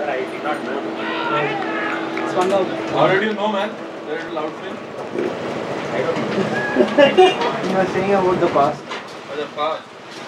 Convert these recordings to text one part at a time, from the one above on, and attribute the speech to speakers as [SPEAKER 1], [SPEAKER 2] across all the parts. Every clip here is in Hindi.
[SPEAKER 1] I did not know.
[SPEAKER 2] How did you know, man? There is a loud film.
[SPEAKER 1] I don't know.
[SPEAKER 3] You were saying about the past.
[SPEAKER 2] Or the past.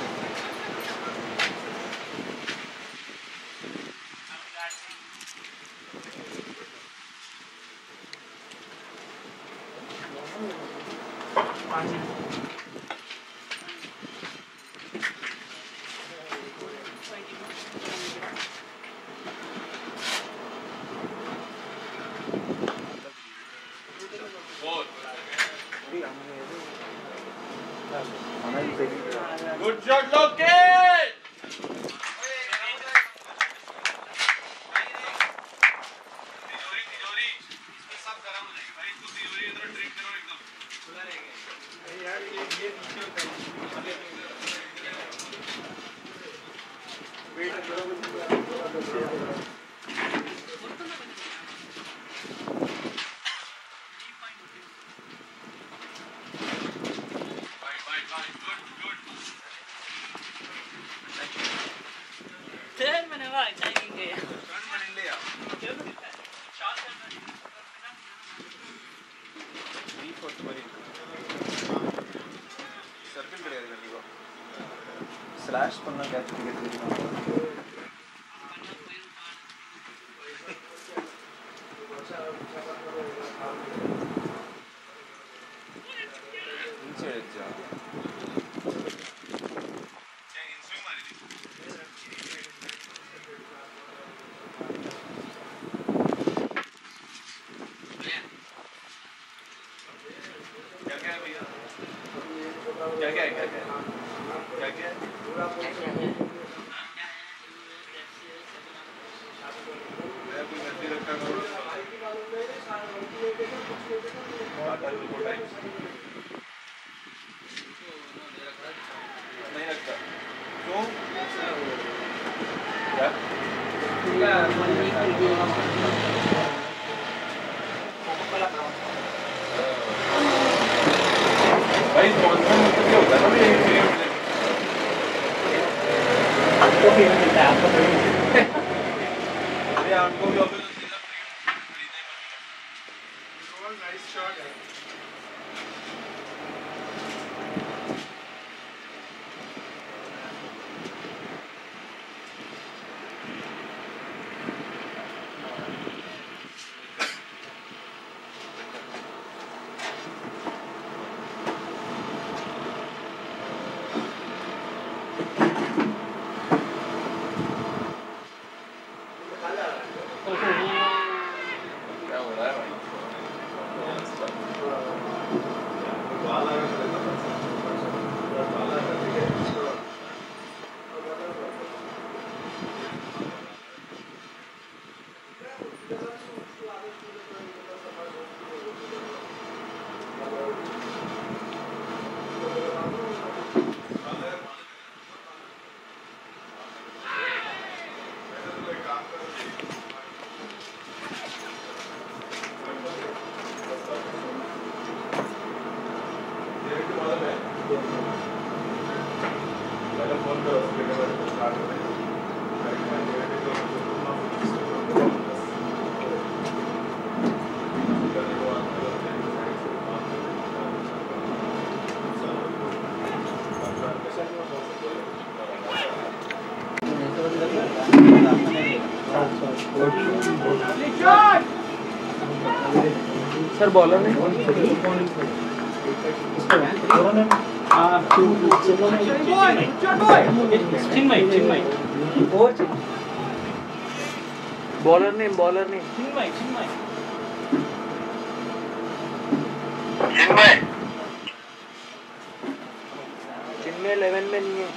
[SPEAKER 2] Good shot, Lokesh!
[SPEAKER 3] Slash பண்ணா கேட்ச் பிடிக்க தெரியுமா? सर बॉलर ने बॉलर ने चिन्मय 11 में नहीं है।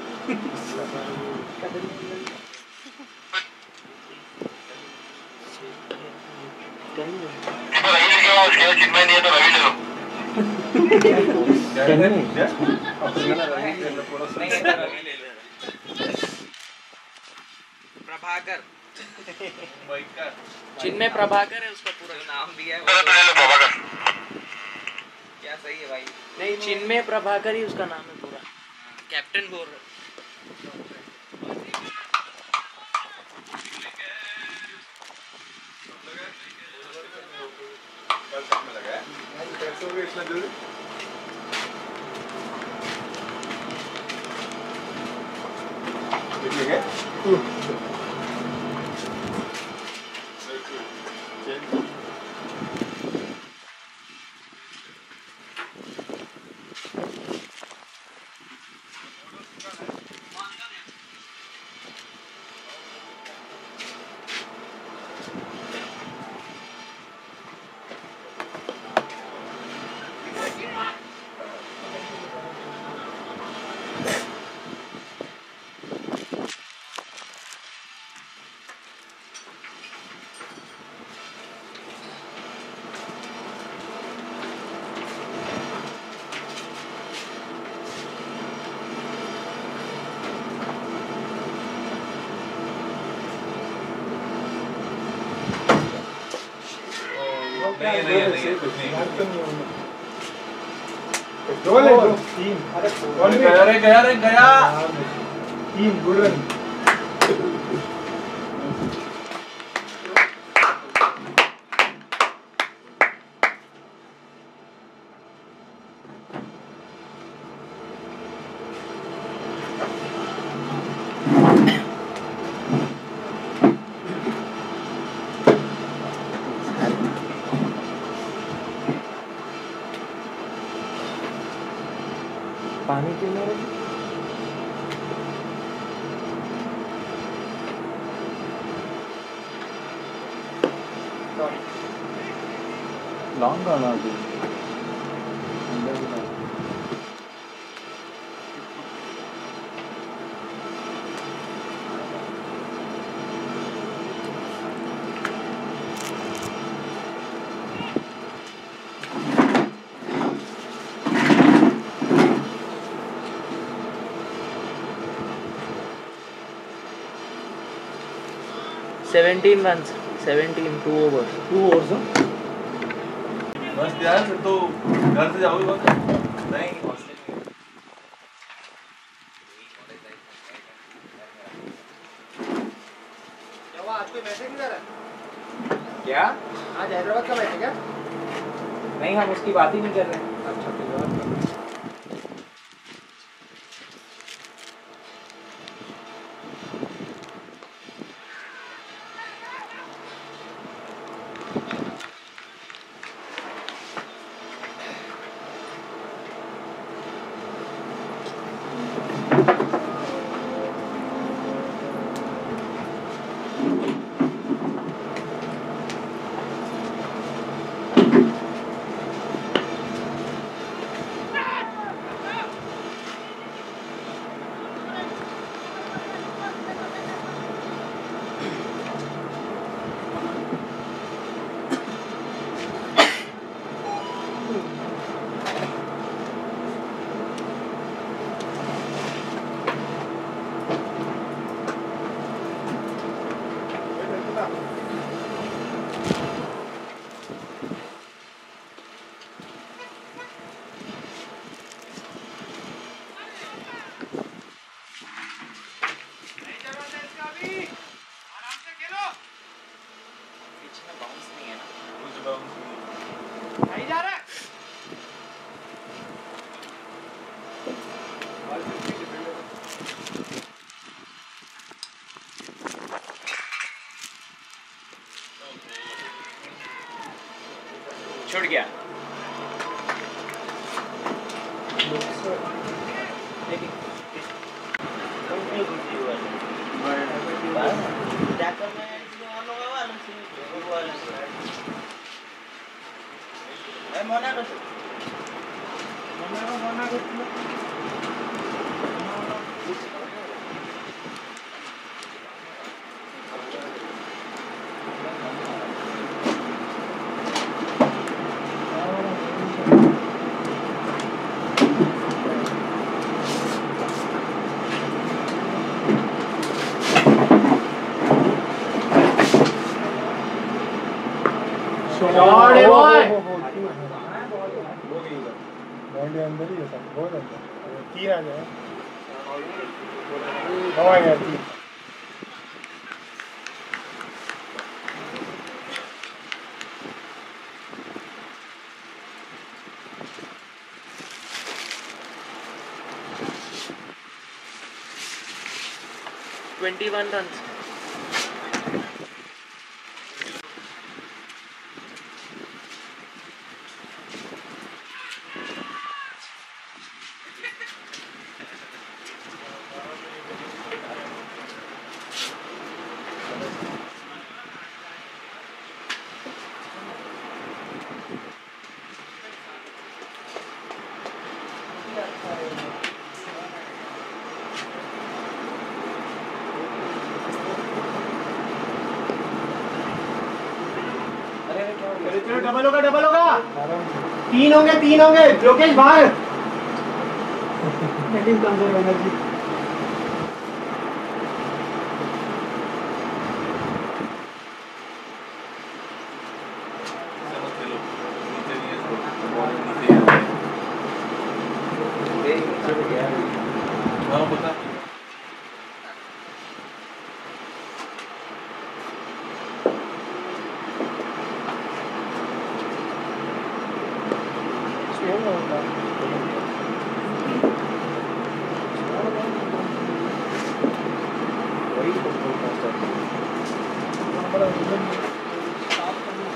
[SPEAKER 4] चिन्मय नहीं है तो रवि ले लो।
[SPEAKER 5] प्रभाकर
[SPEAKER 3] चिन्मय प्रभाकर है उसका पूरा
[SPEAKER 5] नाम दिया है
[SPEAKER 4] प्रभाकर
[SPEAKER 5] क्या सही है भाई?
[SPEAKER 3] नहीं, चिन्मय प्रभाकर ही उसका नाम है पूरा। कैप्टन बोल रहा
[SPEAKER 2] कृष्णा जल्दी ठीक है नहीं कुछ नहीं
[SPEAKER 1] दो तीन अरे
[SPEAKER 2] गया
[SPEAKER 1] 3 गुड रन
[SPEAKER 3] पानी क्यों नहीं रही?
[SPEAKER 1] लॉन्ग गाना भी
[SPEAKER 3] सेवेंटीन runs, 17, 2 overs.
[SPEAKER 1] 2 overs
[SPEAKER 2] बस यार फिर तो घर से जाओगे बस
[SPEAKER 5] नहीं हॉस्टल में
[SPEAKER 6] क्या हुआ आज कोई मैसेज नहीं करा?
[SPEAKER 5] क्या
[SPEAKER 6] आज हैदराबाद का मैच है क्या?
[SPEAKER 5] नहीं हम उसकी बात ही नहीं कर रहे हैं
[SPEAKER 6] अच्छा कोई बात नहीं।
[SPEAKER 5] पिच में बाउंस नहीं है ना
[SPEAKER 2] कुछ बाउंस
[SPEAKER 6] नहीं जा रहा है।
[SPEAKER 5] छूट गया
[SPEAKER 1] बाउंड्री अंदर ही है सब बहुत अंदर 3 आ जाए हवा यार 3
[SPEAKER 6] 3
[SPEAKER 3] 21 runs.
[SPEAKER 6] चलो डबल होगा
[SPEAKER 1] आराम से।
[SPEAKER 6] तीन होंगे लोकेश बाहर
[SPEAKER 2] चलो खेलो नीचे नहीं है इसको बॉल नीचे है हाँ बता
[SPEAKER 1] स्लो में होगा।
[SPEAKER 3] वही तो बहुत फास्ट है.
[SPEAKER 1] हमारा इंजन साफ करने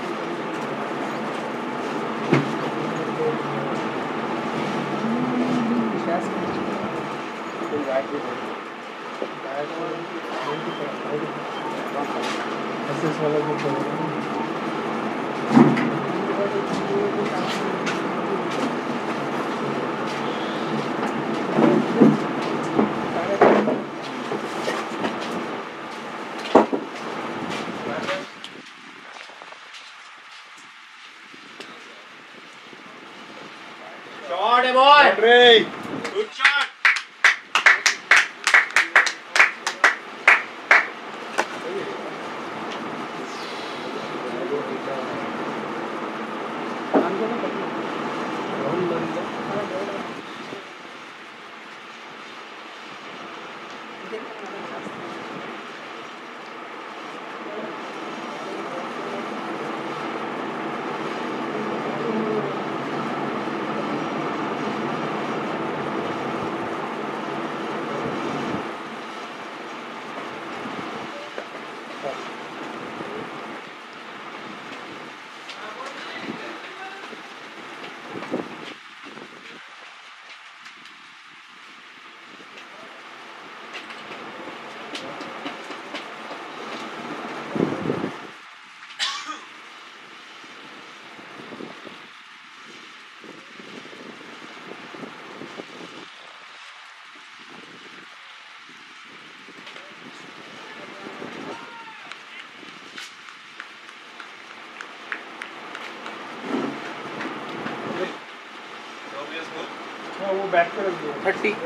[SPEAKER 3] कोई बैट भी नहीं.
[SPEAKER 1] एसएस वाला जो चल
[SPEAKER 6] शॉट है बॉय गुड शॉट
[SPEAKER 1] हाँ वो बैक पे रख दो
[SPEAKER 3] 30.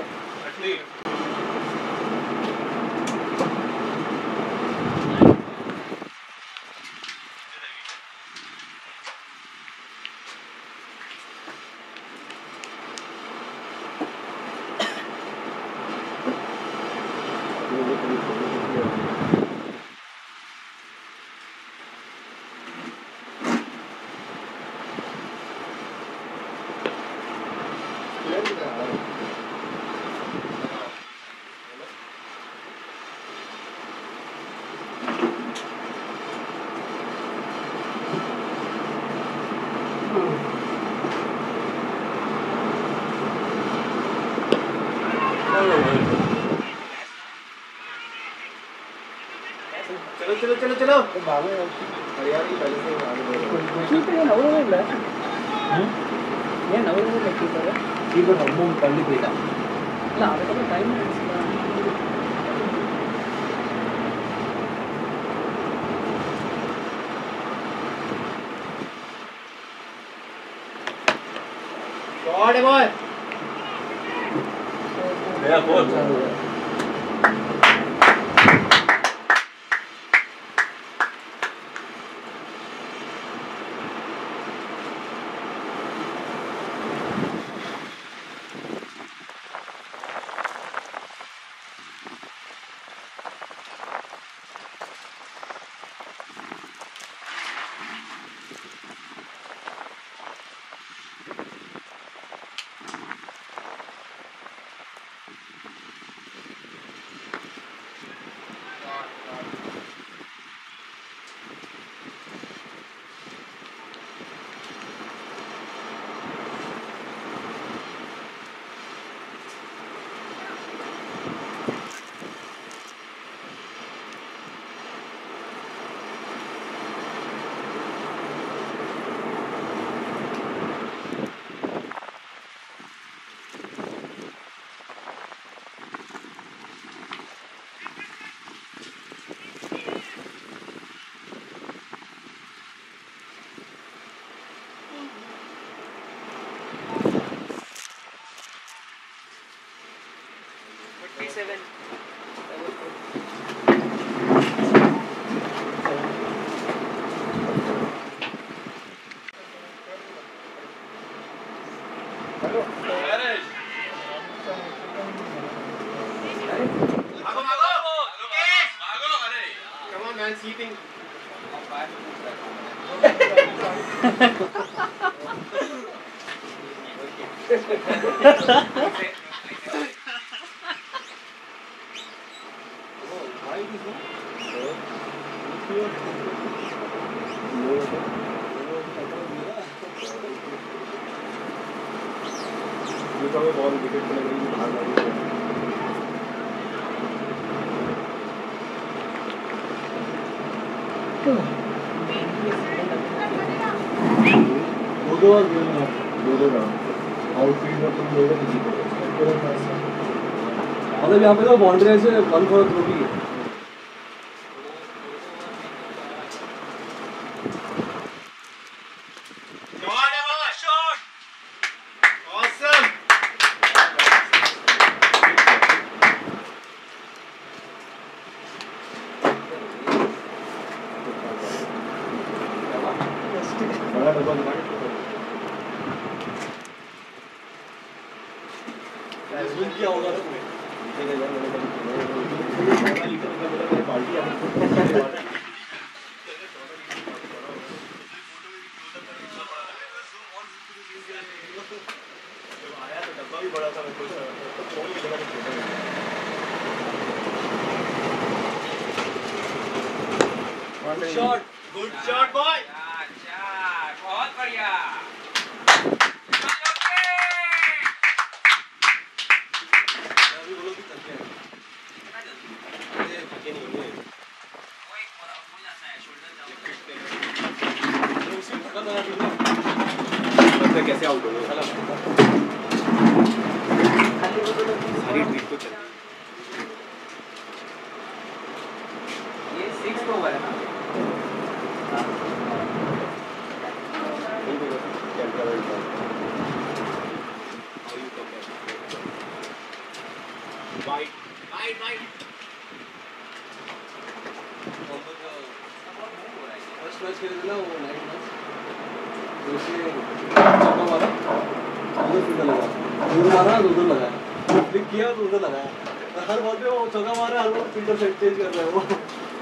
[SPEAKER 6] चलो
[SPEAKER 1] तो भागो यार
[SPEAKER 3] Keeper ಏನು ಅವರಲ್ಲ. ಏನು ಅವರಲ್ಲ keeper.
[SPEAKER 6] ಕೀಪರ್ ಒಬ್ಬ ಕಳ್ಳಿ ಬೇಡ
[SPEAKER 3] ಇಲ್ಲ ಅದಕ್ಕೆ ಟೈಮ್
[SPEAKER 6] शॉट है बॉय
[SPEAKER 2] गया ball
[SPEAKER 6] man sleeping.
[SPEAKER 1] Ball wicket पे लगी बाहर लगी दो आउटफील्ड में तुम लोग मतलब यहाँ पे तो बाउंड्री से 1 फॉर थ्रो भी है क्या होगा
[SPEAKER 6] Shot. Good shot, boy.
[SPEAKER 5] बहुत बढ़िया
[SPEAKER 6] कैसे आउट हो गए सारी ट्रिक को चल
[SPEAKER 5] ये 6 ओवर है ना
[SPEAKER 1] फर्स्ट मैच खेले थे ना वो 9 मैच तो उसमें चौका मारा उधर फील्डर लगा उधर मारा तो उधर लगाया फ्लिक किया तो उधर लगाया हर बॉल पे वो चौका मारा हर बॉल फील्डर से चेंज कर रहा है वो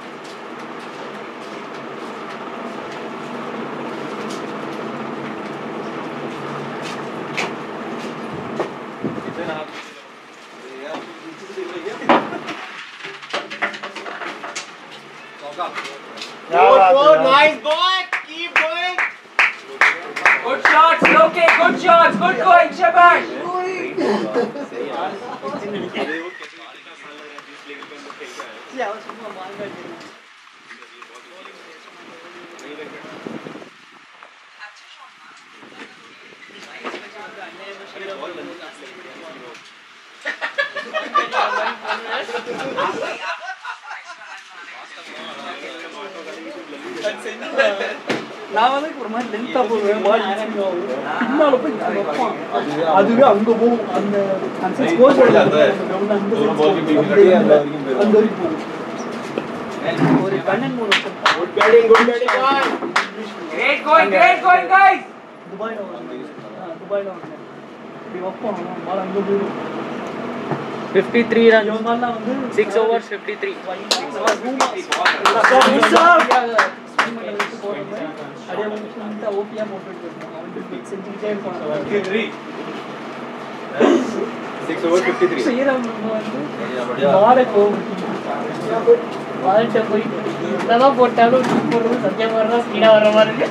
[SPEAKER 6] Good, nice boy. Keep going.
[SPEAKER 5] Good shots, Loke. Good shots. Good going, Shabash.
[SPEAKER 3] நாமளே ஒரு மாதிரி லென்த்தா போவேன் பால் பின்னால போய் அதுவே அங்க போகும் அந்த ஸ்கோர் அந்த ஒரு 12
[SPEAKER 6] Good batting, boy.
[SPEAKER 5] Great going, guys.
[SPEAKER 3] துபாய்ல வந்து இப்படி வைப்போம் பால் அங்க போயிடும் 53 runs இவங்கெல்லாம் வந்து 6 overs 53 அப்படியே வந்து ஓபியா போட்டுட்டு அவன் செஞ்சுக்கிட்டே இருப்பான்
[SPEAKER 6] 6 over 53.
[SPEAKER 3] ஸ்ரீராம் வந்து பாலை பால்ட்ட போய் என்னதான் போட்டாலும் போடுறது சத்தியமாக ஸ்பீடாக வர்ற மாதிரி இருக்கு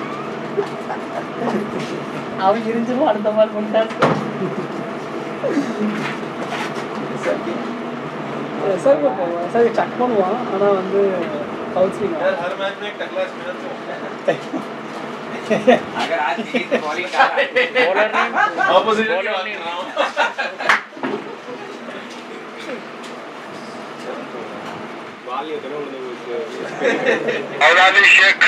[SPEAKER 3] அவன் இருந்துரும் அடுத்த பால் பண்ணிட்டான் सर सर चेक பண்ணுவான் ஆனா வந்து கவுன்சிலிங்
[SPEAKER 2] यार हर मैच में एक टकला स्पिनर से
[SPEAKER 5] अगर आज जीत बॉलिंग कर रहा है
[SPEAKER 3] बॉलर ने
[SPEAKER 2] ऑपोजिट की बात कर रहा हूं
[SPEAKER 6] बाल ये दोनों लोग
[SPEAKER 4] औलाद शेख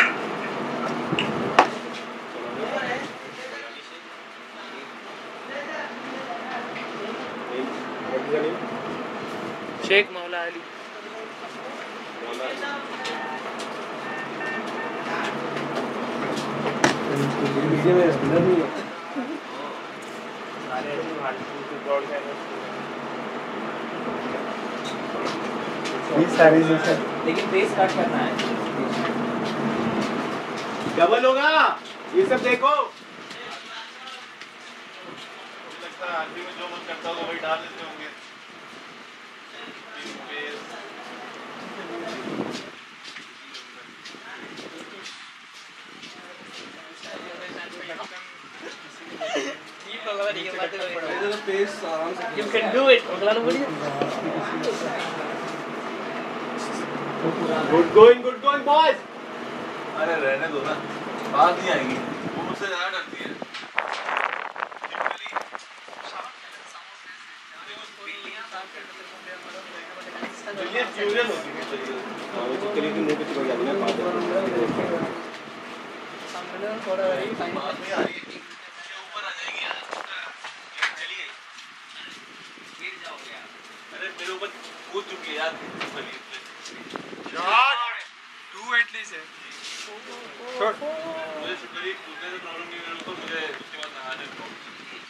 [SPEAKER 3] शेख मौला अली
[SPEAKER 1] मीडिया में स्पिनर नहीं है
[SPEAKER 5] लेकिन पेस काट करना है।
[SPEAKER 6] डबल होगा, ये सब देखो।
[SPEAKER 2] मुझे लगता है आरती में जो मन करता होगा वही डाल देते होंगे।
[SPEAKER 1] इधर पेस आराम से
[SPEAKER 3] You can do it. अगला नंबर ये।
[SPEAKER 6] Good going boys.
[SPEAKER 2] अरे रहने दो ना, बात नहीं आएगी, वो मुझसे ज़्यादा डरती है। चलिए फ्यूजन होती है, चलिए।
[SPEAKER 6] हाँ, वो तो करीब मुंह पे चिपक जाती है ना बात।
[SPEAKER 2] बात नहीं आ रही है, ये ऊपर आ जाएगी यार। ये चली गई। गिर जाओगे यार। अरे मेरे ऊपर कूद चुकी है यार, शॉट 2 एटलीस्ट है। मुझे शुक्रिया कूदने से प्रॉब्लम नहीं, मेरे को मुझे उसके बाद नहाने में प्रॉब्लम।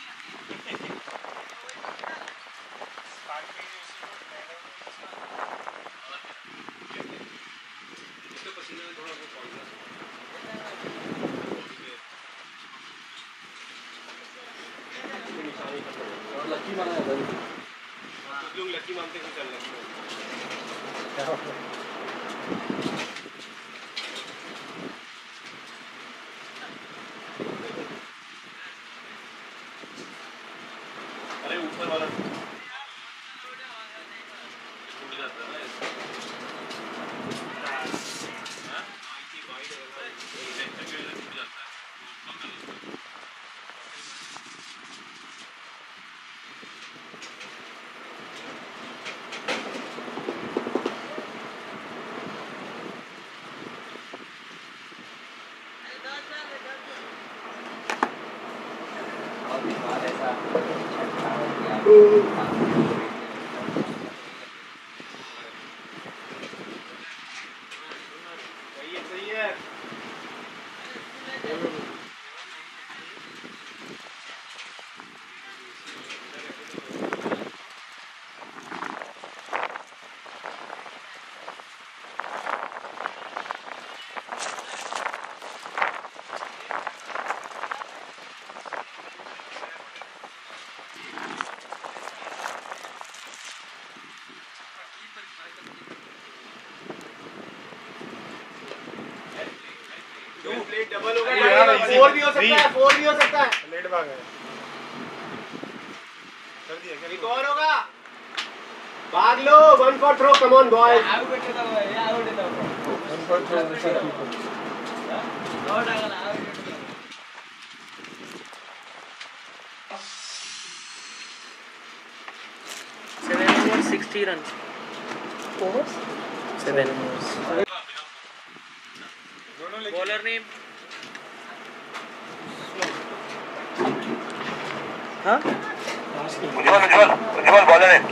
[SPEAKER 1] और लकी माना जाता है।
[SPEAKER 6] कुछ लोग लकी मानते हैं, चल लकी
[SPEAKER 2] अरे ऊपर वाला टूट जाता है ना इससे। हाँ? टूट जाता है।
[SPEAKER 6] सही है। डबल होगा, 4 भी हो सकता है, 4 भी हो सकता है। लेट भाग है, कर दिया। एक और होगा, भाग लो। 1 for throw, come on boys.
[SPEAKER 1] 1 for throw ऐसा keeper.
[SPEAKER 3] Seven overs, 60 runs. Overs? 7 overs. Bowler name? हाँ?
[SPEAKER 4] उज्जवल बॉलर है।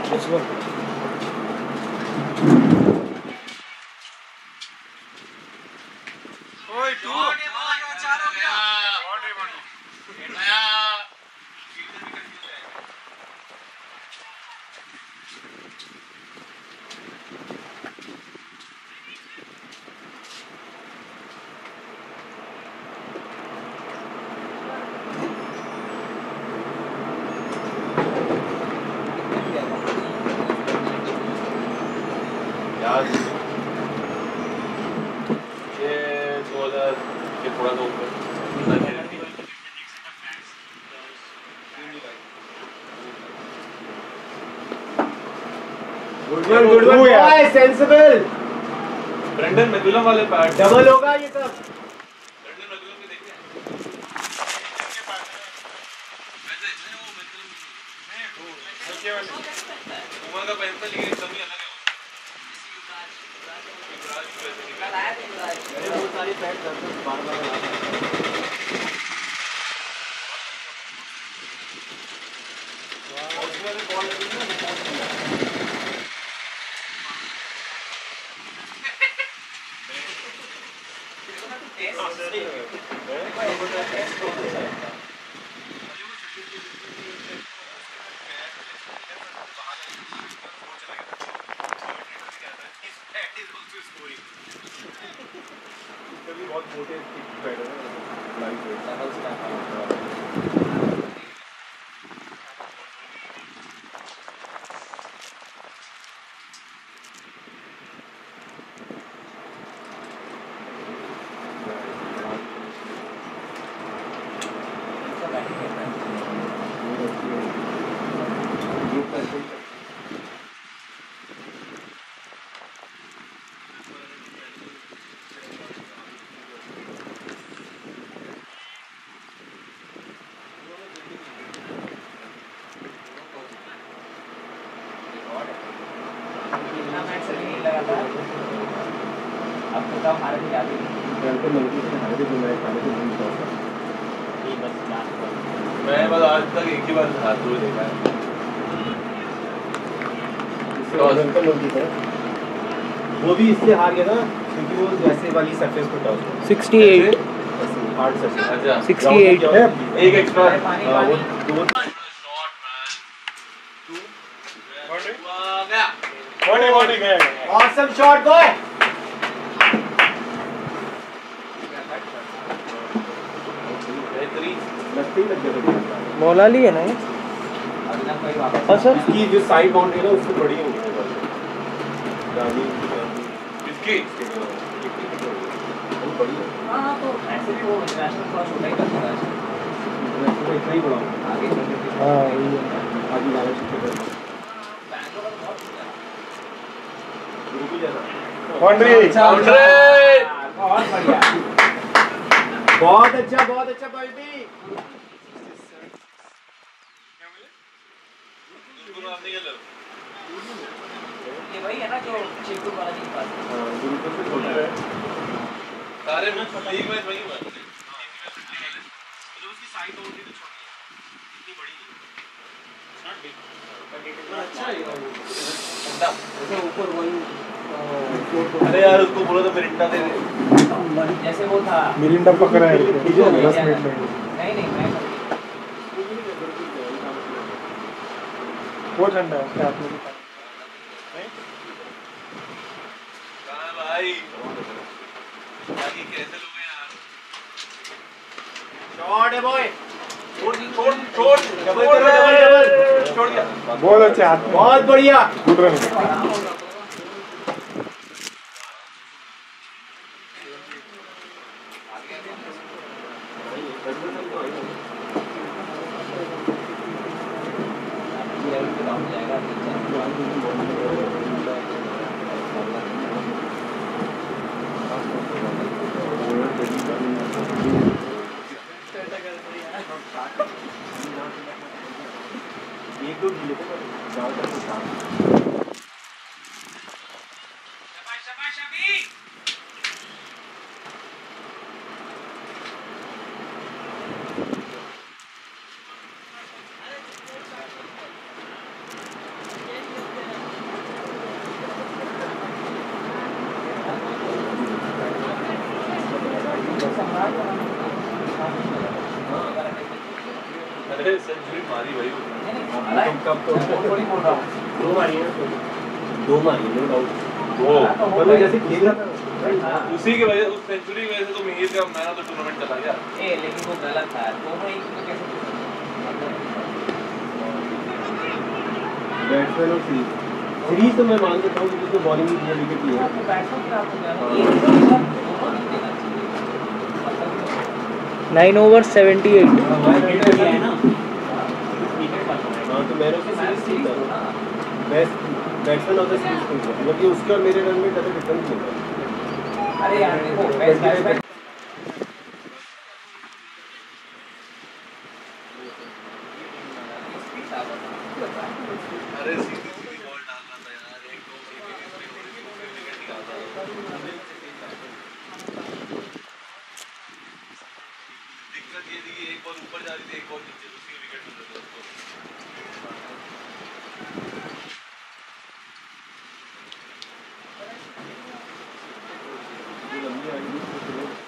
[SPEAKER 2] ओए टू चार हो गया। ये 2000 के थोड़ा सा ऊपर
[SPEAKER 6] good one boys, sensible.
[SPEAKER 2] Brendon McCullum वाले पैड
[SPEAKER 6] डबल होगा ये सब।
[SPEAKER 2] ब्रेंडन मैकुलम के देखे वैसे इसने वो मैकुलम नहीं उमा का पेंसिल ये एकदम ही अलग है।
[SPEAKER 1] मैंने बहुत सारी पैड बार-बार
[SPEAKER 6] बहुत मोटे पैड है लाइट
[SPEAKER 5] अब तो सब हारे भी जाते हैं
[SPEAKER 2] मैं बस आज तक एक ही बार हाथ धोए देखा है।
[SPEAKER 6] वो भी इसलिए हार गया था क्योंकि वो वैसे वाली सरफेस पे था उसको
[SPEAKER 3] 68
[SPEAKER 6] हार्ड सरफेस
[SPEAKER 2] अच्छा
[SPEAKER 3] 68
[SPEAKER 2] एक एक्स्ट्रा
[SPEAKER 5] पानी
[SPEAKER 6] वो
[SPEAKER 5] पानी
[SPEAKER 6] दो
[SPEAKER 2] गया
[SPEAKER 6] ऑसम शॉट बॉय
[SPEAKER 2] बेहतरीन
[SPEAKER 6] लगते ही लग गया था
[SPEAKER 3] मौलाली है ना ये?
[SPEAKER 5] अगला कोई वापस
[SPEAKER 3] और सर
[SPEAKER 6] इसकी जो साइड बाउंड्री है ना उससे बड़ी होगी गाड़ी
[SPEAKER 2] इसकी
[SPEAKER 6] बहुत बड़ी है
[SPEAKER 5] हाँ तो ऐसे भी वो इंटरनेशनल थोड़ा छोटा ही कर देगा
[SPEAKER 6] इतना ही बड़ा होगा
[SPEAKER 5] आगे चल के
[SPEAKER 3] हाँ वही है
[SPEAKER 6] आगे जाना चाहिए
[SPEAKER 5] बैंगलोर का बहुत
[SPEAKER 6] रुक ही जाना
[SPEAKER 2] बाउंड्री
[SPEAKER 5] बहुत बढ़िया
[SPEAKER 6] बहुत अच्छा पलटी
[SPEAKER 5] ये वही है ना जो शेखपुर वाला जी के पास है।
[SPEAKER 6] हां गुरुकुल से छोटा है
[SPEAKER 2] सारे मैच एक मैच वही हुआ
[SPEAKER 6] जो उसकी साइड बाउंड्री तो छोटी है इतनी बड़ी नहीं
[SPEAKER 1] अच्छा है
[SPEAKER 2] एकदम
[SPEAKER 1] ऐसा ऊपर वन
[SPEAKER 2] अरे यार उसको बोलो तो मिरिंडा दे दे
[SPEAKER 5] जैसे वो था
[SPEAKER 3] मिरिंडा पकड़ा है 10 मिनट में
[SPEAKER 5] नहीं मैं
[SPEAKER 3] वो ठंडा है क्या आपने
[SPEAKER 2] कहां भाई बाकी कैसे लोग हैं यार
[SPEAKER 6] शॉट है बॉय
[SPEAKER 2] छोड़ दिया
[SPEAKER 3] बहुत अच्छे हाथ में
[SPEAKER 6] बहुत बढ़िया
[SPEAKER 3] गुड रन
[SPEAKER 6] एक दो ढीले थे पर ज्यादातर तो शार्प
[SPEAKER 5] शाबाश अभी
[SPEAKER 2] अरे सेंचुरी मारी भाई
[SPEAKER 6] कब तो
[SPEAKER 5] थोड़ी बोल रहा हूँ
[SPEAKER 6] दो मारी है नो डाउट
[SPEAKER 2] वो
[SPEAKER 6] पर वो जैसे खेल रहा था
[SPEAKER 2] उसी की वजह उस सेंचुरी की वजह से तो मिहिर का मैन ऑफ द टूर्नामेंट चला गया
[SPEAKER 5] लेकिन वो गलत था दोनों एक में कैसे
[SPEAKER 6] बैट्समैन और सीरीज तो मैं मान सकता हूँ क्योंकि उसने बॉलिंग भी दिया विकेट लिया
[SPEAKER 5] आपको बैट्समैन क्या आपको एक दोनों नहीं देना चाहिए
[SPEAKER 3] 9 over 78
[SPEAKER 5] विकेट लिया है ना
[SPEAKER 6] हाँ तो मैंने उसकी सीरीज जीता best batsman of the series को मतलब कि उसके और मेरे रन में ज़्यादा डिफरेंस नहीं था
[SPEAKER 5] अरे यार देखो बेस्ट बैट्समैन
[SPEAKER 2] अरे सीधी सीधी बॉल डालना था यार एक दो सीधी विकेट निकालता दिक्कत ये थी कि एक बॉल ऊपर जा रही थी एक बॉल नीचे उसकी विकेट मिल रही थी उसको
[SPEAKER 6] लंबी आएगी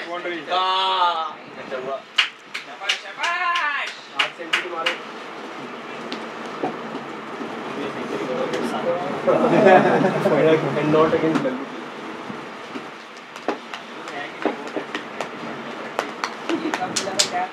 [SPEAKER 7] बाउंड्री
[SPEAKER 2] अच्छा हुआ
[SPEAKER 5] शाबाश शाबाश
[SPEAKER 6] 8 सेंचुरी मारे and not against Delhi.
[SPEAKER 5] ये कब मिला था क्या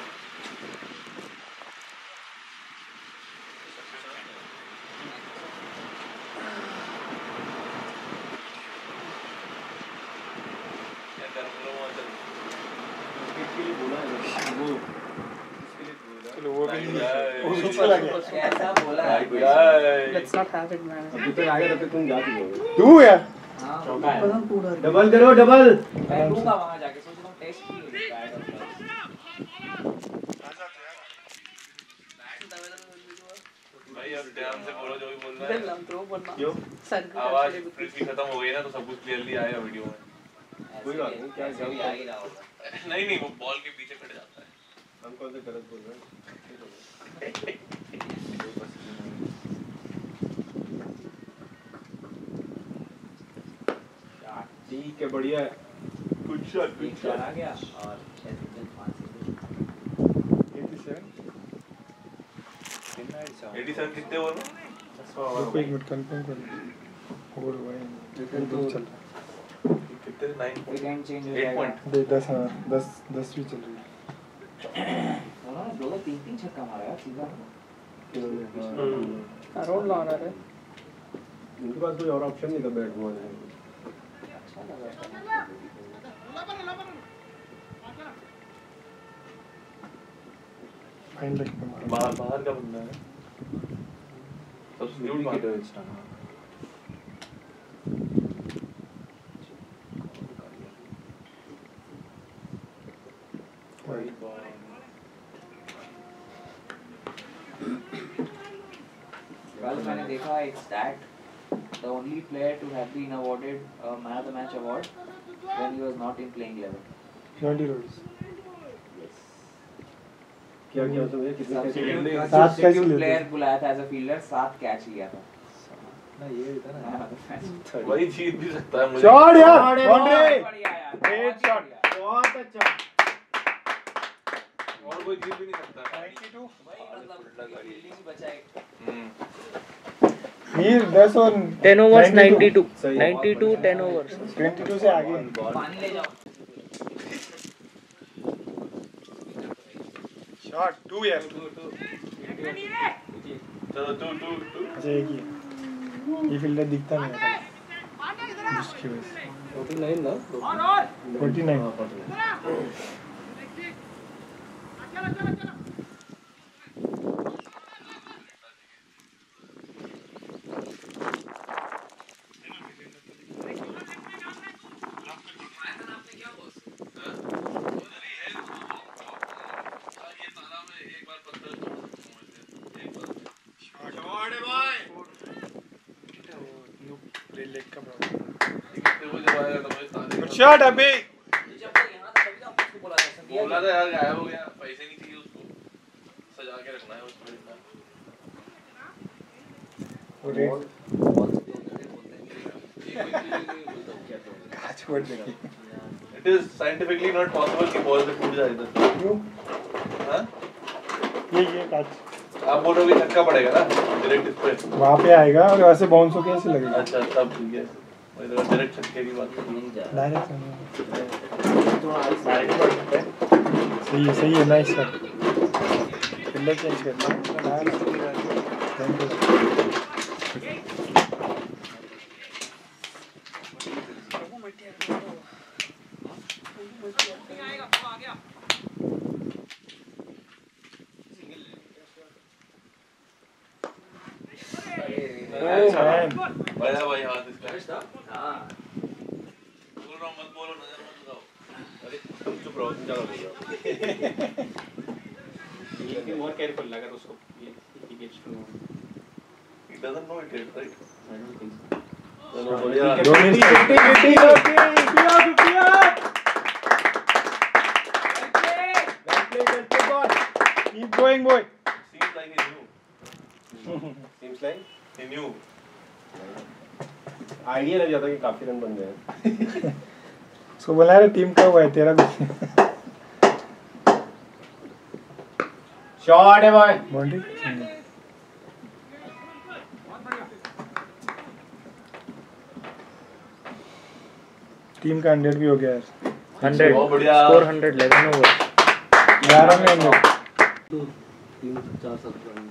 [SPEAKER 7] चलो वो भी
[SPEAKER 5] कैसा बोला
[SPEAKER 3] Let's not have it, man.
[SPEAKER 6] अभी तक आएगा तब तक तुम जा चुके होगे
[SPEAKER 7] तू यार
[SPEAKER 5] हाँ
[SPEAKER 6] डबल करो डबल
[SPEAKER 5] मैं लूंगा वहाँ जाके सोच रहा हूँ टेस्ट की बैट और
[SPEAKER 2] भाई अब ध्यान से बोलो जो भी बोल रहा है
[SPEAKER 3] Then I'm throw बनना.
[SPEAKER 6] क्यों
[SPEAKER 2] आवाज फ्रिज की खत्म हो गई ना तो सब कुछ क्लियरली आएगा वीडियो में
[SPEAKER 6] कोई बात नहीं क्या
[SPEAKER 5] ऐसे भी आ ही रहा होगा
[SPEAKER 2] नहीं वो बॉल के पीछे खड़े जाता है
[SPEAKER 6] हम कौन से गलत बोल रहे हैं ठीक है बढ़िया है
[SPEAKER 2] गुड शॉट
[SPEAKER 5] एक शॉट आ गया और 6 सेकंड 5 सेकंड
[SPEAKER 2] 87 कितने ओवर में
[SPEAKER 7] रुको एक मिनट कंफर्म कर और भाई रिटर्न तो चल रहा
[SPEAKER 2] कितने 9
[SPEAKER 5] विकेट चेंज हो
[SPEAKER 2] 8
[SPEAKER 5] जाएगा
[SPEAKER 2] पॉइंट
[SPEAKER 7] है 10 हाँ 10 भी चल रही है
[SPEAKER 5] उन्होंने दो 3 छक्का मारा यार सीधा
[SPEAKER 3] Around ला रहा है.
[SPEAKER 6] इनके पास कोई और ऑप्शन नहीं था बैट बॉल
[SPEAKER 5] अच्छा लगा
[SPEAKER 7] फाइन लेग पे मारा
[SPEAKER 2] बाहर का बंदा है सब्स्टिट्यूट मार
[SPEAKER 5] कल मैंने देखा एक stat the only player to have been awarded a man of the match award when he was not in playing level.
[SPEAKER 7] 20 runs.
[SPEAKER 6] क्या किया उसने भैया कितने कैच लिए?
[SPEAKER 7] सात कैच
[SPEAKER 5] Substitute
[SPEAKER 7] लिए
[SPEAKER 5] player बुलाया था as a fielder 7 कैच लिया था.
[SPEAKER 1] ना ये था ना
[SPEAKER 5] Man of the match.
[SPEAKER 2] वही जीत भी सकता है मुझे
[SPEAKER 7] शॉट यार
[SPEAKER 5] बहुत
[SPEAKER 7] बाउंड्री
[SPEAKER 5] बढ़िया यार.
[SPEAKER 7] Great
[SPEAKER 5] बहुत
[SPEAKER 7] shot.
[SPEAKER 5] बढ़िया.
[SPEAKER 6] बहुत अच्छा
[SPEAKER 2] और कोई जीत भी नहीं सकता
[SPEAKER 7] 92
[SPEAKER 5] वही मतलब fielding ही बचा एक.
[SPEAKER 7] हीर 10 और
[SPEAKER 3] 10 overs 92.
[SPEAKER 6] सही है।
[SPEAKER 3] 92 10 overs.
[SPEAKER 7] 22 से आगे
[SPEAKER 5] पानी ले जाओ.
[SPEAKER 7] शॉट 2 यार
[SPEAKER 2] चलो 2
[SPEAKER 7] अच्छा एक ही है। ये फील्डर दिखता नहीं है उसकी वजह से
[SPEAKER 1] 49 ना
[SPEAKER 7] 49 लेग का प्रॉब्लम शॉट अबे
[SPEAKER 5] जब तक यहाँ था तभी तो हमने उसको बोला था. संध्या
[SPEAKER 2] बोला था यार गायब हो गया पैसे नहीं चाहिए उसको सजा के रखना है उसको
[SPEAKER 7] छोड़ दे
[SPEAKER 2] it is scientifically not possible कि बॉल से टूट जाए इधर
[SPEAKER 7] क्यों
[SPEAKER 2] हां
[SPEAKER 7] ये काट
[SPEAKER 2] आप बोल रहे हो कि छक्का पड़ेगा ना डायरेक्ट इस पे
[SPEAKER 7] वहां पे आएगा और वैसे बाउंस होके ऐसे लगेगा
[SPEAKER 2] अच्छा तब ठीक है वही तो डायरेक्ट छक्के की बात कर रहा हूं
[SPEAKER 7] डायरेक्ट सही है नाइस शॉट फील्डर चेंज कर
[SPEAKER 2] बड़ा भाई हाथ इसका
[SPEAKER 5] हाँ.
[SPEAKER 2] बोल रहा हूं मत बोलो नजर मत लगाओ
[SPEAKER 6] अरे तुम चुप रहो तुम ज्यादा बोल रहे हो
[SPEAKER 1] बी मोर केयरफुल अगर उसको he gets to
[SPEAKER 2] he doesn't know it yet, right
[SPEAKER 1] I don't think so.
[SPEAKER 2] चलो बढ़िया
[SPEAKER 7] keep going boy
[SPEAKER 2] seems like he knew
[SPEAKER 6] seems like
[SPEAKER 2] he knew
[SPEAKER 6] idea लग जाता कि काफी रन बन गए
[SPEAKER 7] उसको बोला रे टीम का हुआ है तेरा कुछ नहीं।
[SPEAKER 6] शॉट है बॉय।
[SPEAKER 7] बाउंड्री टीम का 100 भी हो गया यार।
[SPEAKER 3] 100
[SPEAKER 2] बहुत बढ़िया।
[SPEAKER 3] स्कोर 100 11 ओवर
[SPEAKER 7] 11 में 100।
[SPEAKER 1] 3 4 7 run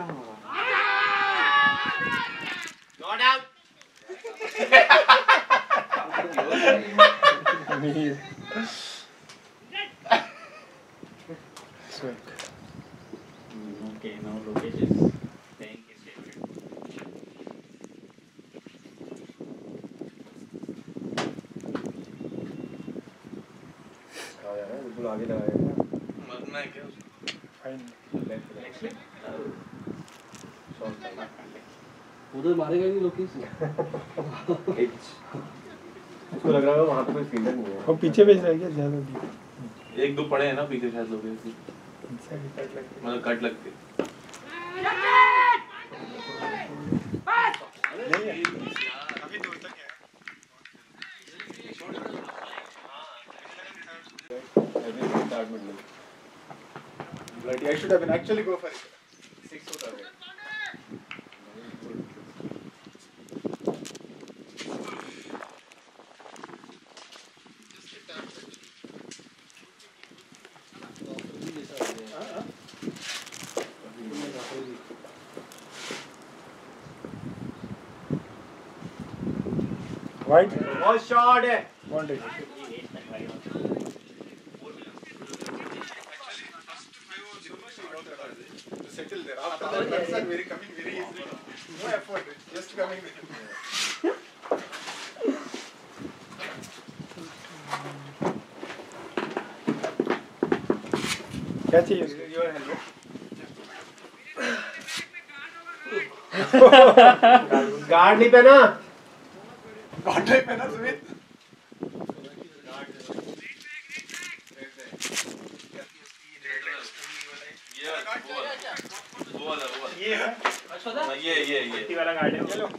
[SPEAKER 2] not out.
[SPEAKER 7] Sweet.
[SPEAKER 2] Okay, now Lokesh is saying his favorite.
[SPEAKER 6] हाँ यार बिल्कुल आगे लगाएगा।
[SPEAKER 2] मरना है क्या उसको?
[SPEAKER 7] Fine.
[SPEAKER 1] उधर मारेगा नहीं लोकेश।
[SPEAKER 6] उसको लग रहा है वहाँ पे कोई फील्डर नहीं है।
[SPEAKER 7] वो पीछे भेज रहा है क्या ज्यादा भी?
[SPEAKER 2] एक दो पड़े हैं ना पीछे शायद लोग ऐसे। मतलब कट लगते।
[SPEAKER 6] Everything start middle. Bloody, I should have been actually go for it. 6 होता है।
[SPEAKER 7] White.
[SPEAKER 6] बहुत शॉट है।
[SPEAKER 7] Boundary.
[SPEAKER 6] Settle there. After that, runs are very coming very easily. No effort, just coming there.
[SPEAKER 7] क्या चाहिए उसको?
[SPEAKER 6] Your helmet. गार्ड नहीं पहना। गार्ड नहीं पहना सुमित।
[SPEAKER 2] वो वाला ये है। अच्छा ये
[SPEAKER 3] वाला गार्ड है।
[SPEAKER 2] चलो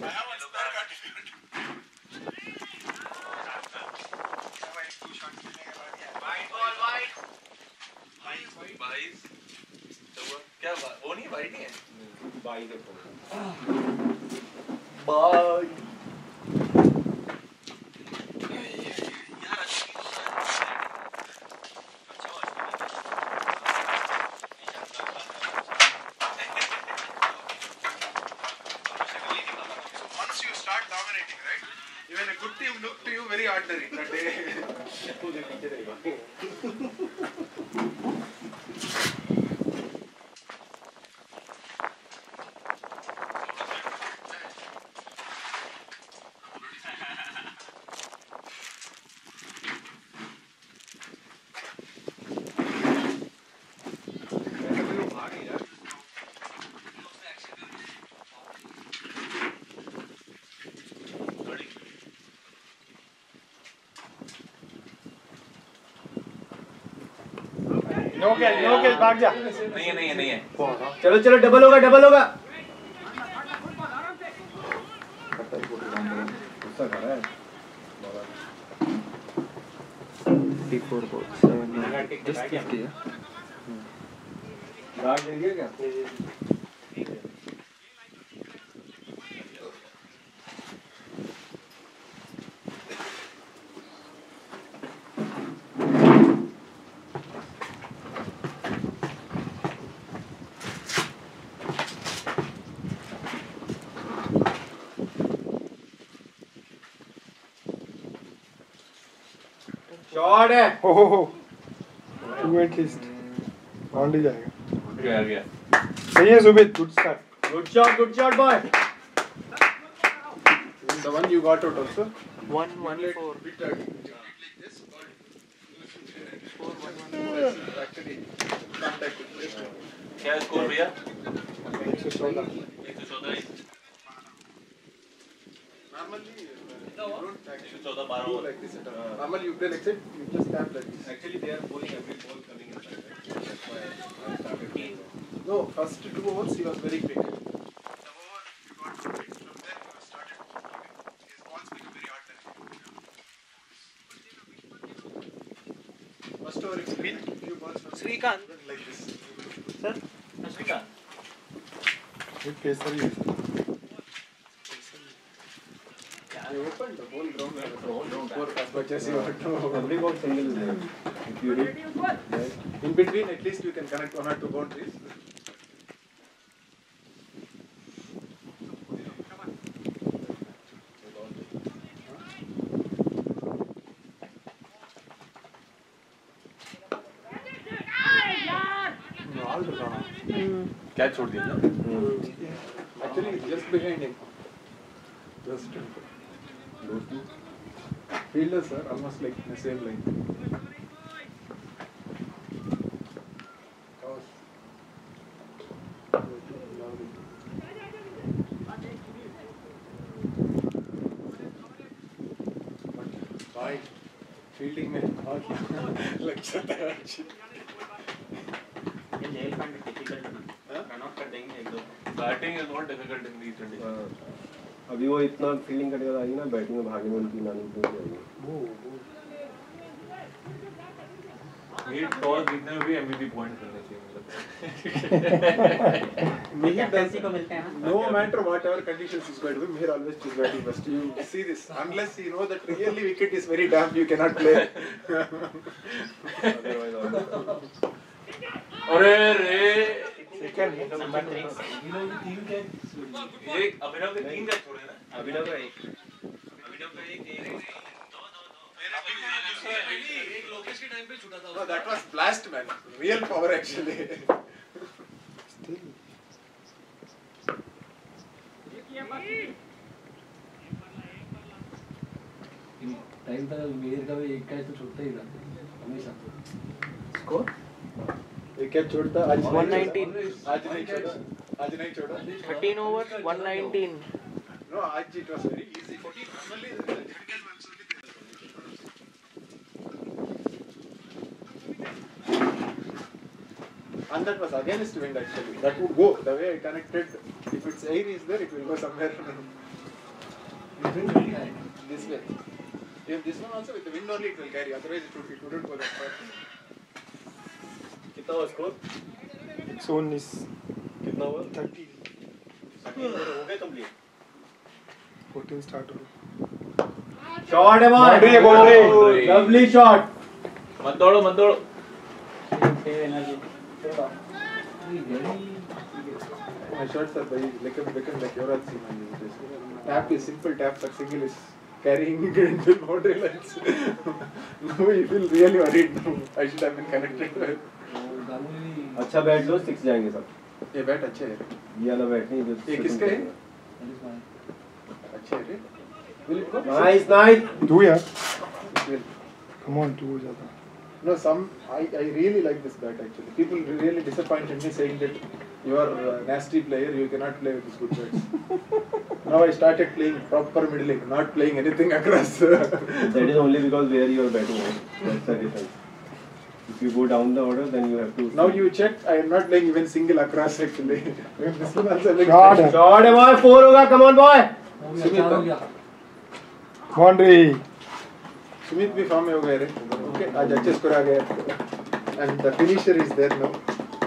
[SPEAKER 2] क्या वो नहीं वाइट नहीं है।
[SPEAKER 6] बाई देखो।
[SPEAKER 8] Once you start dominating, right? Even a good team look to you very ordinary that day.
[SPEAKER 7] No catch भाग जा।
[SPEAKER 2] नहीं है।
[SPEAKER 6] चलो चलो डबल होगा डबल होगा। गुस्सा कर रहा है।
[SPEAKER 3] 54 balls 7 just 50 है।
[SPEAKER 6] गार्ड दे दिया क्या? शॉट है।
[SPEAKER 7] हो 2 एटलीस्ट बाउंड्री जाएगा।
[SPEAKER 2] गया
[SPEAKER 7] सही है Sumit, good start.
[SPEAKER 6] Good shot boy.
[SPEAKER 8] The one you got out also.
[SPEAKER 3] 114
[SPEAKER 8] Bit like this. Actually, contact with this.
[SPEAKER 2] क्या स्कोर भैया?
[SPEAKER 8] 114.
[SPEAKER 2] 114
[SPEAKER 8] Normally, you don't actually
[SPEAKER 2] 114
[SPEAKER 8] do
[SPEAKER 2] 12
[SPEAKER 8] like this at all. Normally, you play like this. You just tap like this.
[SPEAKER 6] Actually, they are bowling every ball coming inside, right? That's why I started playing.
[SPEAKER 8] No, first 2 overs he was very quick. The over you got to it. From there you started. His balls become very ordinary. spin few balls from
[SPEAKER 3] Srikanth.
[SPEAKER 8] like this.
[SPEAKER 3] Sir.
[SPEAKER 2] Srikanth.
[SPEAKER 7] ये पेसर ही है sir.
[SPEAKER 6] You opened the whole ground.
[SPEAKER 2] Whole ground.
[SPEAKER 6] For as much as you want to.
[SPEAKER 9] Every ball single is there. If you hit
[SPEAKER 8] In between, at least you can connect 1 or 2 boundaries.
[SPEAKER 2] क्या छोड़ दिया ना?
[SPEAKER 8] Actually, it's just behind him. Just
[SPEAKER 9] those two.
[SPEAKER 8] fielders are almost like in the same line. भाई फील्डिंग में बहुत लग जाता है अच्छी.
[SPEAKER 2] Batting is not difficult in these conditions.
[SPEAKER 9] अभी वो इतना फील्डिंग करके आएगी ना बैटिंग में भागने में उनकी नानी को जाएगी.
[SPEAKER 2] Mid toss जीतने में भी MVP पॉइंट करने चाहिए
[SPEAKER 8] Mihir does no matter whatever conditions is going to be, Mihir always choose batting first. You see this, unless you know that really wicket is very damp, you cannot play.
[SPEAKER 2] अरे रे
[SPEAKER 7] सेकंड
[SPEAKER 2] नंबर 3 ये अभिनव के 3 कैच छोड़े ना.
[SPEAKER 9] अभिनव का एक
[SPEAKER 1] एक लोकेश के टाइम पे छूटा था.
[SPEAKER 8] No, that was blast, man. Real power actually.
[SPEAKER 1] Time था मेयर का भी एक कैच तो छूटता ही था हमेशा.
[SPEAKER 3] Score?
[SPEAKER 8] एक कैच छोड़ता आज
[SPEAKER 3] 119.
[SPEAKER 8] आज नहीं छोड़ा
[SPEAKER 3] 13 overs, 119.
[SPEAKER 8] No, आज it was very easy. Normally and that was against wind actually. That would go the way I connected. If its air is there, it will go somewhere. This way. If this one also with the wind only, it will carry. Otherwise, it wouldn't go that far.
[SPEAKER 6] कितना हुआ स्कोर?
[SPEAKER 7] 119.
[SPEAKER 6] कितना हुआ?
[SPEAKER 7] 30.
[SPEAKER 6] हो गए कंप्लीट.
[SPEAKER 7] 14 स्टार्ट हो.
[SPEAKER 9] शॉट है
[SPEAKER 7] बाउंड्री
[SPEAKER 9] बाउंड्री. Lovely shot.
[SPEAKER 2] मत दौड़ो
[SPEAKER 8] My shots are very become like your tap is simple tap, but single is carrying into boundary lines. Now you feel really worried. Now I should have been connected.
[SPEAKER 9] अच्छा बैट लो 6 जाएंगे सब.
[SPEAKER 8] ये बैट अच्छा है.
[SPEAKER 9] ये वाला बैट नहीं जो.
[SPEAKER 8] ये किसका है? अच्छा है. Will it go?
[SPEAKER 9] Nice nice.
[SPEAKER 7] तू यार.
[SPEAKER 8] It will.
[SPEAKER 7] Come on, तू हो जाता.
[SPEAKER 8] No, I really like this bat actually. People really disappointed me saying that you are a nasty player, you cannot play with these good bats. Now I started playing proper middling, not playing anything across.
[SPEAKER 9] That is only because where you are batting. That's the difference. If you go down the order, then you have to.
[SPEAKER 8] Now you check, I am not playing even single across actually. This one also like
[SPEAKER 7] Shot.
[SPEAKER 9] Shot है बॉय. 4 होगा. Come on boy.
[SPEAKER 7] Boundary.
[SPEAKER 8] Sumit भी फॉर्म में हो गए रे. Okay, आज अच्छे स्कोर आ गया. And the finisher is there now.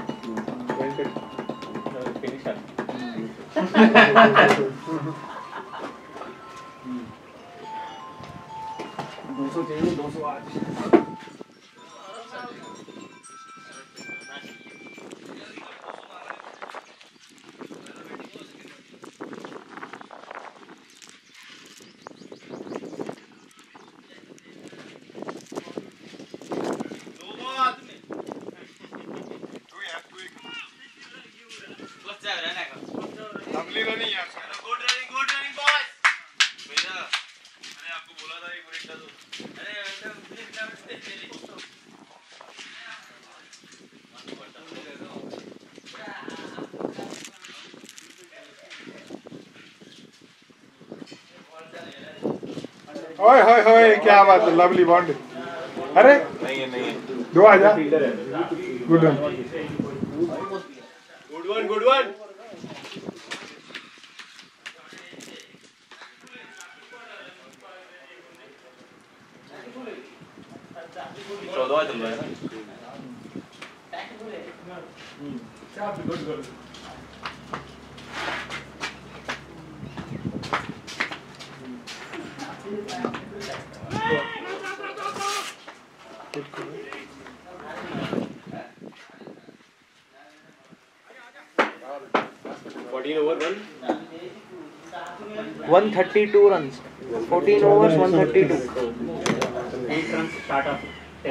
[SPEAKER 8] Lovely running yaar.
[SPEAKER 2] Good running boys. भैया मैंने आपको बोला था एक मिनट का तो अरे मुझे क्या
[SPEAKER 7] ओए होए होए क्या बात है. Lovely boundary. अरे
[SPEAKER 2] नहीं है.
[SPEAKER 7] दो आ जा. Good run.
[SPEAKER 6] Good one.
[SPEAKER 2] 14 चल रहा है ना.
[SPEAKER 9] over
[SPEAKER 3] 132 runs. 14 overs, 132.
[SPEAKER 7] 8 runs start of 10.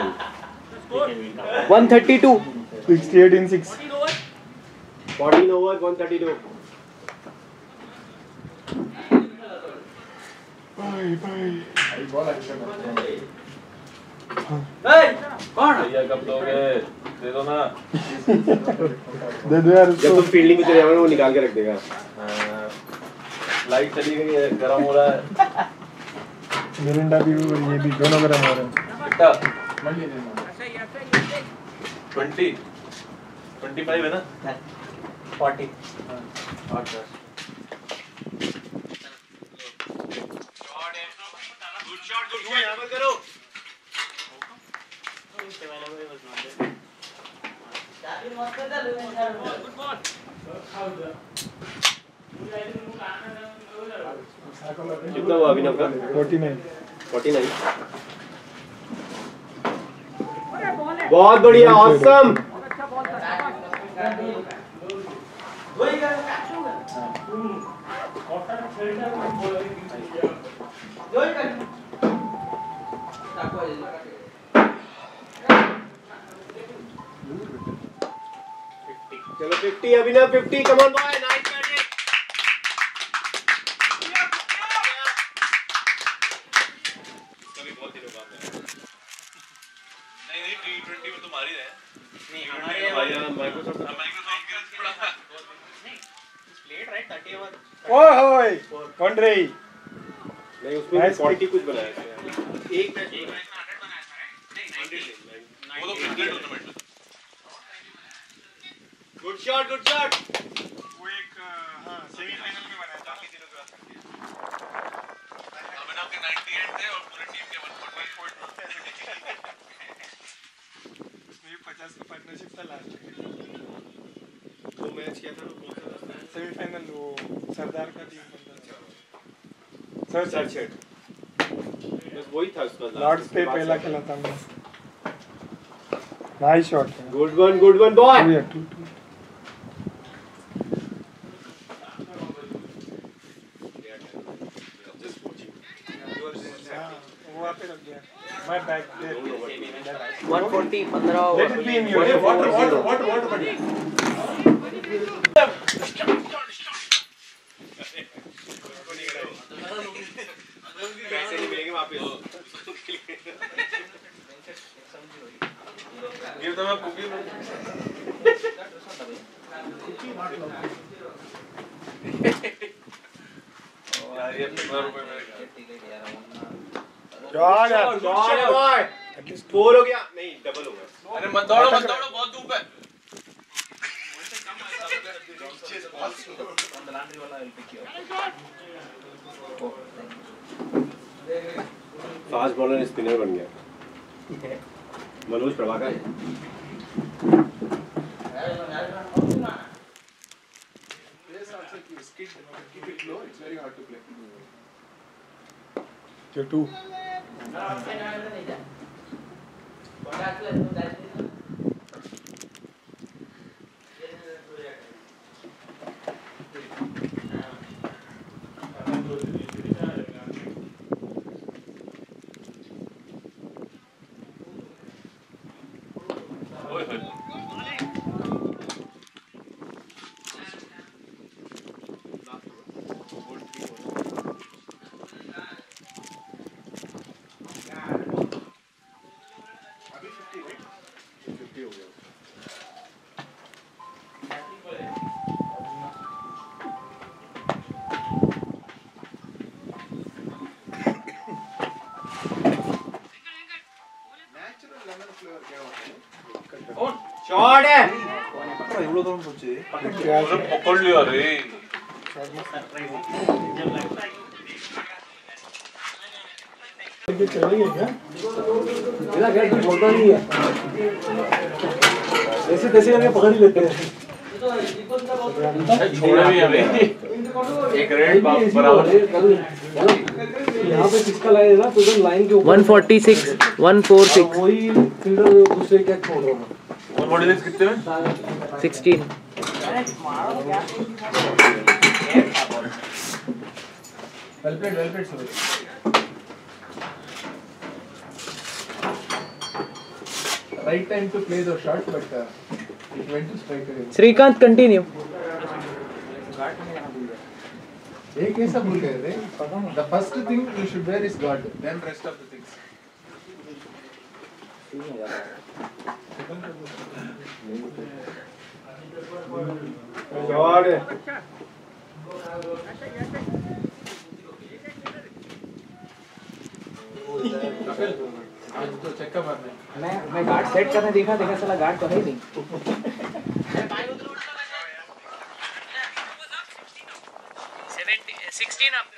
[SPEAKER 3] 132.
[SPEAKER 7] 68 in 6.
[SPEAKER 9] 14 over 132.
[SPEAKER 2] भैया कब दोगे? दे दो ना।
[SPEAKER 7] दे दो यार
[SPEAKER 9] जब तुम फील्डिंग में चले जाओगे वो निकाल के रख देगा।
[SPEAKER 2] लाइट चली गई है, गर्म हो रहा है।
[SPEAKER 7] मिरिंडा भी और ये भी दोनों गर्म हो रहे हैं।
[SPEAKER 2] कितना? 20 25 है ना?
[SPEAKER 3] 40.
[SPEAKER 9] कितना हुआ अभिनव का?
[SPEAKER 7] 49.
[SPEAKER 9] 49. बहुत बढ़िया, ऑसम। चलो 50 Abhinav, 50, come on boy, nice batting.
[SPEAKER 2] नहीं T20 में तो मार ही रहे हैं।
[SPEAKER 3] नहीं हमारे
[SPEAKER 2] माइक्रोसॉफ्ट के बड़ा
[SPEAKER 3] प्लेड राइट 30 ओवर.
[SPEAKER 7] ओए होए कौन रही?
[SPEAKER 9] नहीं उसमें 40 कुछ बनाया था।
[SPEAKER 2] एक मैच में 100 बनाया था, नहीं 90 वो तो क्रिकेट टूर्नामेंट में।
[SPEAKER 9] Good shot, good shot.
[SPEAKER 7] वो एक हां सेमीफाइनल में बनाया था काफी दिनों के बाद.
[SPEAKER 2] अभिनव के 98 थे और पूरी टीम के 145 पॉइंट थे।
[SPEAKER 7] उसमें 50 का पार्टनरशिप था लास्ट में.
[SPEAKER 9] वो मैच किया था कौन सा था?
[SPEAKER 7] सेमीफाइनल वो सरदार का टीम बनता था. सर
[SPEAKER 9] सेट बस वही था उसका।
[SPEAKER 7] लॉर्ड्स पे पहला खेला था हमने. Nice shot.
[SPEAKER 9] Good one boy.
[SPEAKER 7] वहाँ पे रख दिया. My back there.
[SPEAKER 3] 140 15 over.
[SPEAKER 7] Let it be in your water.
[SPEAKER 9] पैसे नहीं मिलेंगे वापस।
[SPEAKER 2] ये तो मैं कुकी में यार ये 15 रुपए में
[SPEAKER 7] शॉट
[SPEAKER 9] बॉय। एटलीस्ट 4 हो गया, नहीं डबल हो गया।
[SPEAKER 2] अरे मत दौड़ो बहुत धूप है।
[SPEAKER 9] फास्ट बॉलर स्पिनर बन गया Manoj Prabhakar.
[SPEAKER 8] Keep it low, it's very hard to play.
[SPEAKER 7] You're two.
[SPEAKER 9] Shot है।
[SPEAKER 1] एवढं करून सोचे
[SPEAKER 2] पकड़ लिया रे।
[SPEAKER 7] ये चलेंगे क्या?
[SPEAKER 1] मेरा घर कुछ होता नहीं है। जैसे तैसे करके पकड़ ही लेते हैं।
[SPEAKER 2] छोड़ा भी हमें एक रेड बराबर
[SPEAKER 1] यहाँ पे किसका लाइन है ना, तो उधर लाइन के ऊपर
[SPEAKER 3] 146 146
[SPEAKER 1] वही फील्डर दूसरे क्या छोड़ रहा है।
[SPEAKER 2] और बॉडी लेंथ कितने में
[SPEAKER 3] 16
[SPEAKER 8] Well played, Suraj. Right time to play the shot, but it went to strike again.
[SPEAKER 3] Srikanth continue
[SPEAKER 8] एक ऐसा भूल गए रे. The first thing you should wear is guard, then rest of the things.
[SPEAKER 9] God.
[SPEAKER 8] आज तो चक्का मारना.
[SPEAKER 5] मैं गार्ड सेट करने देखा साला गार्ड तो है ही नहीं.
[SPEAKER 3] 16 up.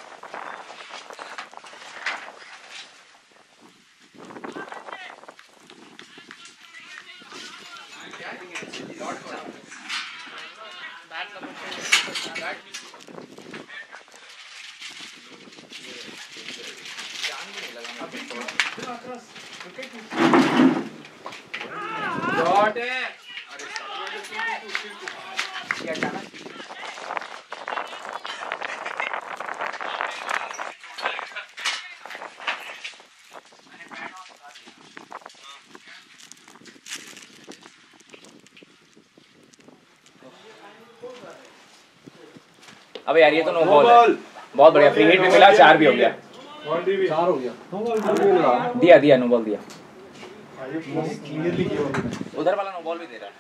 [SPEAKER 3] अबे यार ये तो नो बॉल है. बहुत बढ़िया फ्री हिट भी मिला, 4 भी हो गया.
[SPEAKER 1] 4 हो गया।
[SPEAKER 3] दिया नो बॉल दिया.
[SPEAKER 8] क्लियरली किया उन्होंने.
[SPEAKER 3] उधर वाला नो बॉल भी दे रहा है.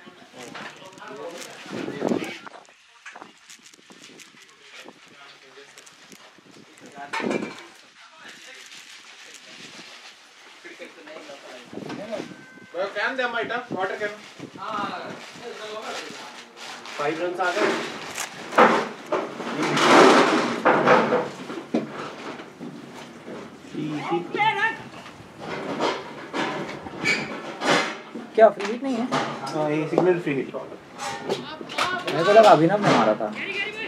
[SPEAKER 8] कैन दे माइटा वाटर कैन.
[SPEAKER 9] 5 रन आ गए.
[SPEAKER 3] क्या फ्री हिट नहीं है?
[SPEAKER 7] हाँ ये सिग्नल फ्री हिट.
[SPEAKER 3] मेरे को लगा अभिनव ने मारा था.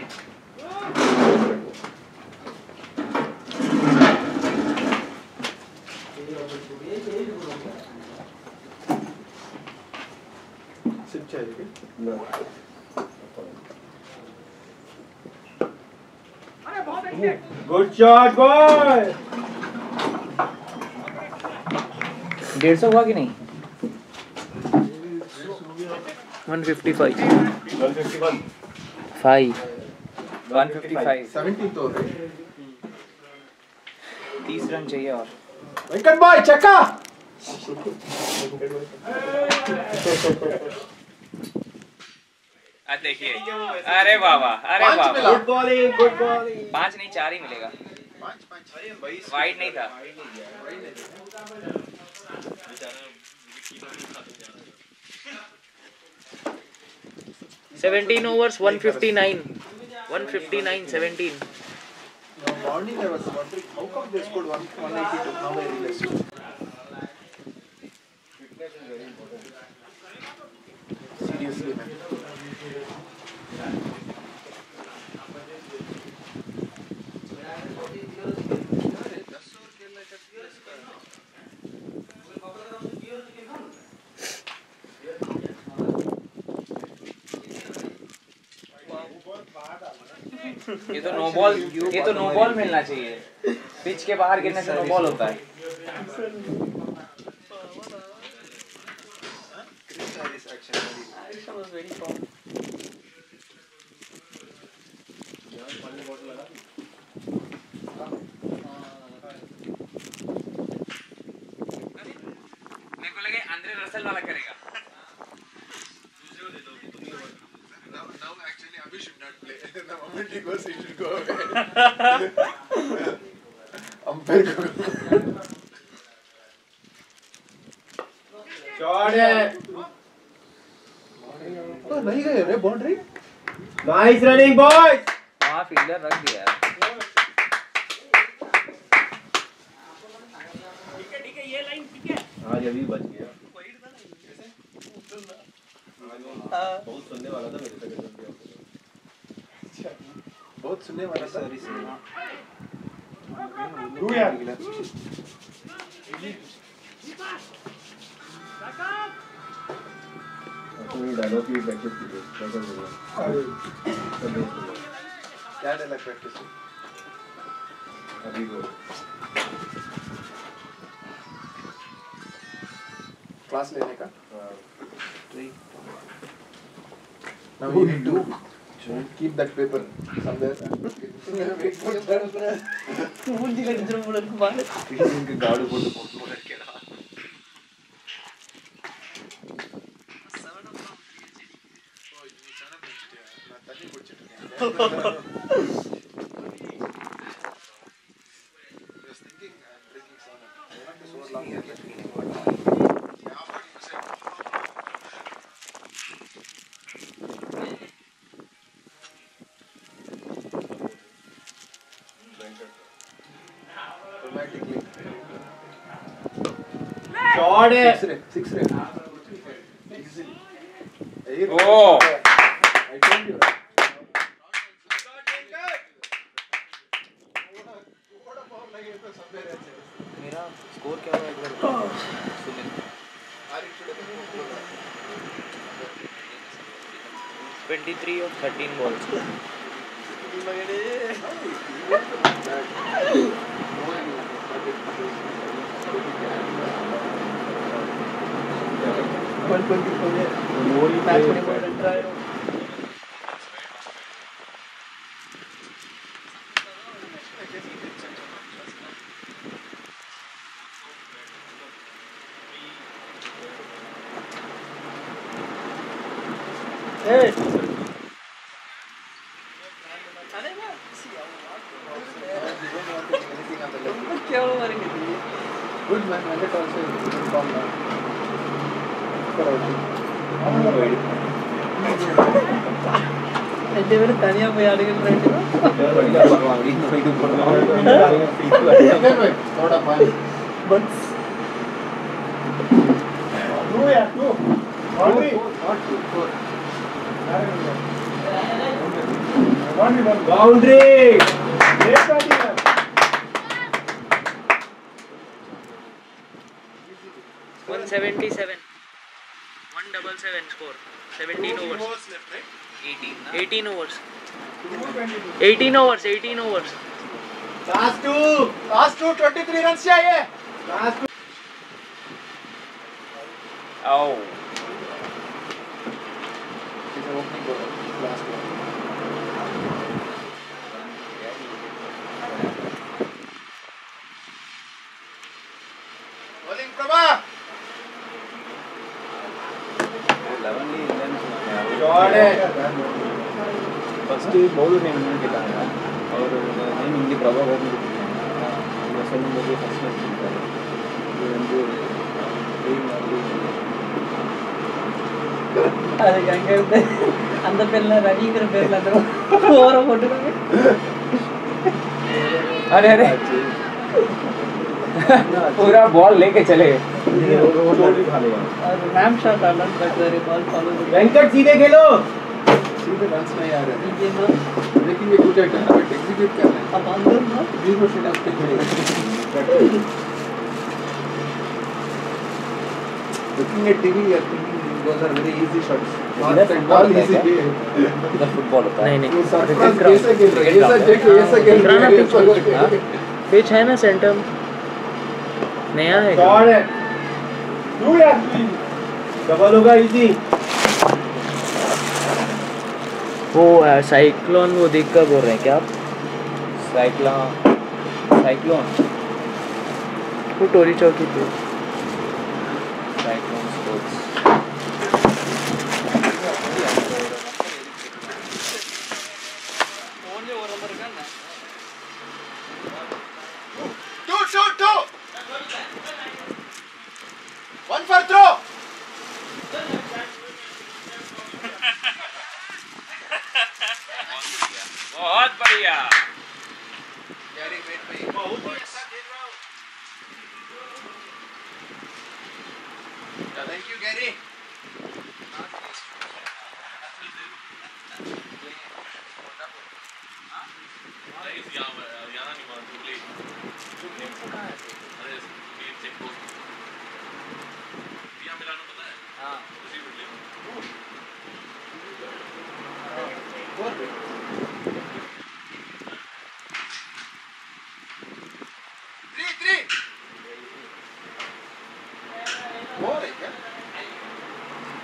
[SPEAKER 7] सिप चाहिए.
[SPEAKER 9] Good shot, boy.
[SPEAKER 3] 150 हुआ कि नहीं? 155
[SPEAKER 9] 151.
[SPEAKER 3] 5 155
[SPEAKER 8] 17 तो हो गए.
[SPEAKER 3] 30 रन चाहिए और.
[SPEAKER 8] वेंकट बॉय चक्का.
[SPEAKER 3] देखिए, अरे बाबा, अरे
[SPEAKER 8] पांच
[SPEAKER 3] बाबा.
[SPEAKER 8] मिला.
[SPEAKER 9] Good bowling, good bowling.
[SPEAKER 3] 5 नहीं 4 ही मिलेगा.
[SPEAKER 8] 5
[SPEAKER 3] वाइड नहीं था. 17 overs 159 17.
[SPEAKER 8] Morning I was wondering how come they scored 182. Now I realized. Seriously, man.
[SPEAKER 3] ये तो नो बॉल मिलना चाहिए. पिच के बाहर गिरने से नो बॉल होता है. मेरे को लगे आंद्रे रसल वाला करेगा.
[SPEAKER 8] Now actually Abhi should not play. The moment he goes, he should go away. Umpire को.
[SPEAKER 9] Shot है.
[SPEAKER 8] तो नहीं गए रे बाउंड्री.
[SPEAKER 9] Nice running, boys.
[SPEAKER 3] वहाँ फील्डर रख दिया.
[SPEAKER 9] आज अभी बच गया. बहुत सुनने वाला था मेरे से।
[SPEAKER 8] बहुत सुनने वाला था।
[SPEAKER 7] तू यार
[SPEAKER 9] अपनी डायलॉग की प्रैक्टिस कीजिए, क्या कर रहे हो?
[SPEAKER 8] क्या डायलॉग प्रैक्टिस?
[SPEAKER 9] अभी वो
[SPEAKER 8] क्लास लेने का? Now you need to keep that paper somewhere.
[SPEAKER 3] மூஞ்சி கடிச்சிரும் போல இருக்கு பாரு.
[SPEAKER 8] இங்க காடு போட்டு போட்டு இருக்கேடா. நான் தண்ணி குடிச்சிட்டு இருக்கேன். Just thinking I'm drinking sauna. So long. Romantically.
[SPEAKER 7] Shot है।
[SPEAKER 8] Six ray. Easily.
[SPEAKER 2] Oh.
[SPEAKER 8] I told you.
[SPEAKER 5] मेरा स्कोर क्या हुआ एक बार सुनील? 23 of 13 balls.
[SPEAKER 3] मैच में कोई रन ट्राई क्या हो मारेंगे
[SPEAKER 8] Good man, and it also is good form now.
[SPEAKER 3] ரெண்டு பேரும் தனியா போய் ஆடுகிற ரெண்டு
[SPEAKER 8] थोड़ा पानी.
[SPEAKER 3] बस
[SPEAKER 7] टू यार two boundary
[SPEAKER 8] Not two, four.
[SPEAKER 7] Boundary एक बैटिंग है
[SPEAKER 3] 177 177 score 17 overs 18 overs 18 overs
[SPEAKER 7] last two 23 run चाहिए last
[SPEAKER 2] Oh.
[SPEAKER 8] It's an opening bowler. Last one.
[SPEAKER 7] Bowling Prabha shot है
[SPEAKER 6] फर्स्ट बॉल నేను కెళ్ళాను और నేను ఇంది ప్రభావం అసలు मुझे फर्स्ट मैच जीता
[SPEAKER 3] அது எங்க இருந்து அந்த பேர்ல ரவிங்கிற பேர்ல அந்த ஓரம் போட்டுருக்காங்க
[SPEAKER 2] अरे अरे पूरा बॉल लेके चले
[SPEAKER 6] रोड भी खा लिया
[SPEAKER 3] और रैम शॉट आना but very ball follow
[SPEAKER 6] Venkat सीधे खेलो
[SPEAKER 8] सीधे runs नहीं आ रहे.
[SPEAKER 3] ये ना
[SPEAKER 8] Making a good idea, but execute करना है.
[SPEAKER 3] अब अंदर ना
[SPEAKER 8] Zero shot आपके खेलेगा. Looking at TV, you are thinking those are very easy shots. Not at all easy.
[SPEAKER 5] इधर फुटबॉल होता है.
[SPEAKER 3] नहीं नहीं
[SPEAKER 8] Surprise कैसे खेल रहे हैं? ऐसा खेल रहे हैं?
[SPEAKER 3] पिच है ना सेंटर नया है
[SPEAKER 7] शॉट है टू यार डबल होगा इजी
[SPEAKER 3] वो साइक्लोन वो देख कर बोल रहे हैं क्या आप
[SPEAKER 5] साइक्लोन
[SPEAKER 3] वो टोरी चौकी पे
[SPEAKER 5] cyclone sports.
[SPEAKER 7] Two 1 for throw
[SPEAKER 2] बहुत बढ़िया
[SPEAKER 7] बहुत ही अच्छा खेल रहा हूँ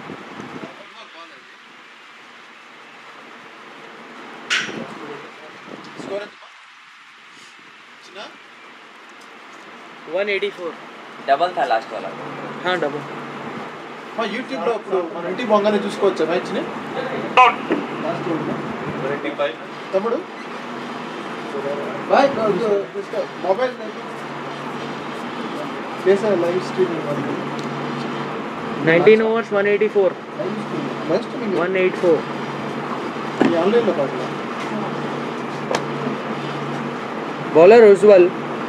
[SPEAKER 8] Score ఎంత? చిన్న
[SPEAKER 3] 184.
[SPEAKER 5] डबल था लास्ट वाला.
[SPEAKER 3] हाँ डबल.
[SPEAKER 8] మా యూట్యూబ్ లో ఇప్పుడు మన ఇంటికి పొంగానే చూసుకోవచ్చా మ్యాచ్ ని? తమ్ముడు బాయ్ మొబైల్ कैसा live streaming
[SPEAKER 3] 19 overs 184.
[SPEAKER 8] Live streaming
[SPEAKER 3] 184.
[SPEAKER 8] ये ऑनलाइन లో కాదు
[SPEAKER 3] bowler Ujjwal.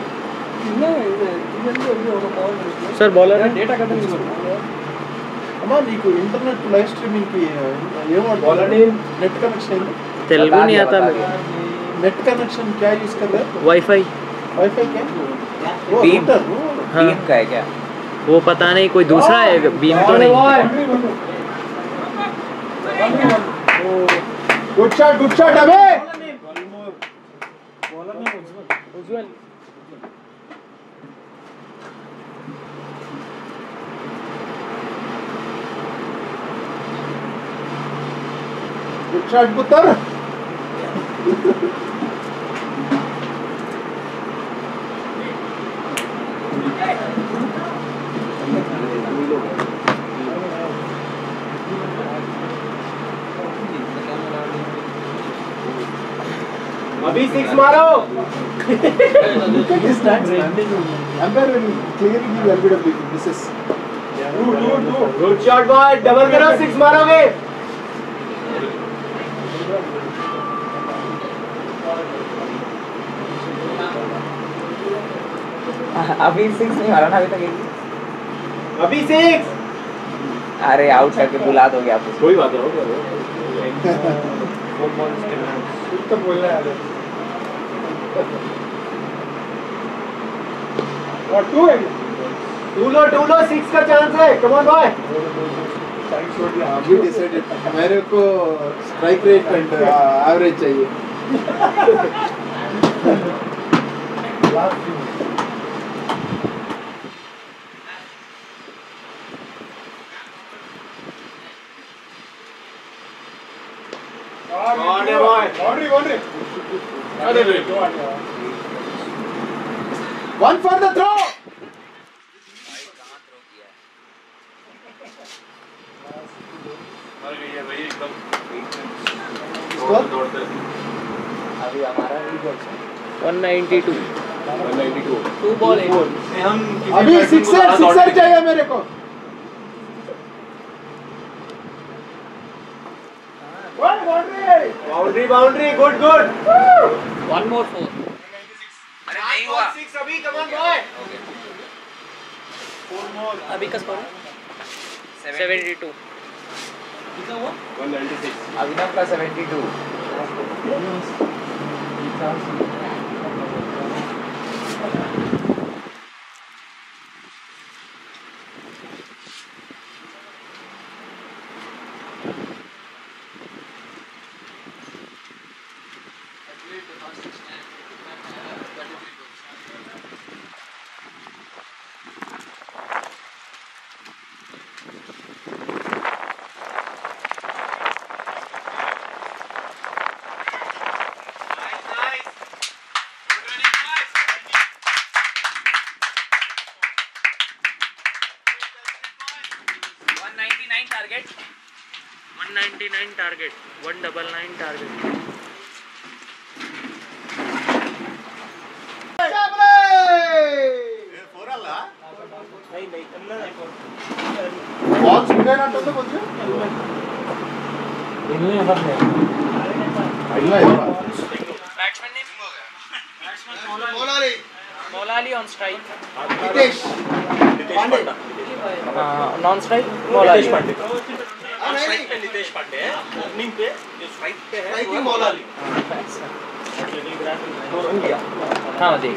[SPEAKER 3] Sir bowler
[SPEAKER 8] data cutting అమ్మా నీకు ఇంటర్నెట్ లైవ్ స్ట్రీమింగ్ కి ఏమవుతుంది నెట్ కనెక్షన్ ఏంది
[SPEAKER 3] तेलुगु नहीं आता मेरे.
[SPEAKER 8] नेट कनेक्शन क्या यूज कर रहे हैं
[SPEAKER 3] वाईफाई.
[SPEAKER 8] वाईफाई क्या वो
[SPEAKER 5] बीम.
[SPEAKER 8] router,
[SPEAKER 3] हाँ.
[SPEAKER 5] टीम का है क्या?
[SPEAKER 3] वो पता नहीं कोई दूसरा है बीम तो नहीं.
[SPEAKER 8] गुड शॉट अबे
[SPEAKER 3] उज्जवल.
[SPEAKER 8] गुड शॉट पुत्र
[SPEAKER 9] अभी 6 मारो.
[SPEAKER 8] Look at this stats, man. Umpire will clearly give LBW misses.
[SPEAKER 9] Good shot boy. Double करो 6 मारोगे.
[SPEAKER 5] अभी 6 नहीं मारा ना अभी तक.
[SPEAKER 9] अभी 6.
[SPEAKER 5] अरे आउट करके बुला दोगे आप उसको.
[SPEAKER 9] कोई बात नहीं.
[SPEAKER 8] तो बोलना है और टू लो 6 का चांस है. Come on boy. We decided मेरे को स्ट्राइक रेट एंड एवरेज चाहिए. Boundary. One for the throw.
[SPEAKER 5] अभी हमारा
[SPEAKER 3] 192.
[SPEAKER 9] 192.
[SPEAKER 3] 2 बॉल 8.
[SPEAKER 8] अभी सिक्सर चाहिए मेरे को.
[SPEAKER 9] Boundary good.
[SPEAKER 3] 1 more 4.
[SPEAKER 5] अरे नहीं हुआ.
[SPEAKER 9] 6 अभी. Come on boy.
[SPEAKER 3] अभी का स्कोर 72.
[SPEAKER 9] 196.
[SPEAKER 5] अभिनव का 72.
[SPEAKER 3] Target 199 target 199 target.
[SPEAKER 8] Ball swing అయినట్టుంది కొంచెం.
[SPEAKER 3] Batsman name Moulali on strike.
[SPEAKER 8] Nitesh Pande.
[SPEAKER 3] Non strike Moulali.
[SPEAKER 2] Strike पे नितेश पांडे है. ओपनिंग पे जो स्ट्राइक पे है वो मौलाली.
[SPEAKER 3] हाँ देख.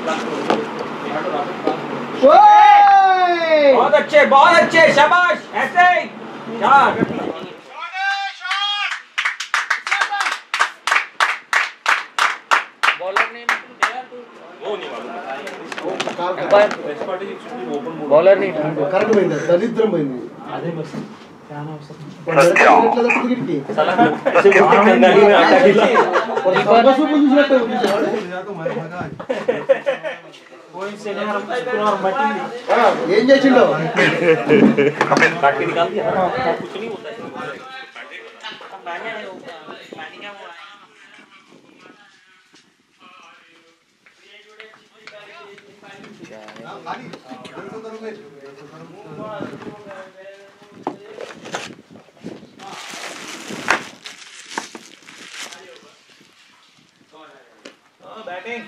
[SPEAKER 5] बहुत अच्छे शाबाश. ऐसे ही यार.
[SPEAKER 3] बॉलर नेम
[SPEAKER 2] वो नहीं मालूम.
[SPEAKER 3] बॉलर नहीं
[SPEAKER 8] కరెక్ట్ పోయింది దరిద్రం పోయింది.
[SPEAKER 3] आधे बस
[SPEAKER 6] कंगाली में आटा खिला
[SPEAKER 1] ఏం చేసిండో
[SPEAKER 6] काट के निकाल दिया कुछ नहीं होता है
[SPEAKER 2] बैटिंग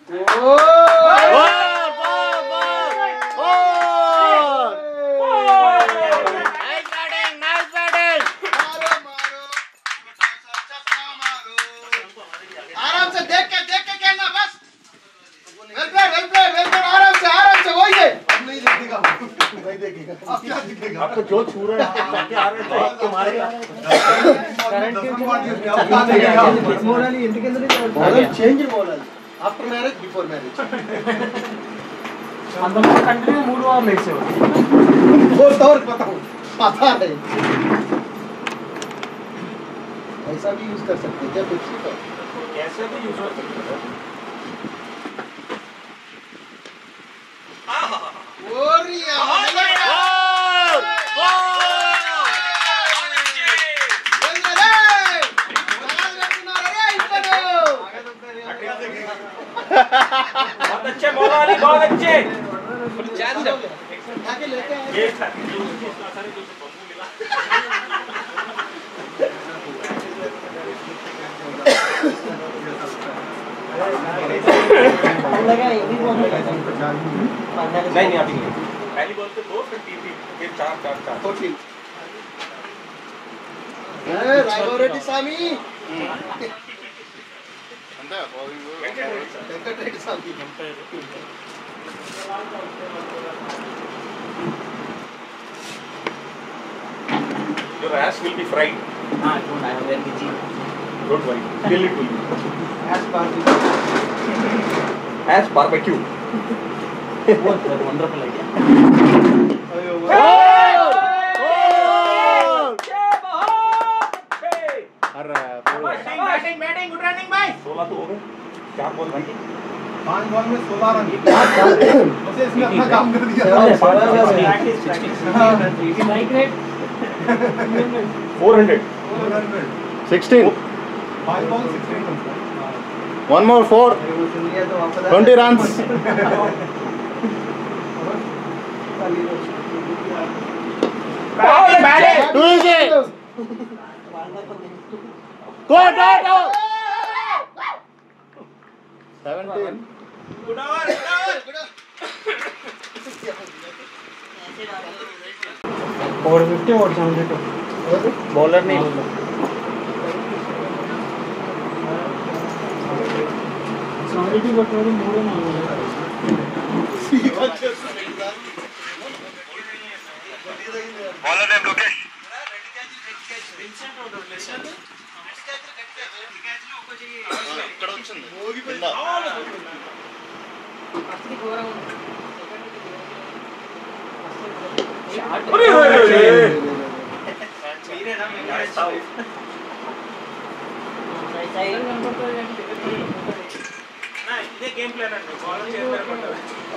[SPEAKER 1] आराम से देख के खेलना बस वेल प्लेड आराम से वही है अब नहीं देखेगा नहीं देखेगा अब क्या दिखेगा
[SPEAKER 6] आपको जो छू रहा है जाके आ रहे हैं तो मारेगा
[SPEAKER 1] करंट के मोराली ఎందుకంటే change Morali after marriage before marriage
[SPEAKER 3] अंदर कंटिन्यू 3 बार लेसेवाడు
[SPEAKER 1] फोर्थ और पता है ऐसा भी यूज कर सकते हैं क्या पेप्सी का
[SPEAKER 6] कैसे भी यूज कर सकते हैं
[SPEAKER 1] ओरिया
[SPEAKER 2] बहुत अच्छे मोराली बहुत अच्छे
[SPEAKER 1] आके लेके आए
[SPEAKER 2] ये सारे जो बम्बू मिला
[SPEAKER 3] लगा ये भी बहुत लगा
[SPEAKER 6] नहीं अभी नहीं
[SPEAKER 2] पहली बॉल पे 2 फिर 3 फिर 4
[SPEAKER 1] 14 रायगोरेड्डी Swami Venkatareddy Swami
[SPEAKER 2] your ass will be fried
[SPEAKER 3] don't I have very busy
[SPEAKER 2] don't worry kill it will be as barbecue
[SPEAKER 3] wonderful idea
[SPEAKER 2] batting good running भाई 16 तो हो गए 4 बॉल बाकी
[SPEAKER 8] 5 बॉल में 16 रन बस इसने अपना काम कर दिया
[SPEAKER 3] strike rate
[SPEAKER 2] 400
[SPEAKER 10] 16
[SPEAKER 8] 5 ball 16 run
[SPEAKER 10] one more 4 20 runs too easy go 17
[SPEAKER 2] good over
[SPEAKER 3] और 50 और 72 बॉलर नहीं बोला 72 बट मोड़े नहीं
[SPEAKER 4] Bowler name Lokesh.
[SPEAKER 10] ఇక్కడ వచ్చింది
[SPEAKER 2] ఇదే గేమ్ ప్లాన్ అండి బౌలర్ చేస్తారు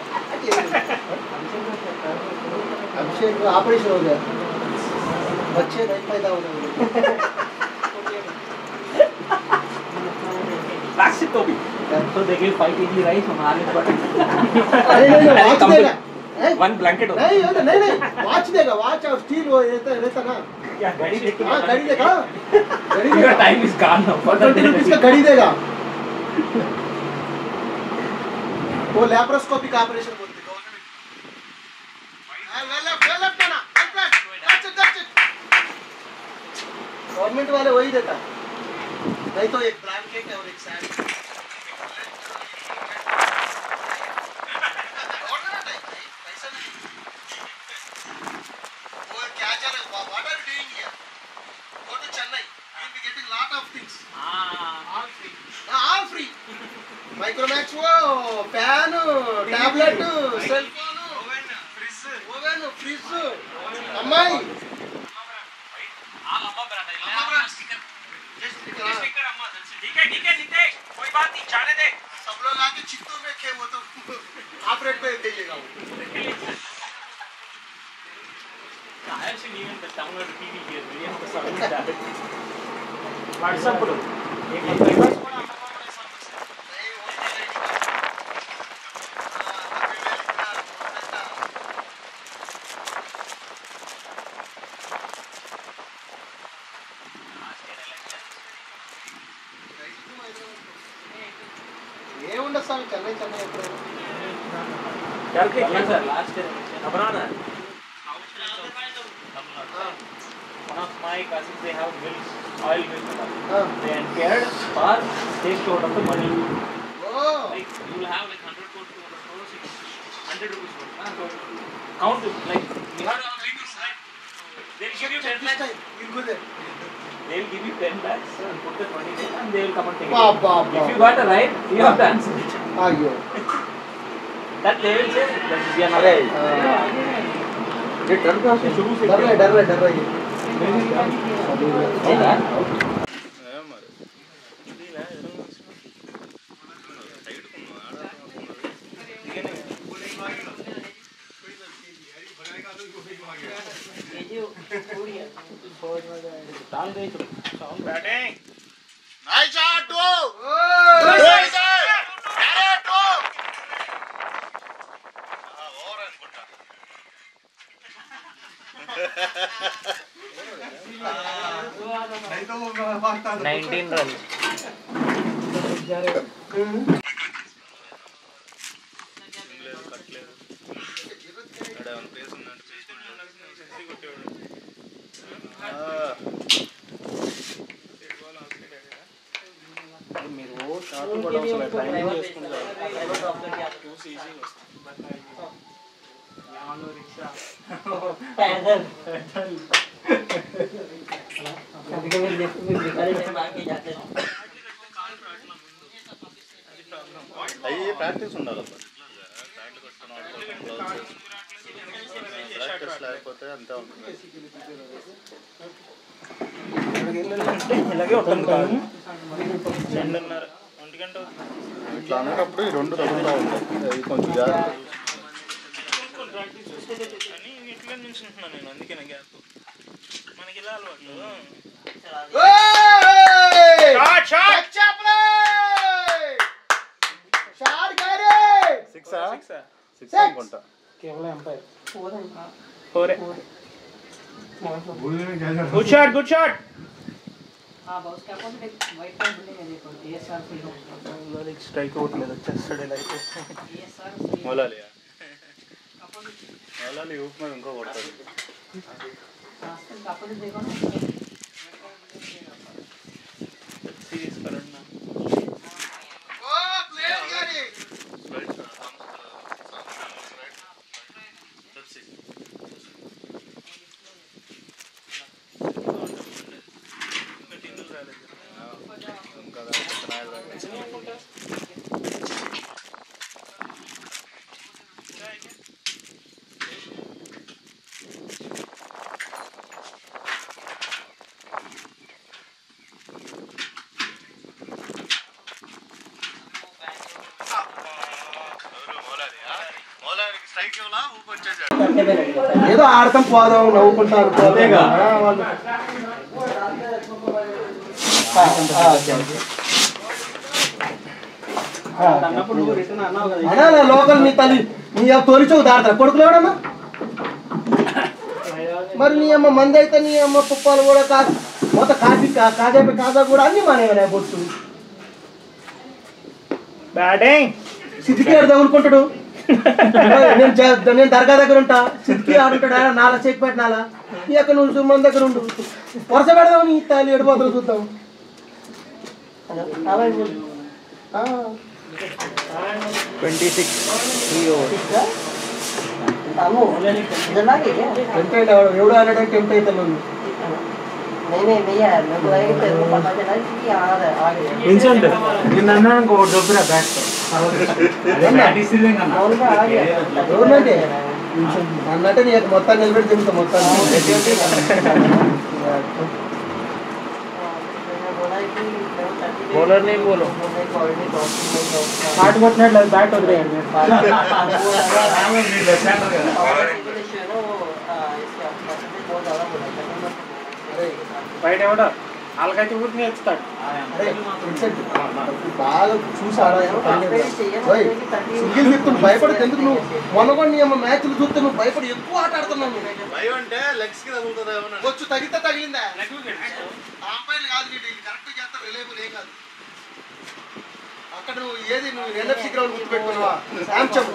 [SPEAKER 1] अभिषेक को ऑपरेशन हो गया बच्चे नहीं पैदा हो गए
[SPEAKER 2] लास्ट तो भी
[SPEAKER 3] तो देखिए 5 kg राइस हम आगे बढ़े
[SPEAKER 1] अरे नहीं वॉच देगा
[SPEAKER 2] वन ब्लैंकेट होता
[SPEAKER 1] नहीं वॉच देगा वॉच और स्टील वो रहता ना
[SPEAKER 2] क्या घड़ी देख
[SPEAKER 1] हाँ घड़ी देगा
[SPEAKER 3] time is gone now for
[SPEAKER 1] इसका घड़ी देगा वो लैप्रोस्कोपिक ऑपरेशन बोलते गवर्नमेंट वाले वही देता नहीं तो एक ब्लैंकेट है और एक सैंड क्या चल रहा है what are you doing here go to Chennai you will be getting lot of things all free Micromax वो fan tablet cell phone oven fridge अम्माई
[SPEAKER 2] अम्मा ब्रांड है स्टिकर अम्मा ठीक है नीते कोई बात नहीं जाने दे
[SPEAKER 10] सब लोग आके चित्तूर में खे वो तो आप रेट पे दीजिएगा वो
[SPEAKER 3] I actually even the download TV here. We have to submit that. WhatsApp पर एक
[SPEAKER 10] ये उन्नत साल चलने एప్పుడైనా
[SPEAKER 3] क्या सर लास्ट घबराना है one of my cousins they have mills oil mills they impaired for take out of the money like you will have like 100 crore 200 crore 100 rupees so count it like you have to big room right they will give you 10 lakhs
[SPEAKER 10] you go there
[SPEAKER 3] they will give you 10 lakhs and put the 20 there and they will come and take it
[SPEAKER 10] if
[SPEAKER 3] you got a right you have to answer it
[SPEAKER 10] ayyo
[SPEAKER 3] that they will say that we are not right
[SPEAKER 10] ये डर रहा है
[SPEAKER 2] बैटिंग
[SPEAKER 10] नाइस शॉट टू नहीं तो वो
[SPEAKER 3] 19 runs
[SPEAKER 6] మీరు షార్ట్ కూడా అవసరం ట్రైనింగ్ చేసుకుంటారు చూసి ఈజీగా వస్తుంది
[SPEAKER 10] అయ్యి ప్రాక్టీస్ ఉండాలి ప్రాక్టీస్ లేకపోతే అంతే ఉంటుంది
[SPEAKER 6] ఇలాగే ఉంటుంది కాదు 2:30 1 గంట
[SPEAKER 10] ఇట్లా అనేటప్పుడు ఈ రెండు తగులుతూ ఉంటాయి అది కొంచెం జాగ్రత్త
[SPEAKER 6] అని ఇట్లా నిల్చుంటున్నాను నేను అందుకే నా గ్యాప్ మనకి ఇలా అలవాటు
[SPEAKER 10] సిక్స్ అనుకుంటా
[SPEAKER 3] కేవలం umpire
[SPEAKER 6] good shot strike out లేదు వచ్చేస్తాడు ఇలా అయితే
[SPEAKER 10] మొలాలి ఊపు మీద ఇంకో కొడతాడు
[SPEAKER 6] సీరియస్ కరెంట్
[SPEAKER 10] ఏదో ఆడతాం పోదాం నవ్వుకుంటారు అన్నా లోకల్ నీ తల్లి నీ తొలిచోకు దాడతారు కొడుకులు ఎవడమ్మా మరి నీ అమ్మ మంది అయితే నీ అమ్మ పుప్పాలు కూడా మొత్తం కాజా కూడా అన్ని మానేవనే బొట్టు
[SPEAKER 6] బ్యాటింగ్
[SPEAKER 10] సిద్ధికేడు తగులుకుంటాడు నేను దర్గా దగ్గర ఉంటా సిద్ధికి ఆడుంటాడు నాలా చెక్ పెట్టినాలా ఇక నువ్వు సుమన్ దగ్గర ఉండు వరుస పెడదాం నీ తల్లి ఎడిపోతావు చూద్దాం 26 ఎవడు ఆడాడంటే టెంప్ట్ అవుతాను
[SPEAKER 6] విన్సెంట్ నిన్న అన్నాను ఇంకోటి డబ్బురా బ్యాట్
[SPEAKER 10] అన్నట్టే నీకు మొత్తాన్ని నిలబెట్టి తింటాం మొత్తాన్ని
[SPEAKER 3] बॉलर नहीं बोलो
[SPEAKER 7] ఆట కొట్టినట్లు అది బ్యాట్ వదిలేయండి బయట ఎవడో వాళ్ళకైతే ఊరికి నేర్చుతాడు
[SPEAKER 10] బాగా చూసి సింగిల్ విత్తులు భయపడదు ఎందుకు నువ్వు మొన్న కూడా నీ మ్యాచ్లు చూస్తే నువ్వు భయపడి ఎక్కువ ఆట ఆడుతున్నావు
[SPEAKER 2] భయం అంటే లెగ్స్ కి తగులుతుందా ఏమన్నా
[SPEAKER 10] వచ్చు తగిలితే తగిలిందా ఆ అమ్మాయిలు కాదు నీకు కరెక్ట్ చేస్తారు రిలేబుల్ ఏం కాదు అక్కడ నువ్వు ఏది నువ్వు ఎన్ఎఫ్సి గ్రౌండ్ గుర్తుపెట్టుకున్నావా శామ్ చెప్పు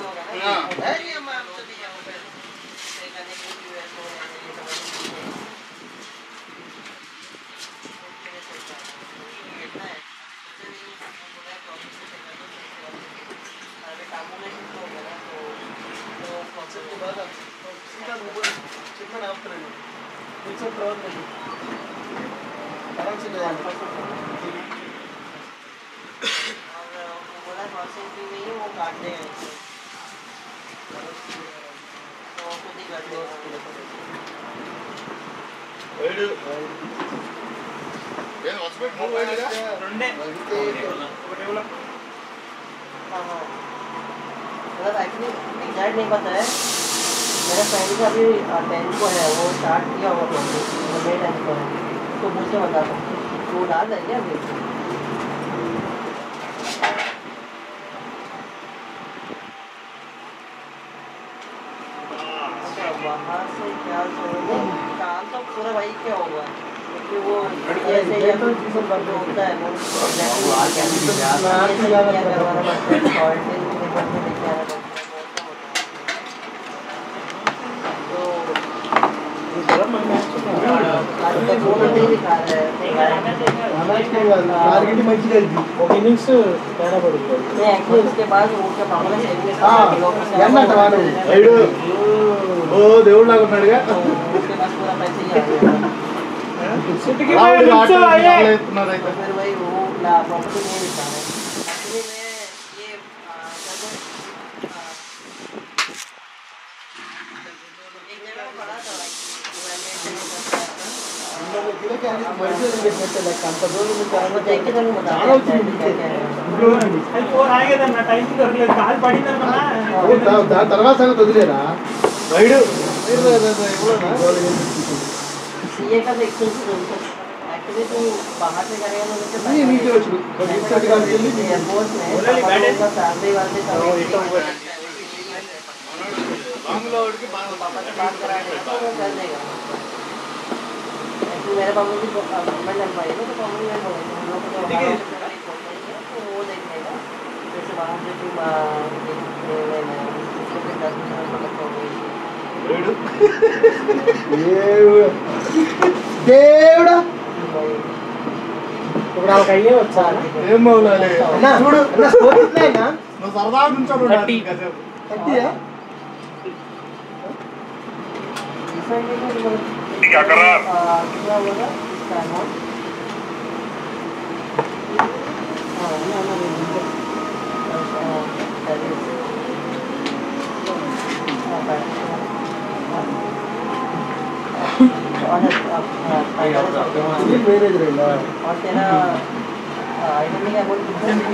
[SPEAKER 11] एक्चुअली एग्जैक्ट नहीं पता है मेरा फ्रेंड का अभी 10 को है वो स्टार्ट किया हुआ वो मेरे 10 को है तो मुझे बताता हूँ वो डाल है क्या अभी वहाँ से क्या सोचो काम तो पूरा भाई क्या होगा कि वो ऐसे ये तो होता है वो करवाना पड़ता है क्वारंटाइन के बाद में लेके आना पड़ता है
[SPEAKER 7] ఒక ఇన్నింగ్స్ తేడా పడుతుంది
[SPEAKER 11] उसके बाद वो क्या मामला है
[SPEAKER 8] ఓ దేవుడు లాగా ఉన్నాడుగా
[SPEAKER 11] उसके पास पूरा पैसे ही आ गया
[SPEAKER 7] సిటీకి పోయి
[SPEAKER 11] फिर वही वो प्रॉपर्टी नहीं मिलता है एक्चुअली मैं ये एक जगह में पढ़ा था देख के तुम बता
[SPEAKER 10] తర్వాత సంగతి వదిలేరా రైడు
[SPEAKER 11] सीए का देख एक्चुअली तो बाहर से करेगा तो
[SPEAKER 10] नीचे వచ్చు
[SPEAKER 11] एयरपोर्ट में फैमिली वाले पापा से बात कराएगा तो वो कर देगा मेरे पापा की गवर्नमेंट एम्प्लॉय है तो गवर्नमेंट हम लोग तो वो देख लेगा जैसे बाहर से तुम
[SPEAKER 10] దేవుడా
[SPEAKER 7] ఇప్పుడు వాళ్ళకి అయ్యే వచ్చా
[SPEAKER 8] ఏం మౌలాలే
[SPEAKER 10] చూడు స్కోర్ ఇట్లా
[SPEAKER 8] నువ్వు సరదా నుంచో
[SPEAKER 10] 30
[SPEAKER 4] क्या कर रहा
[SPEAKER 11] क्या होगा इसका अमाउंट
[SPEAKER 10] మేనేజర్ అయినా
[SPEAKER 11] और तेरा आइटम का अमाउंट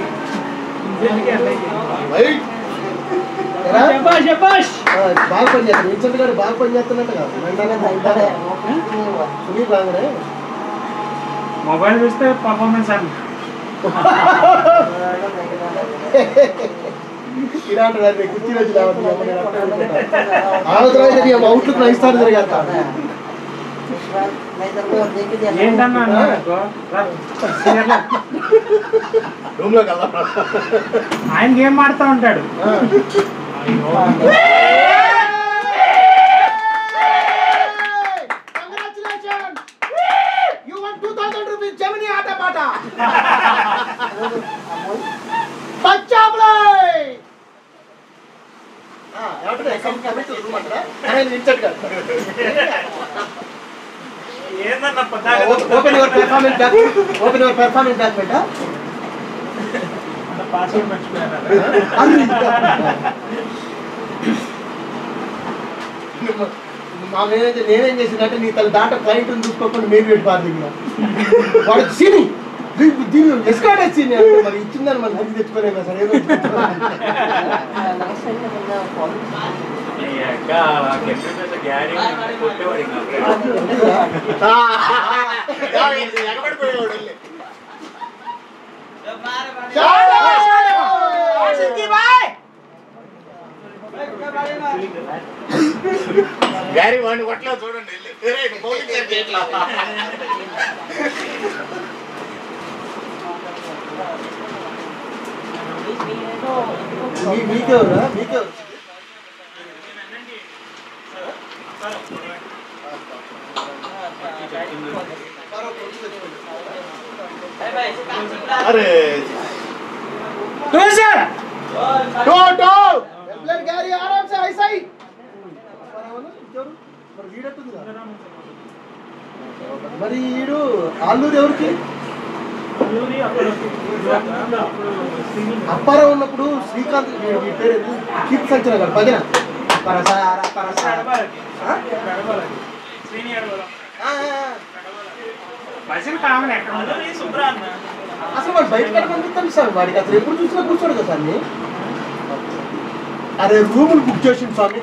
[SPEAKER 10] బాగా పనిచేస్తాను విన్సెంట్ గారు బాగా పనిచేస్తున్నట్టు కాదు సునీల్ రాగరే
[SPEAKER 7] మొబైల్ చూస్తే పర్ఫార్మెన్స్ అని
[SPEAKER 10] ఇలాంటి దాన్ని కుర్చీలో ఆలోచన అవుట్లుక్ నా ఇస్తాను జరిగారు
[SPEAKER 7] ఏంటన్నా
[SPEAKER 8] రూమ్ లోకి వెళ్దాం
[SPEAKER 7] ఆయన గేమ్ ఆడుతూ ఉంటాడు
[SPEAKER 10] ఓపెన్ యువర్ పెర్ఫార్మెన్స్ బ్యాక్ బేటా
[SPEAKER 7] పాస్వర్డ్ మర్చిపోయాను
[SPEAKER 10] మా మేనేజర్ నేనేం చేసిందంటే నీ తల దాంట్లో క్లయింట్ చూసుకోకుండా మీరు పెట్టి పారు దిగిన వాడు సిని దీన్ని ఎస్కాట్ వచ్చింది మరి ఇచ్చిందని మన ముందు తెచ్చుకోలేము సార్ ఏదో
[SPEAKER 2] గ్యారీ వాడిని కొట్టలో చూడండి
[SPEAKER 10] మీకెవరా మీకెవరు
[SPEAKER 2] अरे
[SPEAKER 10] गाड़ी आराम से ऐसा ही మరి ఈడు ఆల్లూరు ఎవరికి అప్పారావు ఉన్నప్పుడు శ్రీకాంత్ పేరు కీర్తి సంచన గారు భజన అసలు వాడు బయట కనిపిస్తాను సార్ వాడికి అసలు ఎప్పుడు చూసినా కూర్చోడు కదా సార్ అరే రూములు బుక్ చేసింది స్వామి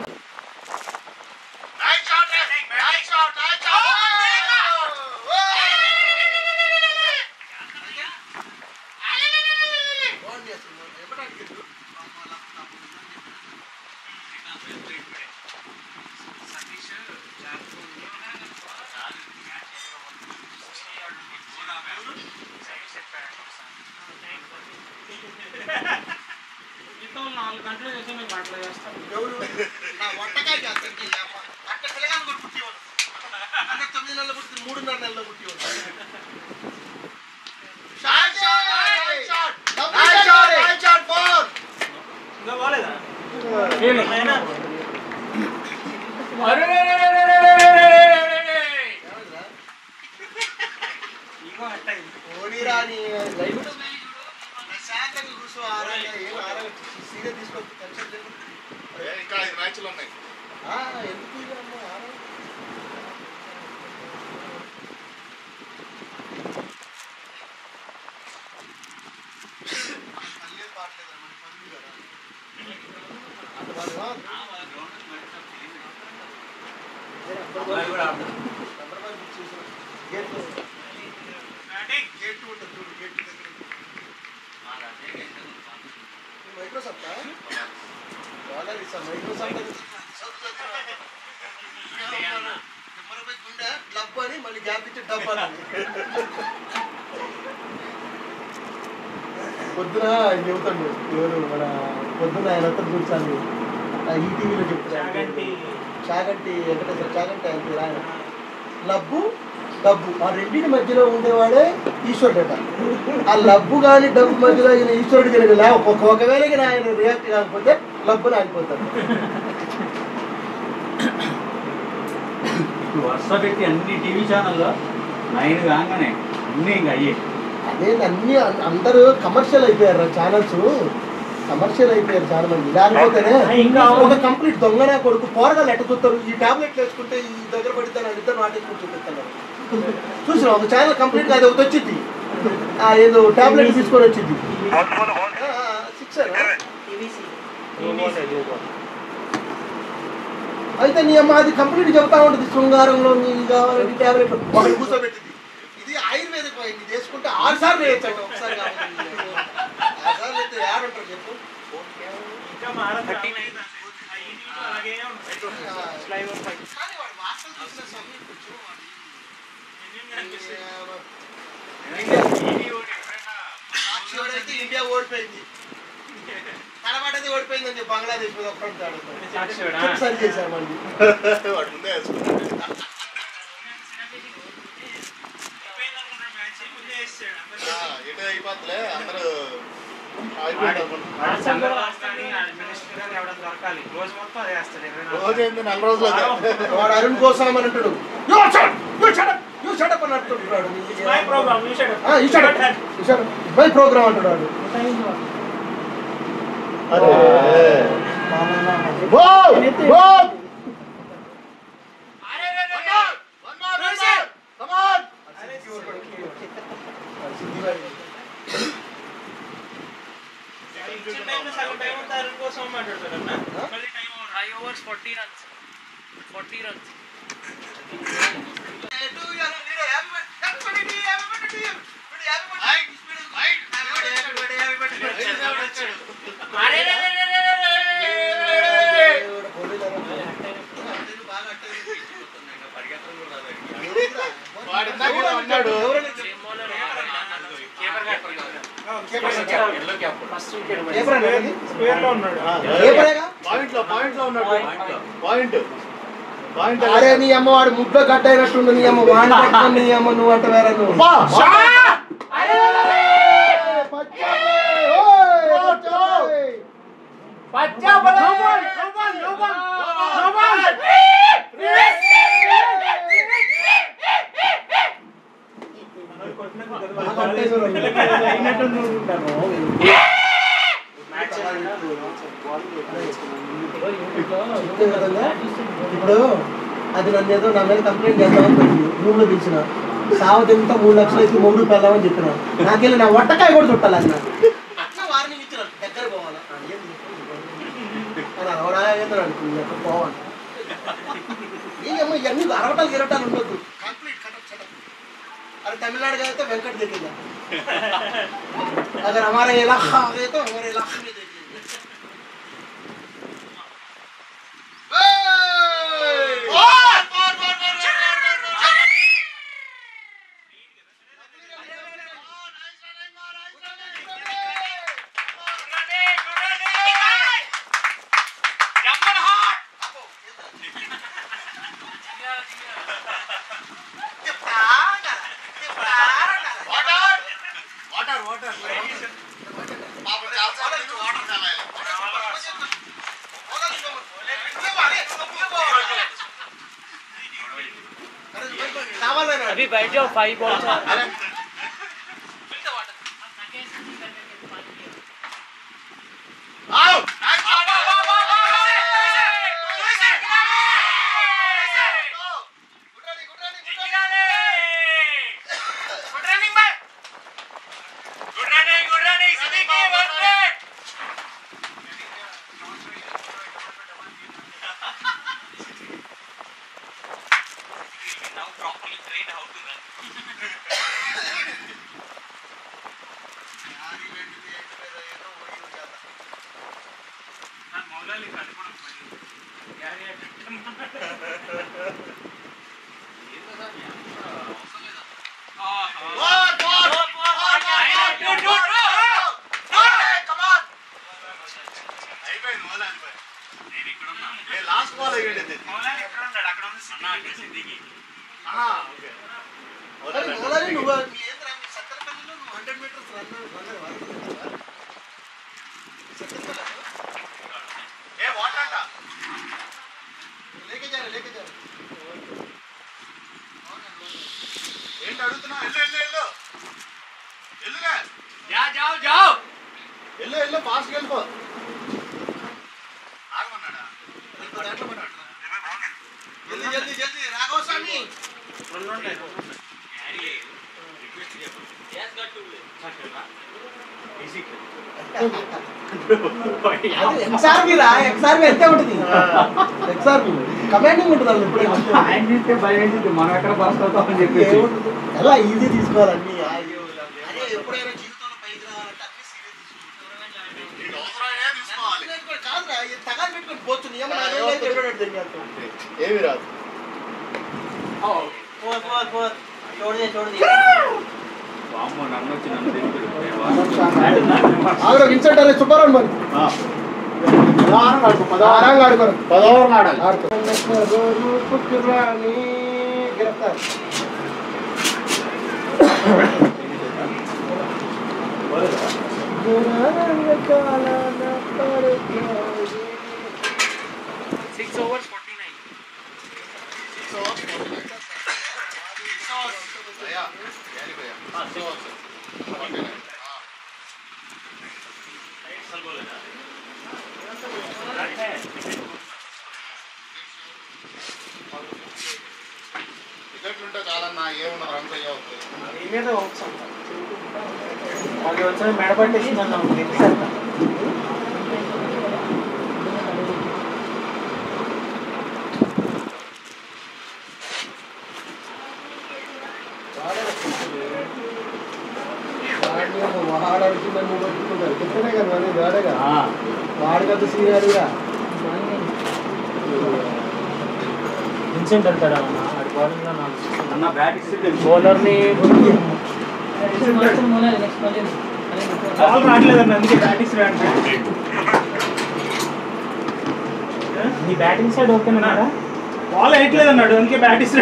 [SPEAKER 10] పొద్దున చెబుతాడు ఎవరు మన పొద్దున ఆయన అంతా చూసాను ఈ టీవీలో చెప్తాను చాగంటి వెంకటేశ్వర చాగంటి ఆయన ఆయన లబ్బు డబ్బు ఆ రెండింటి మధ్యలో ఉండేవాడే ఈశ్వరుడట ఆ లబ్బు కానీ డబ్బు మధ్యలో ఈయన ఈశ్వరుడు కనుక ఒకవేళ ఆయన రియాక్ట్ కాకపోతే లబ్బుని ఆగిపోతాడు
[SPEAKER 6] వరుస పెట్టి అన్ని టీవీ ఛానల్లో 9 కాగానే అన్నీ ఇంకా అయ్యాయి
[SPEAKER 10] అదే అన్ని అందరూ కమర్షియల్ అయిపోయారు ఛానల్స్ కమర్షియల్ అయిపోయారు చాలా మంది లేకపోతేనే ఒక కంప్లీట్ దొంగన కొడుకు పోరగాళ్ళు ఎట్ట చూస్తారు ఈ టాబ్లెట్లు వేసుకుంటే ఈ దగ్గర పడితే ఇద్దరు నాటేసుకుని చూపిస్తున్నారు చూసిన ఒక ఛానల్ కంప్లీట్ గా అది ఒకటి వచ్చింది ఏదో టాబ్లెట్ తీసుకొని వచ్చింది అయితే నీ అమ్మ అది కంప్లీట్ చెప్తా ఉంటుంది శృంగారంలో నీకు కావాలంటే టాబ్లెట్ ఒకటి కూర్చోబెట్టింది ఇది ఆయుర్వేదిక్ ఇది వేసుకుంటే 6 సార్లు వేయచ్చండి ఒకసారి కాబట్టి 6 సార్లు అయితే ఏడుంటారు చెప్పు ఇండియా ఓడిపోయింది తర్వాత ఓడిపోయిందని చెప్పి బంగ్లాదేశ్ మీద ఒక్కడు సరి చేశారు మళ్ళీ వాడు అరుణ్ గోస్వామి అని అంటాడు మై ప్రోగ్రామ్ అంటాడు
[SPEAKER 3] overs 40 runs. 40 runs.
[SPEAKER 10] అరే నీ అమ్మ వాడు ముద్ద కట్ అయినట్టుండు నీ అమ్మ వాడిని పట్టుకొని నీ అమ్మ నువ్వు అంటే వేరే నువ్వు ఇప్పుడు అది నన్ను ఏదో నా మీద కంప్లైంట్ చేద్దామని పోయింది రూమ్ లో పిలిచిన సావతి ఎంత 3 లక్షలు అయితే 3 పెళ్ళామని చెప్పిన నాకెళ్ళి నా వట్టకాయ కూడా చుట్టాలి అన్న వార్నింగ్ ఇచ్చిన దగ్గర పోవాలా పోవాలి ఇవన్నీ అరవటాలు గిరవటాలు ఉండొద్దు కంప్లీట్ अरे तमिलनाडु गए तो वेंकट देखेगा अगर हमारे इलाका आ गए तो हमारे इलाके में देखेंगे
[SPEAKER 3] अभी बैठ जाओ 5 बॉल्स ఎక్స్ఆర్బీ ఎంత ఉంటుంది ఎక్స్ఆర్బీ కమాండింగ్ ఉంటుంది అసలు ఎప్పుడైనా
[SPEAKER 6] మనం ఎక్కడ పాస్ అవుతామని చెప్పి
[SPEAKER 10] ఎలా ఈజీ తీసుకోవాలండి ఎప్పుడైనా జీవితంలో పైకి రావాలంటే అన్ని సీరియస్ కాదురా తగాదు పెట్టుకొని పోవచ్చు నియమం ఏమి రాదు ఇన్సెంట్ అనే సుబ్బారావు మరి గిరఫ్తార్
[SPEAKER 3] 6 overs 49.
[SPEAKER 2] టికెట్లుంటే చాలన్నా ఏమున్నది రంగయ్య
[SPEAKER 10] మీద
[SPEAKER 3] వాళ్ళు వచ్చి మెడ పట్టేసిందన్న
[SPEAKER 10] వాడికంత సీనియర్గా
[SPEAKER 3] విన్సెంట్ అంటాడా అన్న ఆడి బౌలింగ్లో
[SPEAKER 2] అన్న బ్యాట్ ఇస్తే
[SPEAKER 3] బౌలర్ని బాల్ రావట్లేదన్న అందుకే బ్యాటింగ్స్ రావట్లేదు నీ బ్యాటింగ్ సైడ్ ఓకేనా బాల్ వేయట్లేదు అన్నాడు అందుకే బ్యాటింగ్స్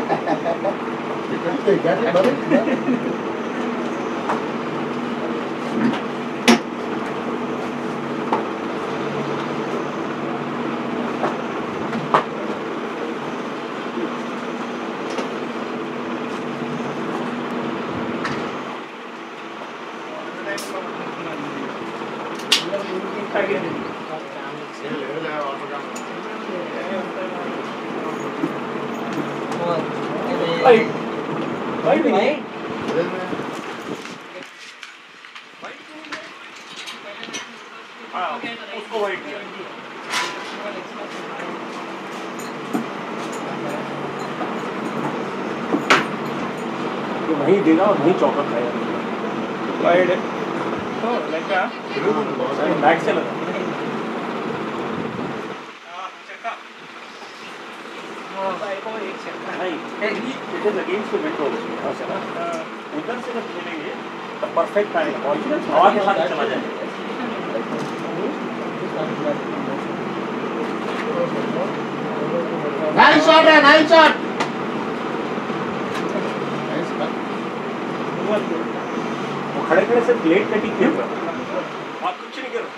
[SPEAKER 2] वहीं देगा और वहीं चौका खाएगा
[SPEAKER 3] वाइड लगा
[SPEAKER 2] बैक से लगा नहीं it is against the wind उधर से जब खेलेंगे तब परफेक्ट आएगा बॉल हवा के साथ चला जाएगा
[SPEAKER 10] नाइस शॉट है नाइस शॉट
[SPEAKER 2] वो खड़े खड़े से प्लेट कटी खेल रहा और कुछ नहीं कर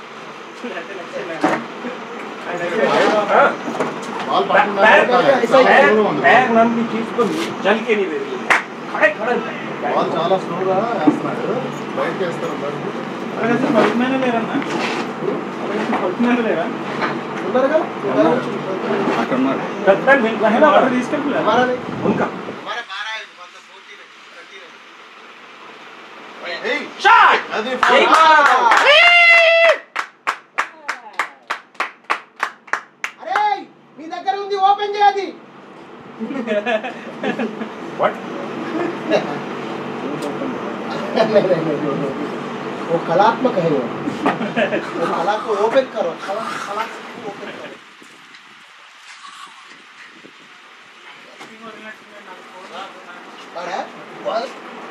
[SPEAKER 2] बैग नाम की चीज को जल के नहीं दे रही खड़े खड़े
[SPEAKER 8] బాల్ చాలా స్లోగా వేస్తున్నాడు బయటకి వేస్తారు
[SPEAKER 3] పడుతున్నానే లేరన్నా పడుతున్నానే లేరా
[SPEAKER 10] ఉన్నారుగా
[SPEAKER 2] अక్కడ ఉన్నారు
[SPEAKER 3] తీసుకెళ్ళి
[SPEAKER 2] उनका
[SPEAKER 10] అరే మీ దగ్గర ఉంది ఓపెన్ చేయది
[SPEAKER 2] व्हाट
[SPEAKER 10] वो कलात्मक है वो कला को ओपन करो कला को ओपन करो अरे बस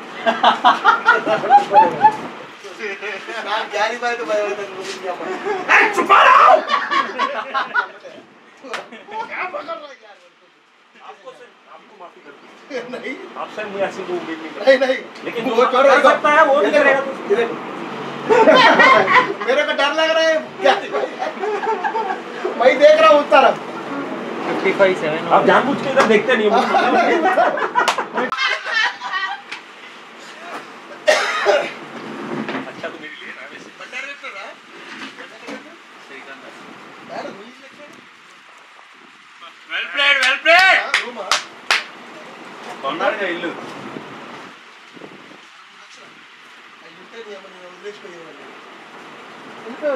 [SPEAKER 10] ना गैरी भाई तो भाई
[SPEAKER 2] चुप रहो
[SPEAKER 10] क्या पकड़ रहा है यार
[SPEAKER 2] आपको माफी करती
[SPEAKER 10] नहीं
[SPEAKER 2] आपसे मुझे ऐसी कोई उम्मीद नहीं
[SPEAKER 10] नहीं
[SPEAKER 2] लेकिन
[SPEAKER 10] वो
[SPEAKER 2] जो
[SPEAKER 10] करो
[SPEAKER 2] कर सकता है वो नहीं करेगा
[SPEAKER 10] मेरे को डर लग रहा है क्या मैं देख रहा हूँ उत्तर
[SPEAKER 3] 55-7
[SPEAKER 2] आप जानबूझ के इधर देखते नहीं हो अच्छा तो मेरे लिए ना वैसे
[SPEAKER 10] बटर रेट रहा यार रूल
[SPEAKER 2] वेल प्लेड
[SPEAKER 10] रूमा
[SPEAKER 2] కొన్నాడుగా ఇల్లు
[SPEAKER 10] అయ్యుంటే నేను వదిలేసిపోయేవాడిని ఇంకా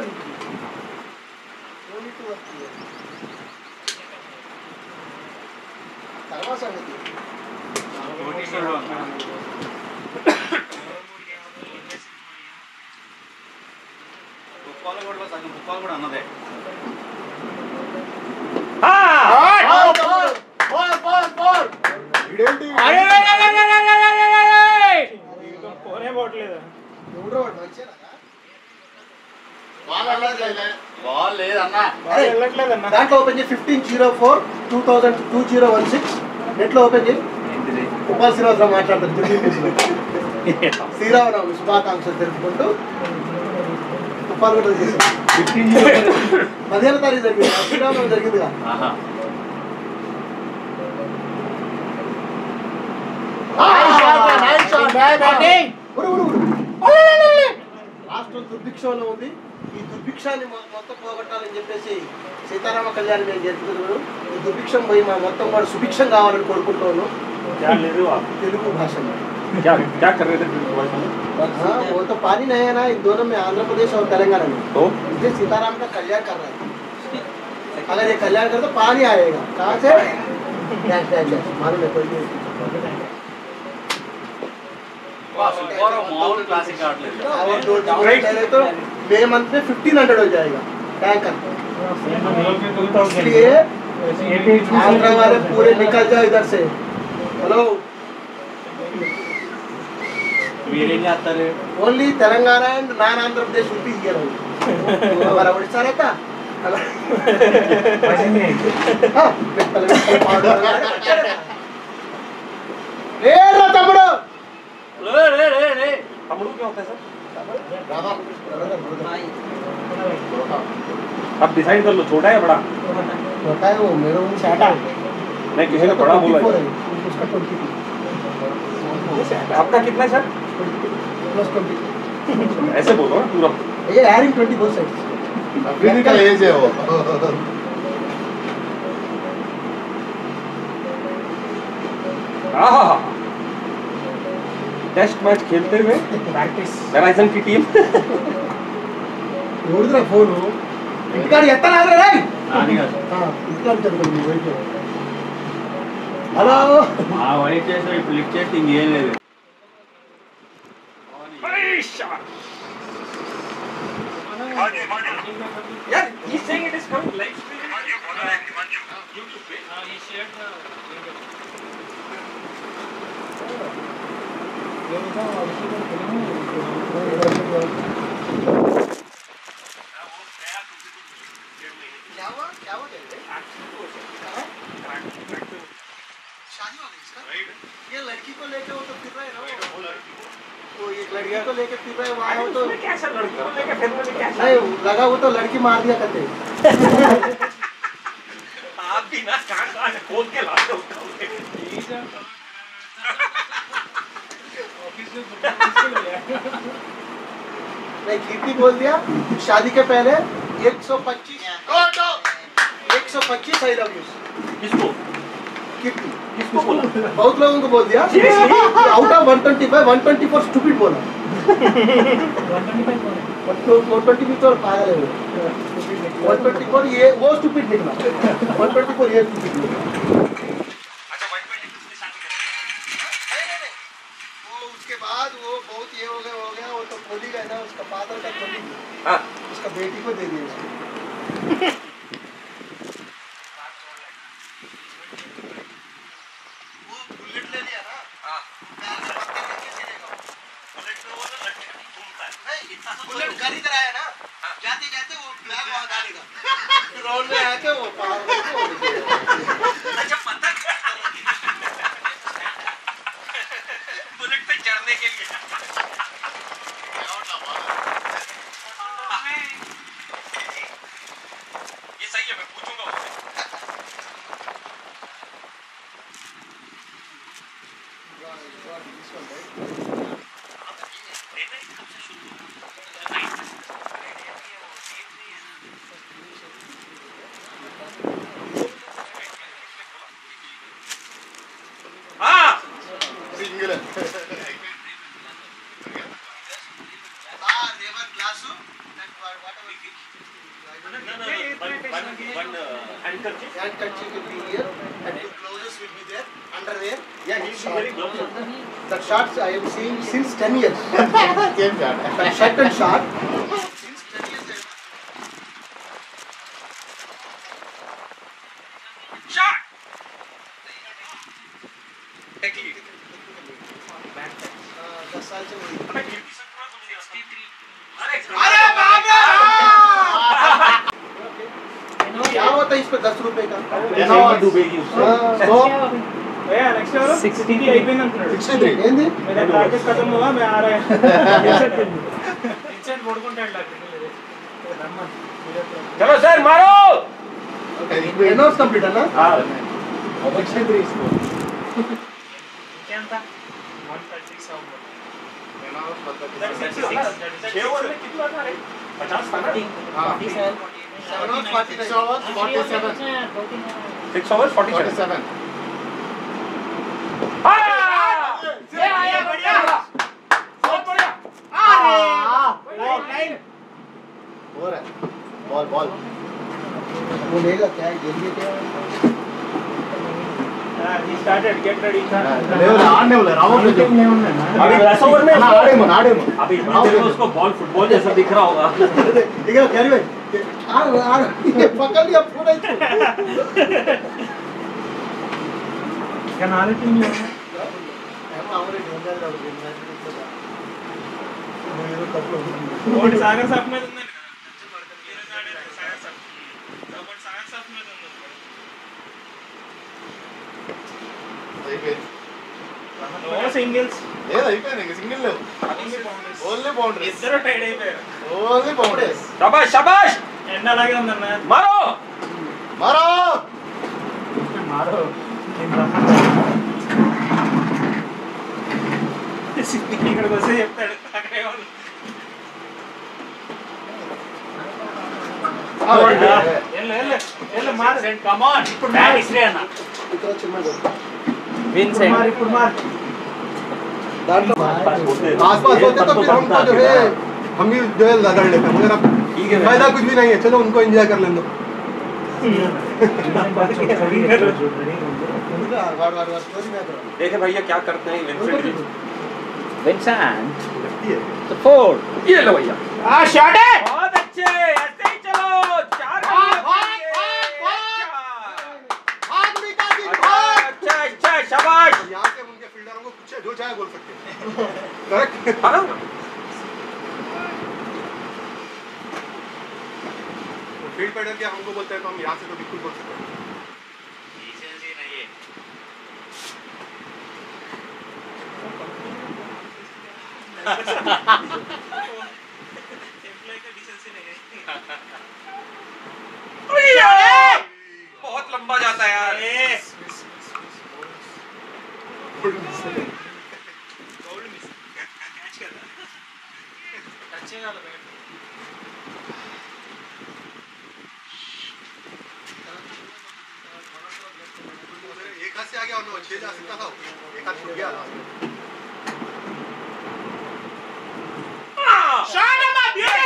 [SPEAKER 10] తర్వాత సంగతి
[SPEAKER 2] కుప్పాలు కూడా సగం కుప్పాలు కూడా అన్నదే
[SPEAKER 3] పోనే పోవట్లేదు
[SPEAKER 10] ఎవడో వాడు మంచిగా
[SPEAKER 2] బాల్ లేదన్నా
[SPEAKER 3] వెళ్ళట్లేదన్న
[SPEAKER 10] దాంట్లో ఓపెన్ చేయి 15/04/2016 నెట్లో ఓపెన్ చేయి ఉపాల్ శ్రీనివాసరావు మాట్లాడతారు శ్రీరామనవమి శుభాకాంక్షలు తెలుపుకుంటూ ఉపాల్ కూడా చేశారు 15వ తారీఖు జరిగింది శ్రీరామనవమి జరిగిందిగా రాష్ట్రం దుర్భిక్షంలో ఉంది ఈ దుర్భిక్షాన్ని మొత్తం పోగొట్టాలని చెప్పేసి సీతారామ కళ్యాణం మేము జరుపుతున్నాను ఈ దుర్భిక్షం పోయి మా మొత్తం కూడా సుభిక్షం కావాలని కోరుకుంటాను తెలుగు భాషలో
[SPEAKER 2] क्या कर रहे थे
[SPEAKER 10] हाँ वो तो पानी नहीं है ना इन दोनों में, आंध्र प्रदेश और तेलंगाना में।
[SPEAKER 6] तो
[SPEAKER 10] इसलिए सीताराम का कल्याण कर रहा है। अगर ये कल्याण कर तो पानी आएगा कहाँ से? डैश डैश डैश मालूम है कोई नहीं। और दो पहले तो मई मंथ में 1500 हो जाएगा टैंकर। इसलिए आंध्र वाले पूरे निकल जाओ इधर से। Hello only Telangana and non Andhra Pradesh will be here only. हमारा उड़ीसा रहता तमिड़
[SPEAKER 6] तमिड़ क्या होता है सर? अब डिसाइड कर लो, छोटा है बड़ा?
[SPEAKER 10] छोटा है वो मेरे को छोटा
[SPEAKER 6] नहीं, किसी ने बड़ा बोला है।
[SPEAKER 10] उसका 22।
[SPEAKER 6] आपका कितना है सर?
[SPEAKER 10] +20।
[SPEAKER 6] ऐसे बोलो ना पूरा।
[SPEAKER 10] ये हैरिंग 24 साइज।
[SPEAKER 8] फिजिकल एज है वो।
[SPEAKER 6] टेस्ट मैच खेलते हुए
[SPEAKER 7] प्रैक्टिस
[SPEAKER 6] वेराइजन की टीम
[SPEAKER 10] ನೋಡಿದ್ರೆ ಫೋನ್ ಇಂಟಿಕಾಡಿ ಎತ್ತನ ಆದ್ರೆ ರೈ ఇంటికాడి చదువుకుంది వైట్. హలో
[SPEAKER 9] వైట్ చేసి ఇప్పుడు లిఫ్ట్ చేస్తే ఇంకేం లేదు.
[SPEAKER 3] Yeah, he's saying it is coming live streaming. YouTube page. He shared the link.
[SPEAKER 10] शादी वाला इसका ये लड़की को लेके वो तो फिर रहा है ना वो एक लड़की को लेके फिर रहा है वहाँ वो तो
[SPEAKER 3] कैसा लड़की को लेके फिर में क्या
[SPEAKER 10] नहीं लगा वो तो लड़की मार दिया करते
[SPEAKER 3] आप भी ना कान खोल के लाते हो
[SPEAKER 10] नहीं कीर्ति बोल दिया शादी के पहले 125 आई लव यू।
[SPEAKER 3] किसको
[SPEAKER 10] कीर्ति
[SPEAKER 3] किसको बोला?
[SPEAKER 10] बहुत लोगों को बोल दिया आउट ऑफ 125 124 स्टूपिड बोला 125 तो पागल है वो 124 ये वो स्टूपिड निकला 124 ये स्टूपिड निकला। वो उसके बाद वो बहुत ये हो गया वो तो खोली गया ना उसका फादर का खोली उसका बेटी को दे दिया उसको। बुलेट घर इधर आया ना जाते जाते वो ब्लैक वहां डालेगा ग्राउंड में आके वो पार
[SPEAKER 3] अच्छा पता बुलेट पे चढ़ने के लिए ये सही है, मैं पूछूंगा उससे।
[SPEAKER 8] सिंगल
[SPEAKER 10] रेवर glass that whatever handkerchief will be here and two clothes will be there underwear.
[SPEAKER 3] Yeah, he is wearing gloves.
[SPEAKER 10] That shorts I am seeing since 10 years.
[SPEAKER 8] same shot.
[SPEAKER 10] That shirt and short since 10 years.
[SPEAKER 3] Shot. Technique.
[SPEAKER 10] 10 साल से वही।
[SPEAKER 3] अरे बाप रे!
[SPEAKER 10] क्या होता है इस पे 10 रुपए का?
[SPEAKER 3] डूबेगी
[SPEAKER 7] నెక్స్ట్ ఎవరు 60 అయిపోయింది అంటున్నాడు
[SPEAKER 10] 63 ఏంది?
[SPEAKER 7] मेरा ప్రాక్టీస్ खत्म हुआ मैं आ रहा है ఇన్సెంట్ కొడుకుంటాడు
[SPEAKER 6] चलो सर मारो.
[SPEAKER 10] ఎన్నోస్ కంప్లీట్ అన్నా?
[SPEAKER 7] ఇంకెంత 130 సౌండ్
[SPEAKER 3] 6 ओवर में कितना था रे? 50 था ना?
[SPEAKER 11] 47
[SPEAKER 10] 7 hours 46 hours
[SPEAKER 8] 47
[SPEAKER 6] 6 hours 47.
[SPEAKER 3] ये आया बढ़िया, बहुत बढ़िया.
[SPEAKER 10] वो लेगा क्या जल्दी क्या
[SPEAKER 3] he started get ready
[SPEAKER 8] आने वाला रावण
[SPEAKER 3] अभी last over में
[SPEAKER 8] आड़े मन
[SPEAKER 3] अभी तेरे को उसको बॉल फुटबॉल जैसा दिख रहा होगा
[SPEAKER 10] ठीक है क्या रे भाई आ ये पकड़ लिया पूरा ही
[SPEAKER 7] क्या नाले टीम में
[SPEAKER 10] ಅವರೇ ಡೆಂಜರ್ ಆಗುತ್ತೆ
[SPEAKER 3] ఓడి సాగర్ సాఫ్ మీద ఉందండి సాగర్ సాఫ్ కాబట్టి సాగర్ సాఫ్ మీద ఉంది నో సింగిల్స్
[SPEAKER 8] లేదు అయిపోయింది సింగిల్ లేవు ఓన్లీ బౌండరీస్
[SPEAKER 3] ఇద్దరు టైడ్ అయిపోయారు
[SPEAKER 8] ఓన్లీ బౌండరీస్
[SPEAKER 3] శబాష్ శబాష్ ఎండ అలాగే ఉందన్న మారో
[SPEAKER 8] మారో
[SPEAKER 7] मारो
[SPEAKER 3] ఇక్కడికి వస్తే చెప్తాడు అక్కడే ఉంది ఎల్ల మార్ కమ్ ఆన్ ఇప్పుడు బ్యాట్ ఇస్రే అన్న
[SPEAKER 10] ఇక్కడ చిన్నగా
[SPEAKER 5] विंसेंट
[SPEAKER 7] मार ఇప్పుడు मार
[SPEAKER 10] దాంట్లో
[SPEAKER 8] आसपास होते तो फिर हमको जो है हम भी जो है लड़ लेते मगर अब फायदा कुछ भी नहीं है चलो उनको एंजॉय कर लेने दो
[SPEAKER 2] देखे भैया क्या करते हैं
[SPEAKER 5] विंसेंट द फोर
[SPEAKER 2] ये लो भैया
[SPEAKER 3] आ शॉट है बहुत अच्छे ऐसे ही चलो चार अच्छा अच्छा शाबाश
[SPEAKER 8] यहाँ से उनके फील्डरों को कुछ जो चाहे बोल सकते हैं करेक्ट फील्ड पैडर क्या हमको बोलते हैं तो हम यहाँ से तो बिल्कुल बोल सकते हैं
[SPEAKER 3] डिसेंसी नहीं है एम्प्लॉय का डिसेंसी नहीं है
[SPEAKER 2] बहुत लंबा जाता है यार
[SPEAKER 3] गोल्ड मिस कैच कर रहा टचिंग वाला बैट
[SPEAKER 8] एक हाथ से आ गया और 6 जा सकता था एक हाथ छूट गया
[SPEAKER 3] शॉट है मार दिया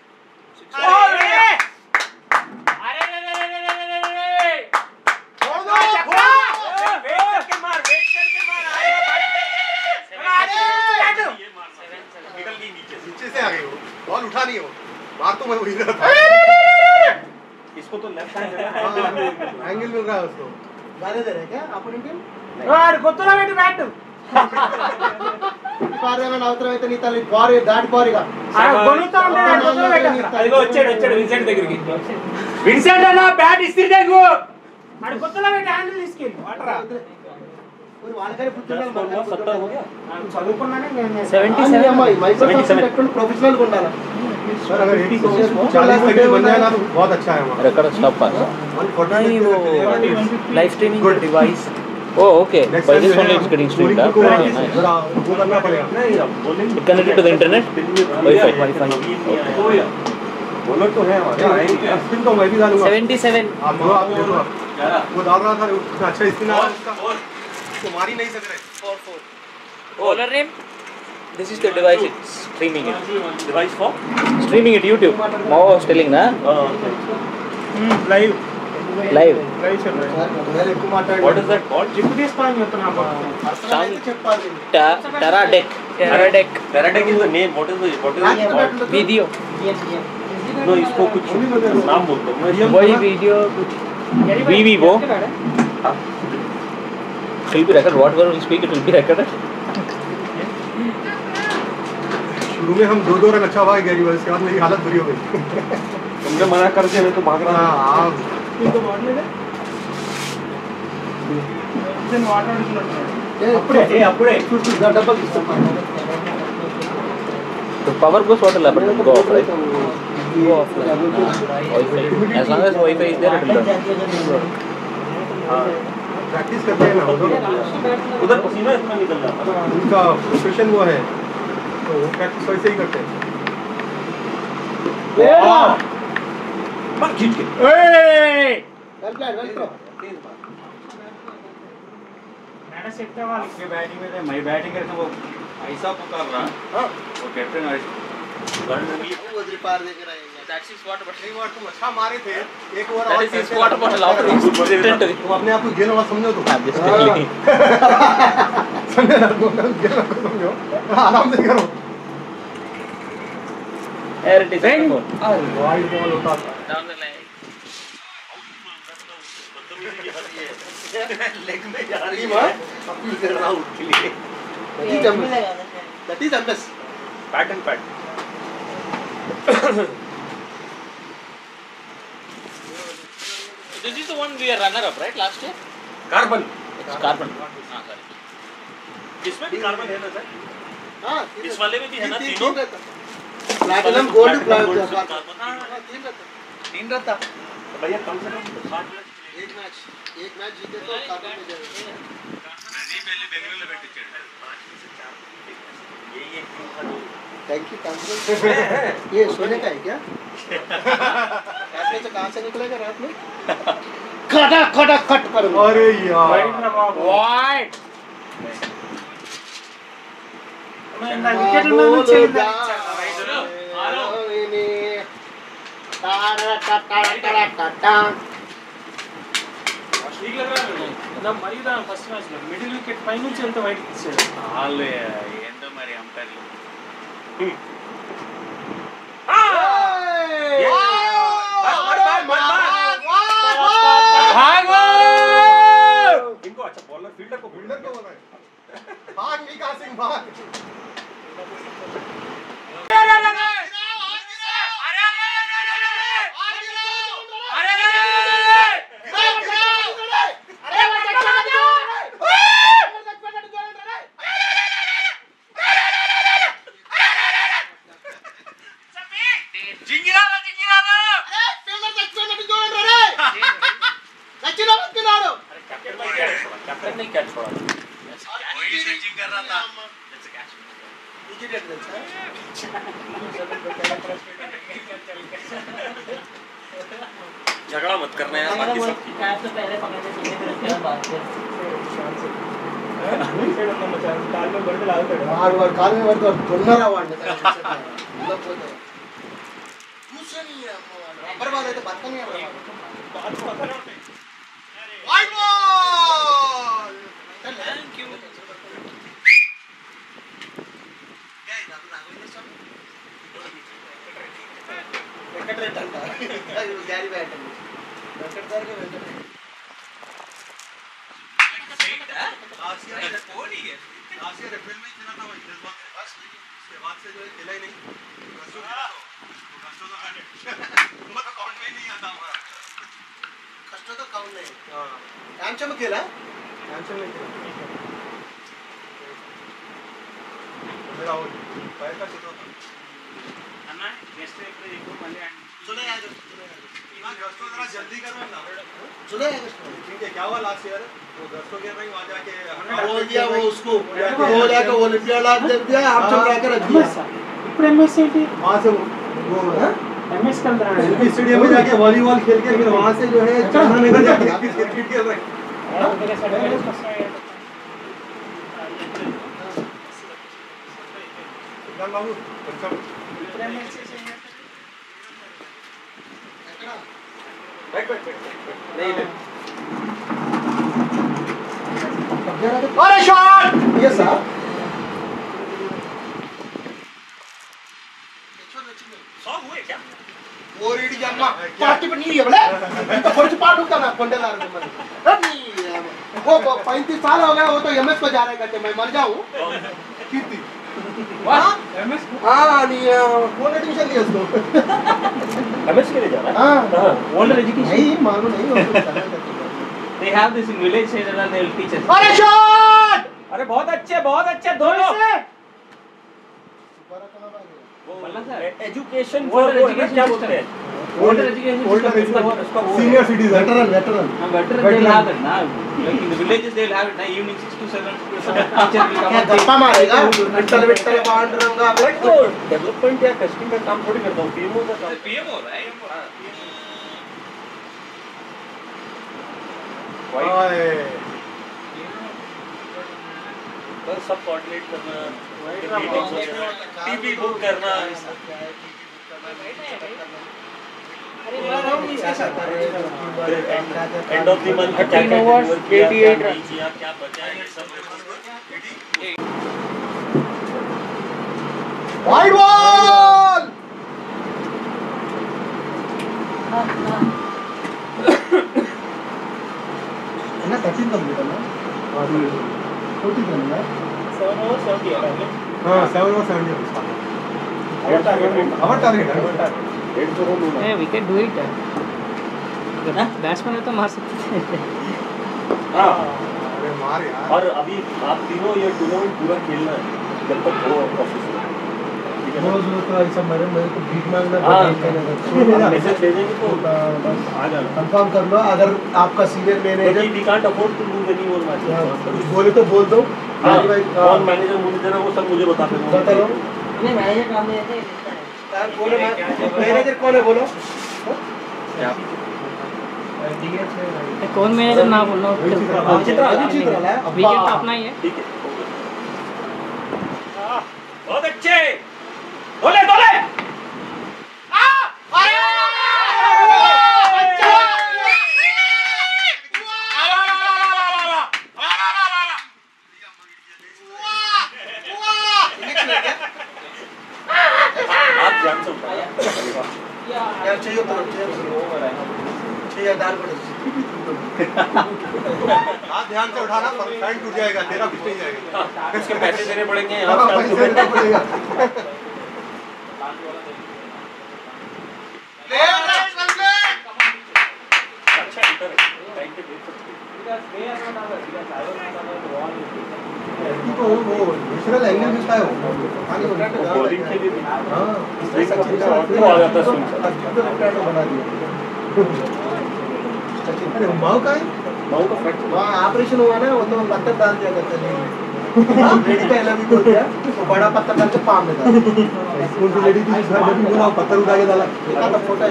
[SPEAKER 8] बॉल उठा नहीं हो बाहर तो मैं वही रहा था
[SPEAKER 3] इसको तो लेफ्ट हैंड
[SPEAKER 8] एंगल मिल रहा है उसको
[SPEAKER 10] गाने दे रहे क्या अपोनेंट टीम
[SPEAKER 7] यार ಗೊತ್ತಲ್ಲ ಬೇಟಿ ಬ್ಯಾಟ್
[SPEAKER 10] పారేమని అవసరం అయితే నీ తల్లి బారీ దాటి బారీగా
[SPEAKER 7] గొనుతా ఉంటాడు ಗೊತ್ತಲ್ಲ ಬೇಟ
[SPEAKER 3] అదిగో వచ్చాడు విన్సెంట్ దగ్గరికి విన్సెంట్ అన్న బ్యాట్ ఇస్త్రీ దేగు
[SPEAKER 7] ఆడు ಗೊತ್ತಲ್ಲ ಬೇಟ హ్యాండిల్ తీసుకెళ్ళి వాటరా
[SPEAKER 10] మరి వాళ్ళకైనా పుట్టున్నాను
[SPEAKER 1] 70 हो गया
[SPEAKER 7] చదువుకున్నానే నేను
[SPEAKER 5] 77
[SPEAKER 10] అమ్మాయి మైక్రోసాఫ్ట్ పెట్టుకుని ప్రొఫెషనల్ గా ఉండాలి
[SPEAKER 8] सर अगर 40 सेकंड बन जाएगा तो बहुत अच्छा है वहाँ
[SPEAKER 5] रिकॉर्ड स्टॉप पास नहीं वो live streaming device oh okay by this only it's getting streamed up
[SPEAKER 8] जरा वो करना पड़ेगा
[SPEAKER 5] connected to the internet wi-fi
[SPEAKER 8] bowler तो है हमारे स्पिन तो मैं भी डालूंगा
[SPEAKER 5] 77
[SPEAKER 8] आप जो आप ले लो वो डाल रहा था उतना अच्छा स्पिन आ रहा है उसको मार ही नहीं सक रहे
[SPEAKER 5] 4 bowler name this is the device it's streaming it
[SPEAKER 1] device for
[SPEAKER 5] streaming it YouTube Mao was telling na
[SPEAKER 7] live
[SPEAKER 5] live
[SPEAKER 7] చల్ रहा है
[SPEAKER 10] నేను ఎక్కువ మాట్లాడి
[SPEAKER 1] what is that called
[SPEAKER 7] zip తీస్తాను చెప్తున్నా
[SPEAKER 10] చెప్పాలి
[SPEAKER 5] Teradek
[SPEAKER 1] Teradek is the name what is it called
[SPEAKER 5] video
[SPEAKER 1] no इसको कुछ नाम बोलते हैं
[SPEAKER 5] वही video कुछ वो will be recorded whatever we speak it will be recorded
[SPEAKER 8] शुरू में हम 2 रन अच्छा हुआ गैरी उसके बाद मेरी हालत बुरी हो गई
[SPEAKER 1] तुमने मना कर दिया मैं तो भाग रहा
[SPEAKER 8] हाँ
[SPEAKER 7] ఇంకో వాటర్ లేదా నేను వాటర్ అడుగుతున్నాను
[SPEAKER 10] అప్పుడే చూసి డబ్బులు ఇస్తాను
[SPEAKER 5] the power goes what will happen it will go off right go off Wi-Fi as long as Wi-Fi is there it will run
[SPEAKER 8] practice करते हैं ना
[SPEAKER 1] उधर पसीना इतना निकल जाता है
[SPEAKER 8] उनका प्रोफेशन वो है तो वो प्रैक्टिस वैसे ही करते हैं
[SPEAKER 1] मत खींच के
[SPEAKER 10] వెల్ ప్లాన్ వెల్ త్రో
[SPEAKER 7] मैंने सेट करवा ली
[SPEAKER 3] के बैटिंग में मैं बैटिंग करके वो ऐसा पुकार रहा वो कैप्टन
[SPEAKER 10] वो पार देकर आएगा
[SPEAKER 3] that's his water bottle.
[SPEAKER 1] 3 watt तुम अच्छा मारे थे, एक over
[SPEAKER 3] That is his water bottle after his tent.
[SPEAKER 1] तुम अपने आप को गेल वाला समझो तुम।
[SPEAKER 3] Just telling.
[SPEAKER 1] समझो ना तुम गेल को समझो, आराम से करो।
[SPEAKER 3] Here it is.
[SPEAKER 1] Wide ball होता था।
[SPEAKER 3] Down the leg.
[SPEAKER 1] लेग में जा रही है, अपील कर रहा हूँ के लिए। That is MS.
[SPEAKER 6] Pattern pad.
[SPEAKER 3] This is the one we are runner up, right? Last year.
[SPEAKER 6] Carbon.
[SPEAKER 3] It's carbon. हाँ sorry.
[SPEAKER 6] इसमें भी कार्बन है ना सर?
[SPEAKER 1] हाँ,
[SPEAKER 6] इस वाले में भी है ना तीनों?
[SPEAKER 1] Platinum gold carbon.
[SPEAKER 10] तीन रहता।
[SPEAKER 6] तो भैया कम से कम 60
[SPEAKER 1] एक मैच जीते तो कार्बन में जाएगा।
[SPEAKER 2] पहले बेंगलुरु में बैठे थे।
[SPEAKER 6] ये
[SPEAKER 1] थैंक यू ये सोने का है क्या? ऐसे तो कहाँ से निकलेगा रात में? खटा खट पर। अरे यार।
[SPEAKER 3] White.
[SPEAKER 10] मैं ना विकेट में चल
[SPEAKER 3] ठीक लग रहा है ना मरी था फर्स्ट मैच में मिडिल विकेट पై నుంచి ఎంత వైట్ ఇచ్చాడు ఆలే ఏందో మరి అంపైర్
[SPEAKER 6] भागो इनको अच्छा बॉलर फील्डर को बोल रहा है
[SPEAKER 1] भाग विकास सिंह भाग।
[SPEAKER 3] कैप्टन नहीं कैच छोड़ा
[SPEAKER 2] वही से जिंग कर रहा था।
[SPEAKER 6] झगड़ा मत करना यार बाकी सब
[SPEAKER 11] कैच तो पहले पकड़ने से फिर उसके बाद बात कर
[SPEAKER 10] काल में बर्ड लाल कर
[SPEAKER 1] और काल में वर्द दोनरा वांड मतलब बोलते कुछ नहीं है रबर वाले तो बात नहीं है बात पता नहीं वाइड बॉल थैंक यू क्या इधर लागो इधर सब विकेट रेट अंटा गैरी बैट विकेट कर के विकेट आसिया ने कौन ही है आसिया रेफरल में इतना था भाई 10 बार बस उसके बाद से जो है खेला ही नहीं रसो तो काउंट में नहीं आता हमारा कष्ट तो काउंट नहीं हां एमचे में खेला एमचे में खेला मेरा आउट पैर का शॉट था
[SPEAKER 3] अन्ना नेक्स्ट एक मళ్ళీ
[SPEAKER 1] सुने आज ना गस्तो जरा जल्दी करो ना सुने ठीक है क्या हुआ लास्ट ईयर वो गस्तो गया भाई वहां जाके बोल दिया वो उसको वो जाके ओलंपियाड लाग दे दिया हम सब जाकर रख दिया
[SPEAKER 10] ఇప్పుడు ఎంఎస్ ఏంటి
[SPEAKER 1] वहां से वो है
[SPEAKER 10] ఎంఎస్ కల్ रहा है
[SPEAKER 1] स्टेडियम में जाके वॉलीबॉल खेल के फिर वहां से जो है चंद्रनगर जाके क्रिकेट खेल रहे हैं बाबू बैक नहीं ले अरे शॉट ये सर
[SPEAKER 6] हुए क्या
[SPEAKER 1] ఓరిడి జన్మ పార్టీ పని नहीं है बोले तो कुछ पार्ट होता ना कोंडेलार में वो 35 साल हो गए वो तो एमएस को जा रहे करते मैं मर जाऊं कीर्ति वाह एमएस हां नहीं कौन एडमिशन लिया उसको
[SPEAKER 6] एमएस के लिए जा रहा है
[SPEAKER 1] हां
[SPEAKER 3] ओल्डर एजुकेशन
[SPEAKER 1] नहीं मालूम नहीं वो
[SPEAKER 3] they have this in village center and they will teach us
[SPEAKER 1] अरे शॉट
[SPEAKER 6] अरे बहुत अच्छे दोनों
[SPEAKER 3] बोलना sir
[SPEAKER 6] education
[SPEAKER 3] Older
[SPEAKER 6] for
[SPEAKER 3] education
[SPEAKER 6] क्या
[SPEAKER 3] system.
[SPEAKER 6] बोलते हैं
[SPEAKER 3] older education
[SPEAKER 1] senior citizen veteran
[SPEAKER 3] veteran they will have it now like in the villages they will have it now evening 6 to 7 teacher will come
[SPEAKER 1] क्या
[SPEAKER 3] and
[SPEAKER 1] गप्पा मारेगा विट्ठल पांडुरंगा
[SPEAKER 6] तो डेवलपमेंट या टेस्टिंग का काम थोड़ी करता हूँ पीएमओ का काम
[SPEAKER 3] PMO right
[SPEAKER 6] बस सब कोऑर्डिनेट करना मीटिंग्स टीवी बुक करना
[SPEAKER 2] end of the month
[SPEAKER 5] 13 overs, 88 runs.
[SPEAKER 2] क्या बचा है सब
[SPEAKER 10] वाइड बॉल ना 13 कंप्लीट है ना 14 रन है
[SPEAKER 3] 7 overs 70 है
[SPEAKER 7] हाँ 7 over 70 our target
[SPEAKER 12] we can do it batsman है तो मार सकते हैं
[SPEAKER 2] हाँ
[SPEAKER 7] अरे मार यार
[SPEAKER 2] और अभी आप तीनों ये टूर्नामेंट पूरा खेलना है जब तक हो ऑफिस में
[SPEAKER 10] बहुत जरूरत है ऐसा मेरे को भीख मांगना
[SPEAKER 2] हाँ।
[SPEAKER 10] पड़ेगा
[SPEAKER 2] मैसेज भेजेंगे तो
[SPEAKER 10] बस
[SPEAKER 2] आ जाना
[SPEAKER 10] कंफर्म कर लो अगर आपका senior manager
[SPEAKER 2] we can't afford to lose any more matches
[SPEAKER 10] बोले तो बोल दो
[SPEAKER 2] हाँ
[SPEAKER 10] भाई
[SPEAKER 2] कौन मैनेजर मुझे देना वो सब मुझे बता देना
[SPEAKER 10] बता लो
[SPEAKER 11] नहीं मैनेजर काम नहीं है
[SPEAKER 10] यार बोलो मैनेजर कौन है बोलो
[SPEAKER 12] कौन मैनेजर ना बोलना विकेट तो अपना ही है
[SPEAKER 2] ठीक है बहुत अच्छे बोले बोले आप जान सकते हैं
[SPEAKER 10] यार चाहिए तो चाहिए दाल पड़े
[SPEAKER 7] हाथ ध्यान से उठाना फैन टूट जाएगा तेरा कुछ नहीं जाएगा
[SPEAKER 2] इसके पैसे देने पड़ेंगे
[SPEAKER 7] हाँ, पैसे देना पड़ेगा
[SPEAKER 2] अच्छा इधर टाइम पे देख सकते
[SPEAKER 10] तो वो नेचुरल एंगल मिलता है वो
[SPEAKER 2] बॉलिंग के लिए
[SPEAKER 10] हां
[SPEAKER 2] एक वो आ जाता है स्विंग
[SPEAKER 10] बना दिया अरे माओ का है
[SPEAKER 2] माउ का फ्रैक्चर
[SPEAKER 10] वहाँ ऑपरेशन हुआ ना वो तो पत्थर डाल दिया करते नहीं लेडी पहले भी बोल दिया वो बड़ा पत्थर डाल के पाम में डाल कौन सी लेडी थी जिस घर में बोला पत्थर उठा के डाला इतना तो फोटो है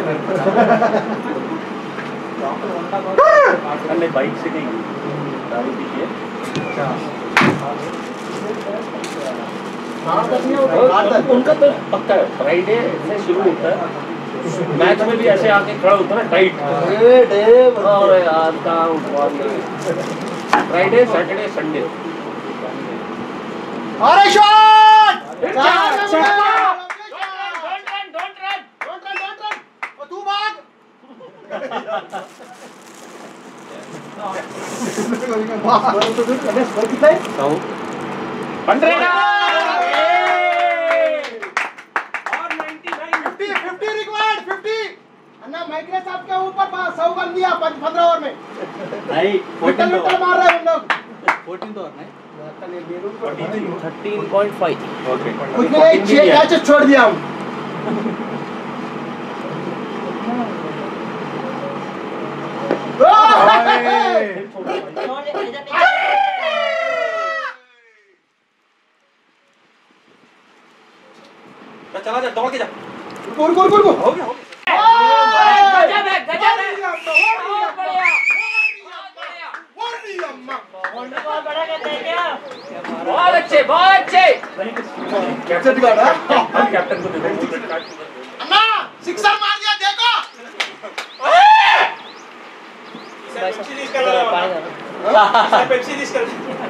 [SPEAKER 2] अन्य बाइक से नहीं दारू पीजिए उनका तो पक्का है फ्राइडे से शुरू होता है मैच में भी ऐसे आके खड़ा होता है ना टाइट और यार का फ्राइडे सैटरडे संडे
[SPEAKER 10] अरे शॉट
[SPEAKER 2] डोंट रन
[SPEAKER 10] तू भाग कितना है
[SPEAKER 2] 15
[SPEAKER 10] 50 रिक्वायर्ड 50 अन्ना माइग्रेस साहब के ऊपर 100 बन दिया 15 ओवर में
[SPEAKER 1] नहीं
[SPEAKER 10] विकेट मार रहे हैं हम लोग
[SPEAKER 1] 14 ओवर नहीं
[SPEAKER 12] 13.5
[SPEAKER 2] ओके
[SPEAKER 10] कुछ नहीं 6 कैचेस छोड़ दिया हम
[SPEAKER 2] चला जा दौड़ के जा
[SPEAKER 10] गुर हो गया
[SPEAKER 12] गजब है बहुत बड़ा कहते हैं क्या
[SPEAKER 5] बहुत अच्छे
[SPEAKER 10] कैसे दिखा रहा
[SPEAKER 2] कैप्टन को दे दो
[SPEAKER 10] अन्ना सिक्सर मार दिया देखो
[SPEAKER 3] पेप्सी निस्कर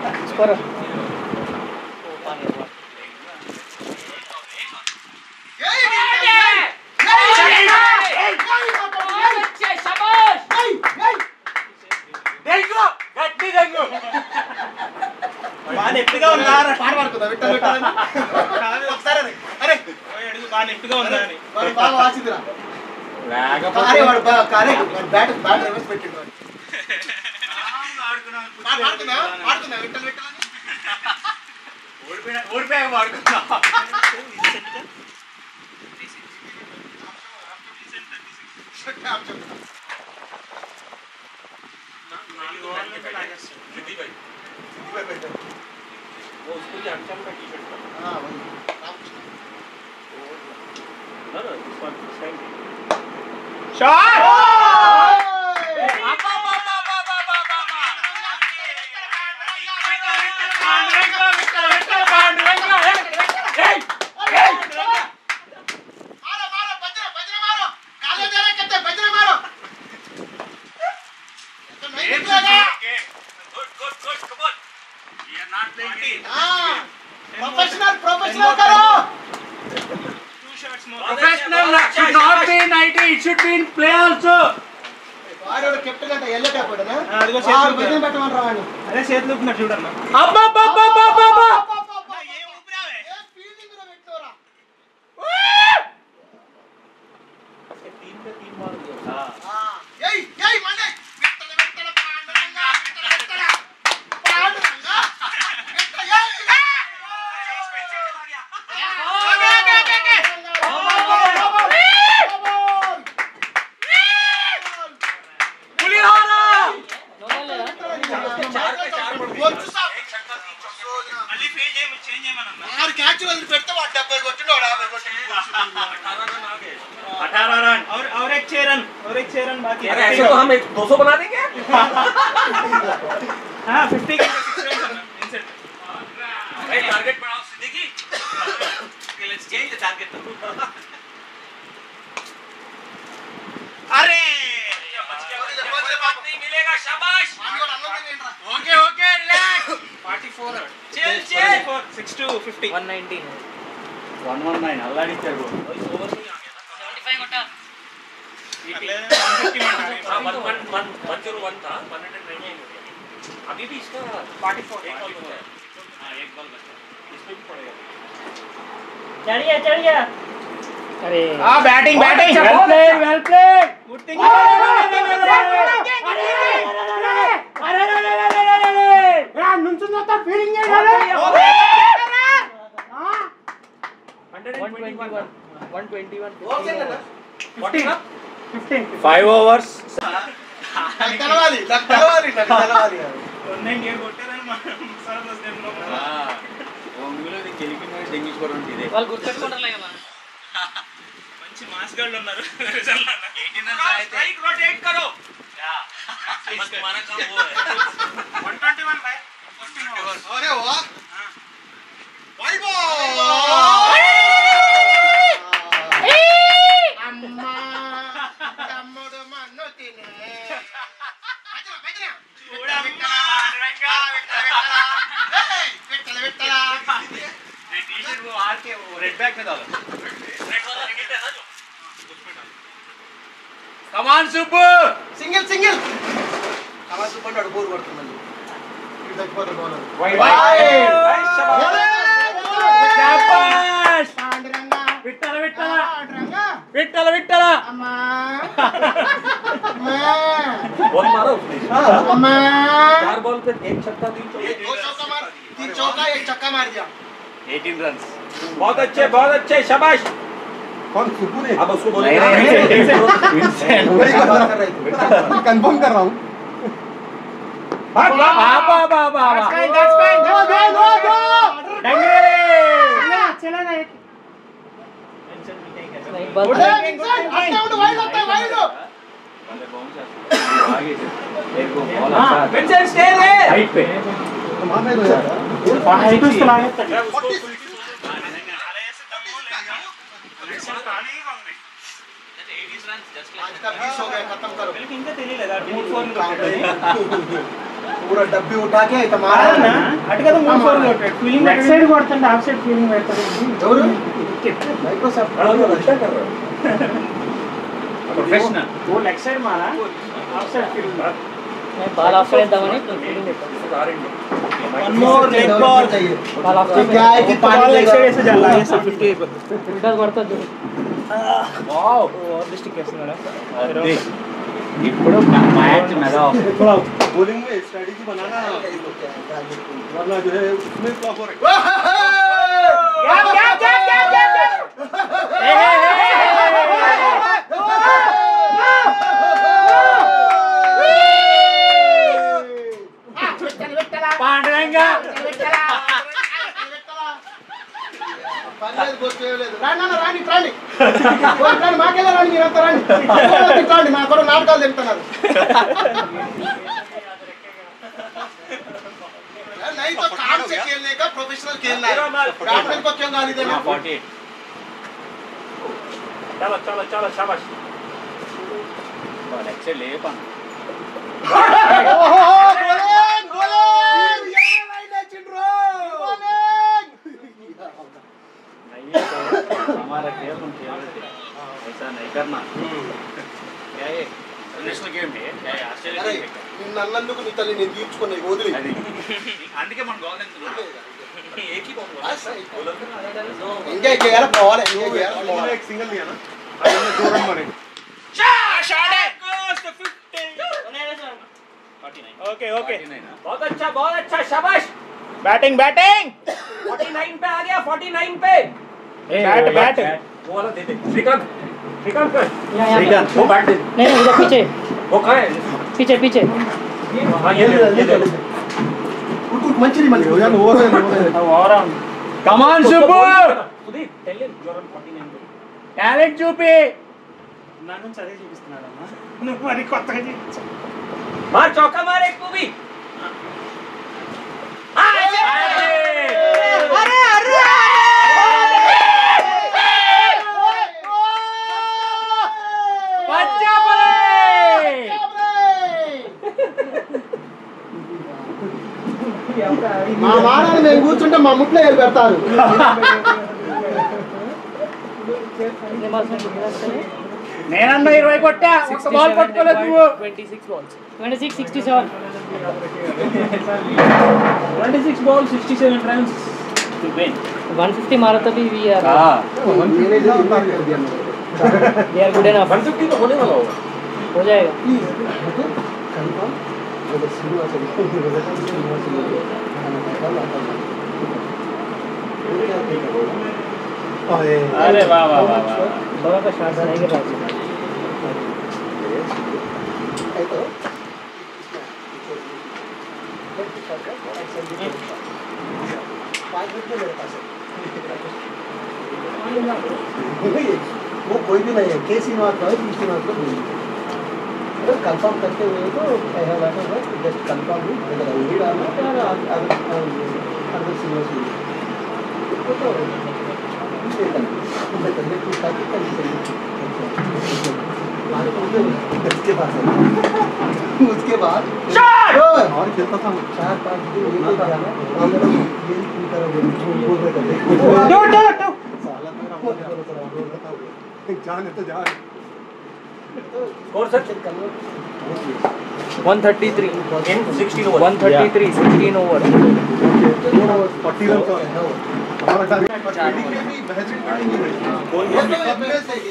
[SPEAKER 3] నెట్టుగా ఉన్నారు అరే బాగా నెట్టుగా ఉన్నారు
[SPEAKER 10] బాగా వాసిందిరా కారే వాడు కారే బ్యాట్ రివర్స్ పెట్టిండు ఆడుకున్నా విట్టలు పెట్టాలని
[SPEAKER 3] ఓడిపోయాక వాడుకున్నా
[SPEAKER 2] वो उसको भी अंचल का टी-शर्ट था
[SPEAKER 10] हां वही
[SPEAKER 2] ना इस टाइम
[SPEAKER 3] शॉट
[SPEAKER 10] मारो बजरा मारो काले दे रहे कहते बजरा
[SPEAKER 3] should be in play also.
[SPEAKER 10] వాడు కెప్టెన్ అంటే ఎల్లో క్యాప్ వాడనా
[SPEAKER 3] అదిగో
[SPEAKER 10] చేతులు భజన పెట్టమంటారా వాడిని
[SPEAKER 3] అదే చేతులు ఊపుతున్నాడు చూడన్నా అబ్బబ్బబ్బబ్బబ్బబ్బ
[SPEAKER 2] ఏం ఊపిరావే
[SPEAKER 10] ఏ ఫీలింగ్ లో పెట్టోరా
[SPEAKER 3] तीन पे तीन मार दिया
[SPEAKER 10] ఏయ్ ఏయ్ మండే వెట్టల వెట్టల పాండరంగా వెట్టల వెట్టల పాండరంగా వెట్టల ఏయ్
[SPEAKER 2] మళ్ళీ ఫెయిల్ చేంజ్ చేయమన్నా
[SPEAKER 10] 6 క్యాచ్ వదిలి పెడితే వాడు 70 కొట్టిండు వాడు 50 కొట్టిండు
[SPEAKER 3] 18 रन और एक 6 रन बाकी
[SPEAKER 2] अरे ऐसे तो हम 200 बना देंगे
[SPEAKER 3] हां 50 के 6 रन इनसेट
[SPEAKER 2] भाई टारगेट बढ़ाओ Siddiqui let's change the target अरे बच गया बात नहीं मिलेगा शाबाश ओके ओके रिलैक्स 44 चल चल
[SPEAKER 3] 6 to 50
[SPEAKER 5] 119
[SPEAKER 6] 119 అల్లాడిచ్చారు
[SPEAKER 2] ओवर नहीं आ गया
[SPEAKER 12] 75 కొట్టా
[SPEAKER 3] 150
[SPEAKER 2] हां 101 था 119 अभी भी इसका 44 एक बॉल बचा है हां एक बॉल बचा इसमें भी पड़ेगा
[SPEAKER 12] चढ़ गया अरे
[SPEAKER 3] हां batting well played good thing
[SPEAKER 12] अरे నుంచుందో ఫీలింగ్
[SPEAKER 3] 5 overs
[SPEAKER 10] తెలవాలి
[SPEAKER 3] నేను కొట్టారని సార్ వస్తేనో
[SPEAKER 6] ఒంగులో ది కెలికిన డెంగిపోవడం ఇదే
[SPEAKER 12] వాళ్ళు గుర్తుపెట్టుకుంటారులే కదా
[SPEAKER 3] మంచి మాస్ గాళ్ళు ఉన్నారు
[SPEAKER 2] 18 रन आए थे स्ट्राइक रोटेट करो क्या बस तुम्हारा काम वो है
[SPEAKER 3] 121 भाई 15
[SPEAKER 10] अरे वाह वाइड बॉल అమ్మా తమ్ముడు మన్ను తినే
[SPEAKER 2] చూడా రంగా
[SPEAKER 10] వెట్టల
[SPEAKER 2] ये टी-शर्ट वो आर के वो रेड बैग में डालो रेड वाला विकेट है ना जो उसमें डालो कमान सुब्बू
[SPEAKER 10] సింగిల్ కమా సూపర్ డాట్ బోర్ కొడుతుంది ఇది తక్కువ బౌలర్
[SPEAKER 3] శాబాష్
[SPEAKER 10] పాండురంగా
[SPEAKER 3] విట్టల
[SPEAKER 10] అమ్మా
[SPEAKER 2] बॉल मारा उसने
[SPEAKER 10] अम्मा
[SPEAKER 2] 4 बॉल पे एक छक्का 3 चौके
[SPEAKER 10] 3 चौका एक छक्का मार दिया
[SPEAKER 2] 18 रन बहुत अच्छे शाबाश
[SPEAKER 8] कौन सुब्बू ने
[SPEAKER 2] अब उसको बोलो
[SPEAKER 8] कंफर्म कर रहा हूँ
[SPEAKER 3] That's fine. Go. चला ना एक
[SPEAKER 2] विंसेंट स्टे देयर
[SPEAKER 6] हाइट पे
[SPEAKER 3] हाइट पे लागे ఇంకా తెలియలేదా 4
[SPEAKER 10] पूरा डब्बी उठा के इतना मारा ना
[SPEAKER 3] అటు కదా 4 కొట్టాడు ఫీలింగ్ బ్యాక్ సైడ్ కొడుతుంటే హాఫ్ సైడ్ ఫీలింగ్ పెడతాడు
[SPEAKER 10] ఎవరు మైక్రోసాఫ్ట్ अच्छा कर रहा है
[SPEAKER 3] प्रोफेशनल वो लेग साइड मारा हाफ साइड फीलिंग
[SPEAKER 12] मैं बाल ऑफ कर दवाने फीलिंग देता
[SPEAKER 3] one more leg ball
[SPEAKER 12] ball off
[SPEAKER 10] क्या है कि
[SPEAKER 3] बॉल
[SPEAKER 10] पानी
[SPEAKER 3] लेग साइड ऐसे जाला ये 50
[SPEAKER 12] उल्टा पड़ता जो
[SPEAKER 3] वाओ और डिस्ट्रिक्ट చేస్తున్నాడా
[SPEAKER 6] ఇప్పుడు మ్యాచ్ మెగా
[SPEAKER 8] थोड़ा बॉलिंग में स्ट्रेटजी बनाना वरना जो है उसमें फ्लॉप हो रहा
[SPEAKER 3] పాండురంగా
[SPEAKER 10] పర్లేదు గోస్ట్ చేయలేదు రాండి మాకెలా రాండి మీరంతా రాండి మా కూడా నాటకాలు తింటున్నారు नहीं तो काम से खेलने का प्रोफेशनल खेलना है बैट्समैन को क्यों गाली देना
[SPEAKER 2] 48 चलो शाबाश
[SPEAKER 6] लेग से ले पन
[SPEAKER 10] बॉलिंग ये लाइन है चिंड्रो बॉलिंग
[SPEAKER 3] हमारा खेल तुम खेल रहे थे ऐसा नहीं करना क्या है नेशनल गेम है क्या है ఆస్ట్రేలియా
[SPEAKER 10] అరే నన్నందుకు నీ తల్లి నేను తీర్చుకున్నా వదిలి
[SPEAKER 3] అందుకే మన గోల్ ఎంత एक ही बॉल
[SPEAKER 10] ఎంజాయ్ చేయాలి పోవాలి ఎంజాయ్ చేయాలి
[SPEAKER 8] एक सिंगल लिया ना हमने 2 रन मारे
[SPEAKER 3] शॉट है कोस्ट 50
[SPEAKER 6] ओके ओके
[SPEAKER 3] बहुत अच्छा शाबाश
[SPEAKER 6] बैटिंग बैटिंग
[SPEAKER 3] 49 पे आ गया 49 पे
[SPEAKER 6] बैट बैट
[SPEAKER 3] वो वाला दे दे श्रीकांत श्रीकांत कर
[SPEAKER 12] यहाँ
[SPEAKER 3] श्रीकांत वो बैट दे
[SPEAKER 12] नहीं उधर पीछे
[SPEAKER 3] वो कहाँ है
[SPEAKER 12] पीछे पीछे
[SPEAKER 3] हाँ ये ले
[SPEAKER 10] మంచిది మళ్ళీ
[SPEAKER 6] और come on Subbu
[SPEAKER 3] Sudeep tell him you are on 49 पे
[SPEAKER 6] टैलेंट చూపి
[SPEAKER 7] నా నుంచి అదే చూపిస్తున్నాడమ్మా నువ్వు మరి కొత్తగా చూపించు
[SPEAKER 3] मार चौका मार एक को भी
[SPEAKER 10] అరే అరే
[SPEAKER 6] बच्चा पड़े
[SPEAKER 10] మా వారాలు మేము కూర్చుంటే మా ముట్లో వెళ్ళి పెడతారు
[SPEAKER 6] నేనన్నా 20 కొట్టా ఒక బాల్ పట్టుకోలేదు నువ్వు
[SPEAKER 12] 26 balls 26 67
[SPEAKER 3] 26 balls 67 runs to win
[SPEAKER 12] 150 मारा तभी we are they are good enough
[SPEAKER 3] 150 तो होने वाला होगा
[SPEAKER 12] हो जाएगा
[SPEAKER 6] अरे वाह वाह वाह
[SPEAKER 12] बड़ा का शॉट नहीं के पास
[SPEAKER 10] वो कोई भी नहीं है के श्रीनिवास का है श्रीनिवास का नहीं अगर कंफर्म करते हुए तो ऐसा बैठा होगा जस्ट कंफर्म भी अगर वही डालना तो अगर श्रीनिवास तो उसके बाद और खेलता था 4-5 दिन ये जाना और मेरा ये तरह बोल रहे थे जाने तो जान
[SPEAKER 3] score sir
[SPEAKER 12] 133
[SPEAKER 3] in 16 over
[SPEAKER 12] 133 16 over
[SPEAKER 8] 40 run हमारा टारगेट फील्डिंग में भी बेहतरीन फील्डिंग है
[SPEAKER 10] बॉल में सब में से अच्छी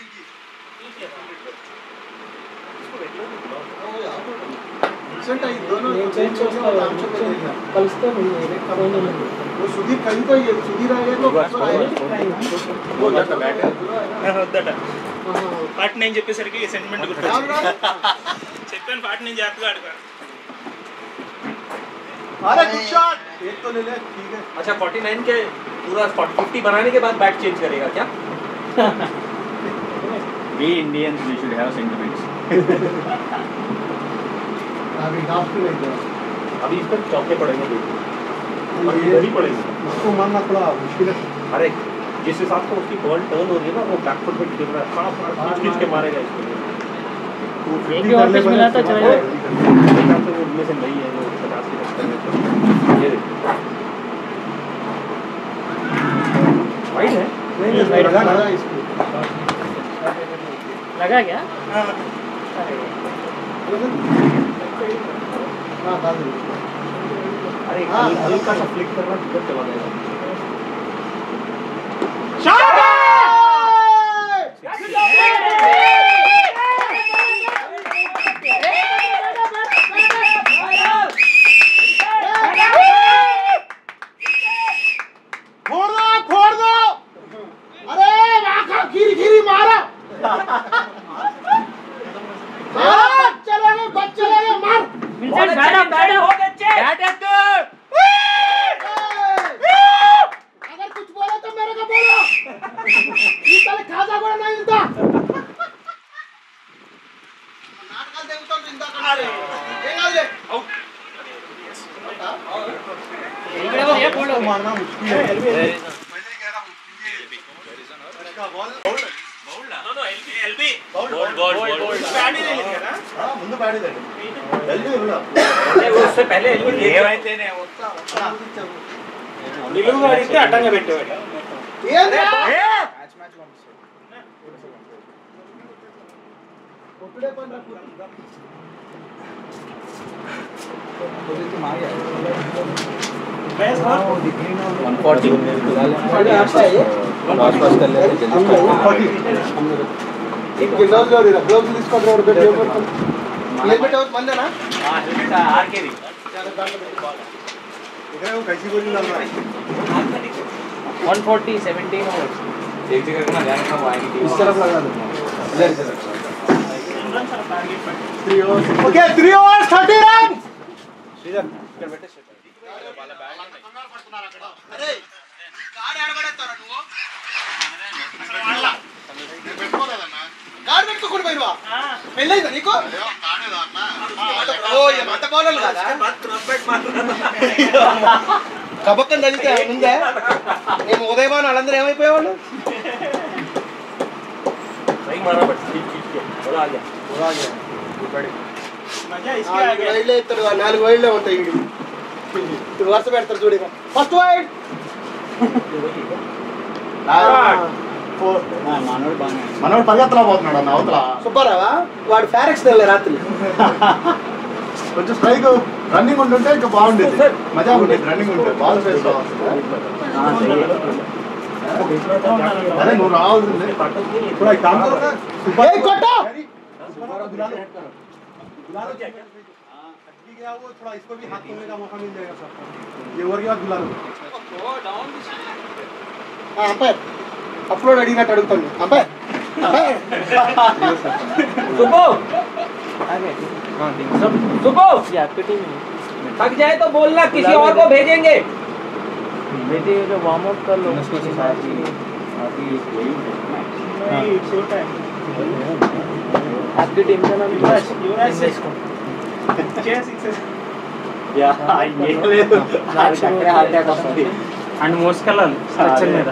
[SPEAKER 10] फील्डिंग दोनों चेंज करके आमचे पे देखा
[SPEAKER 12] कलस्ते नहीं
[SPEAKER 10] वो सुधीर कहीं तो ये सुधीर आ गया तो
[SPEAKER 3] वो जाता बैट है
[SPEAKER 6] వద్దట పార్ట్ నేను చెప్పేసరికి సెంటిమెంట్ గుర్తొచ్చింది చెప్పాను పార్ట్ నేను జాగ్రత్తగా ఆడుకో
[SPEAKER 10] अरे गुड शॉट एक तो ले ले ठीक है
[SPEAKER 3] अच्छा 49 के पूरा 50 बनाने के बाद बैट चेंज करेगा क्या
[SPEAKER 6] we Indians we should have sentiments
[SPEAKER 10] अभी हाफ टू ले गया
[SPEAKER 3] अभी इस पर चौके पड़ेंगे
[SPEAKER 10] ये
[SPEAKER 3] नहीं पड़ेंगे
[SPEAKER 10] उसको मारना थोड़ा मुश्किल है
[SPEAKER 3] अरे जिस हिसाब से उसकी बॉल टर्न हो रही है ना वो बैकफुट पे गिर रहा है खींच के मारेगा इसको
[SPEAKER 12] एक भी और पिच मिला तो चला जाएगा
[SPEAKER 3] तो वो रिलेशन नहीं है जो 50 के चक्कर में ये वाइड है
[SPEAKER 10] नहीं लगा इसको
[SPEAKER 12] लगा क्या
[SPEAKER 10] हाँ डाल दो
[SPEAKER 3] अरे हल्का सा फ्लिक करना टिकट चला जाएगा
[SPEAKER 10] फोड़ दो अरे वाका गिरी मारा चलेगा बच चलेगा मार
[SPEAKER 12] विंसेंट बैट अप
[SPEAKER 3] हो गए
[SPEAKER 6] बैट अप
[SPEAKER 10] अगर कुछ बोले तो मेरे को बोलो ये साले खाजा को नहीं मिलता नाटकाल दे उतर जिंदा कर अरे ले आउट
[SPEAKER 12] ये बोलो
[SPEAKER 10] मारना मुश्किल है पहले कह रहा हूं इसका बॉल
[SPEAKER 6] एलबी
[SPEAKER 3] बोल्ड
[SPEAKER 6] बैट ही नहीं लेगा
[SPEAKER 10] हां ముందు బ్యాట్ ಇದೆ ఎల్బీ ಇಲ್ಲ
[SPEAKER 3] उससे पहले एलबी
[SPEAKER 6] ఏమైతేనే నిలువుగా అడిగితే అడ్డంగా పెట్టేవాడు
[SPEAKER 10] ఏంది
[SPEAKER 6] మ్యాచ్
[SPEAKER 10] ఇప్పుడే పండుగ గ్లోవ్స్ తీసుకుంటున్నాడు हेलमेट और बंद है ना
[SPEAKER 3] हां हेलमेट आरके दी
[SPEAKER 1] इधर वो कैसी बोली डाल रहा है
[SPEAKER 5] 140 17 ओवर्स
[SPEAKER 6] एक जगह रखना ध्यान रखना वो आएगी
[SPEAKER 1] इस तरफ लगा दो इधर से 3 overs okay 3 overs 30 run Sridhar ఇక్కడ పెట్టేసి
[SPEAKER 10] अरे कार्ड ఆడబడతారా నువ్వు పెట్టుకోలేదన్నా కార్డ్ పెట్టుకోకుండా పోయినవా పెళ్ళైందా నీకు ఓ ఏ మత బౌలర్లు కదా కబక్కని తగిలితే ఉందే మేము ఉదయభాను వాళ్ళందరూ ఏమైపోయేవాళ్ళు వైడ్లే ఇస్తాడు 4 వైడ్లే ఉంటాయి ఇప్పుడు వరుస పెడతారు చూడు ఫస్ట్ వైడ్
[SPEAKER 8] మనోడు పరిగెత్తలా పోతున్నాడు అన్న అవతల
[SPEAKER 10] సుబ్బారావా వాడు ఫారెక్స్ తెల్లే రాత్రి
[SPEAKER 8] కొంచెం స్ట్రైక్ రన్నింగ్ ఉంటుంటే ఇంకా బాగుండేది మజా ఉండేది రన్నింగ్ ఉంటే బాల్ ఫేస్ అరే నువ్వు రావాల్సిందే
[SPEAKER 1] वो थोड़ा इसको भी हाथ खोलने का मौका मिल जाएगा सबको ये ओवर के बाद बुला लो
[SPEAKER 10] अंपायर अपलोड अड़ीना अड़ुताను अंपायर
[SPEAKER 5] सुबो सुबो थक जाए तो बोलना किसी और को भेजेंगे बेटे ये जो वार्म अप कर लो उसको अभी शो टाइम आपकी टीम का नाम युवराज इसको
[SPEAKER 3] అండ్ మోసుకెళ్ళాలి స్ట్రెచ్చర్ మీద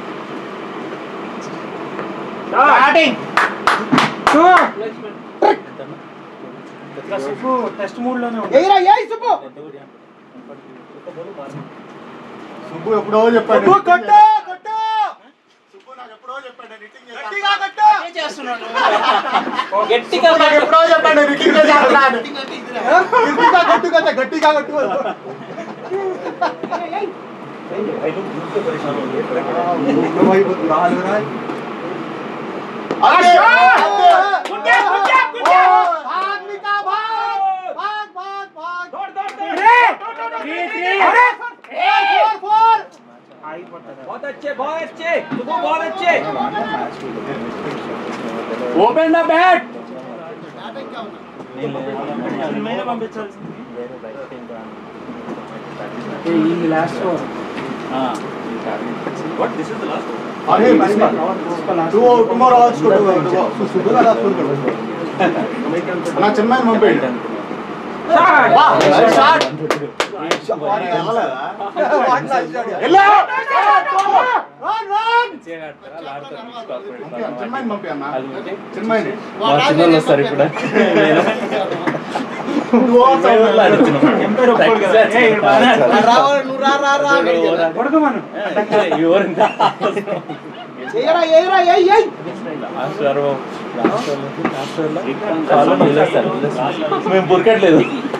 [SPEAKER 3] టెస్ట్ మూడ్ లోనే
[SPEAKER 8] సుబ్బు ఎప్పుడో చెప్పాడు
[SPEAKER 5] గట్టిగా
[SPEAKER 8] ఎప్పుడో చెప్పాడు గట్టిగా కొట్టు
[SPEAKER 5] बहुत अच्छे बहुत अच्छे open the bat
[SPEAKER 7] last over
[SPEAKER 3] what this is the last
[SPEAKER 8] अरे tomorrow also सुबह का लास्ट करो ना చెన్నై ముంబై చెన్నై పంపి అన్న చెన్నై
[SPEAKER 6] వస్తారు ఇప్పుడు మేము పొరకట్లేదు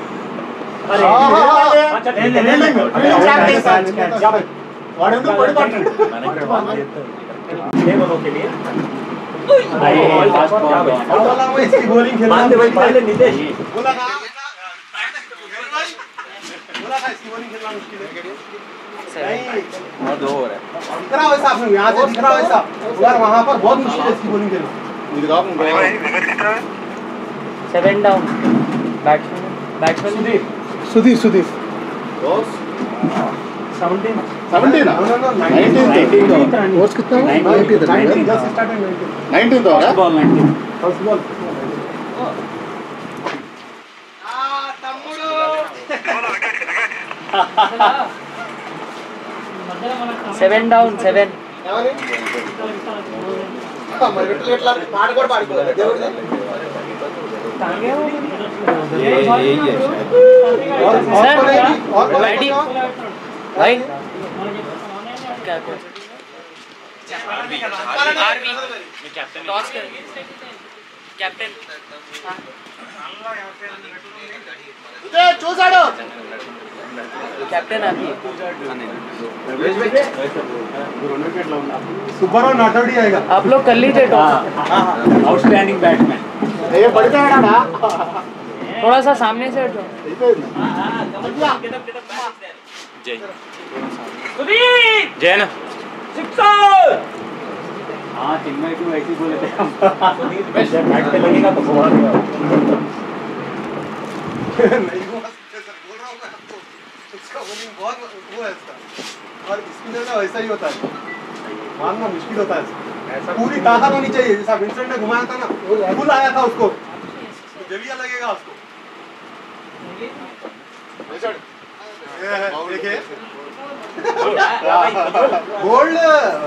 [SPEAKER 1] वहाँ पर बहुत मुश्किल है इसकी बॉलिंग खेलना
[SPEAKER 5] 7 डाउन बैट्समैन
[SPEAKER 10] सुधीर
[SPEAKER 8] 17
[SPEAKER 10] ओवर्स कितना
[SPEAKER 8] 19 तो
[SPEAKER 1] first ball 19 first ball
[SPEAKER 5] seven down seven
[SPEAKER 10] పాట కూడా పాడుకోవాలి దేవుడిది
[SPEAKER 5] भाई टॉस कर
[SPEAKER 12] कैप्टन
[SPEAKER 10] చూసాడు
[SPEAKER 12] कैप्टन अभी
[SPEAKER 10] सुब्बाराव नाटवडी आएगा
[SPEAKER 12] आप लोग कर लीजिए
[SPEAKER 6] आउटस्टैंडिंग बैट्समैन
[SPEAKER 10] ये बढ़ता है ना
[SPEAKER 12] थोड़ा सा सामने से हटो
[SPEAKER 6] जैन
[SPEAKER 3] सिक्सर
[SPEAKER 6] हाँ चिन्मय को ऐसे ही बोले थे हम बैट पे लगेगा तो बहुत
[SPEAKER 8] नहीं हुआ सर बोल रहा हूँ मैं आपको उसका बॉलिंग बहुत वो है इसका और स्पिनर का वैसा ही होता है मानना मुश्किल होता है ऐसा पूरी ताकत होनी चाहिए जैसा विंसेंट ने घुमाया था ना फुल आया था उसको तो जलिया लगेगा उसको देखिए गोल्ड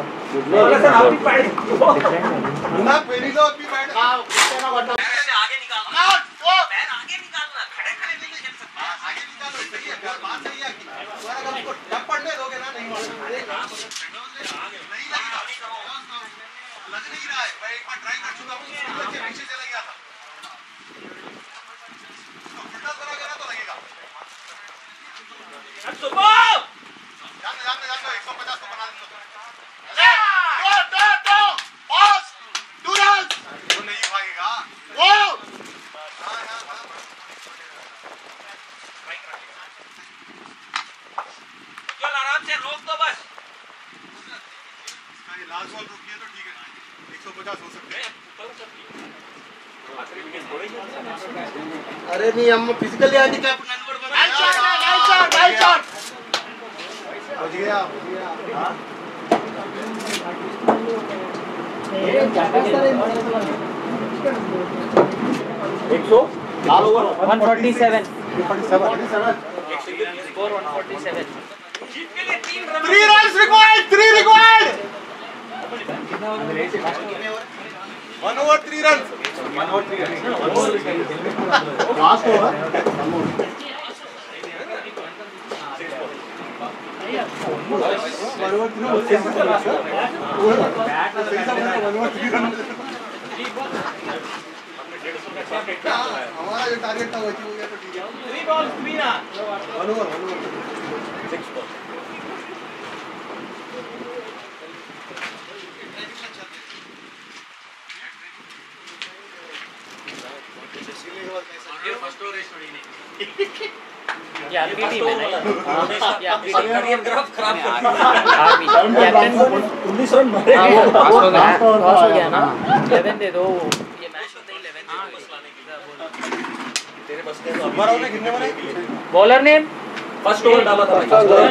[SPEAKER 8] ना पहली तो अपनी बैट
[SPEAKER 2] आगे निकालना पैर आगे निकालना खड़े खड़े नहीं खेल सकते
[SPEAKER 8] आगे निकालो सही है बात सही है तुम्हारा अगर उसको टप पड़ने दोगे ना नहीं मारना नहीं लगेगा लग नहीं रहा है मैं एक बार ट्राई कर चुका हूँ पीछे चला गया था तो उल्टा करोगे ना तो लगेगा जान 150 को बना दो वो नहीं भागेगा
[SPEAKER 2] आराम से रोक दो बस
[SPEAKER 8] लास्ट बॉल रुकी है तो ठीक है 150 हो सकते हैं
[SPEAKER 10] अरे नहीं हम फिजिकली हैंडीकैप
[SPEAKER 8] बच गया
[SPEAKER 12] all over 147
[SPEAKER 5] score 147
[SPEAKER 8] 3 runs required 1 over 3 runs last over हमारा जो टारगेट था वो अचीव हो गया तो ठीक है
[SPEAKER 2] 3 balls 3 ना
[SPEAKER 8] 1 over 6 balls
[SPEAKER 2] first over race थोड़ी नहीं
[SPEAKER 12] ये आपकी टीम है ना ये आपकी टीम
[SPEAKER 2] करियर ग्राफ खराब कर
[SPEAKER 12] कैप्टन 19 रन मारे टॉस हो गया ना 11 दे दो ये मैच होता ही 11 दे दो
[SPEAKER 2] तेरे बस के अमर ने कितने मारे
[SPEAKER 12] बॉलर नेम
[SPEAKER 2] फर्स्ट ओवर डाला था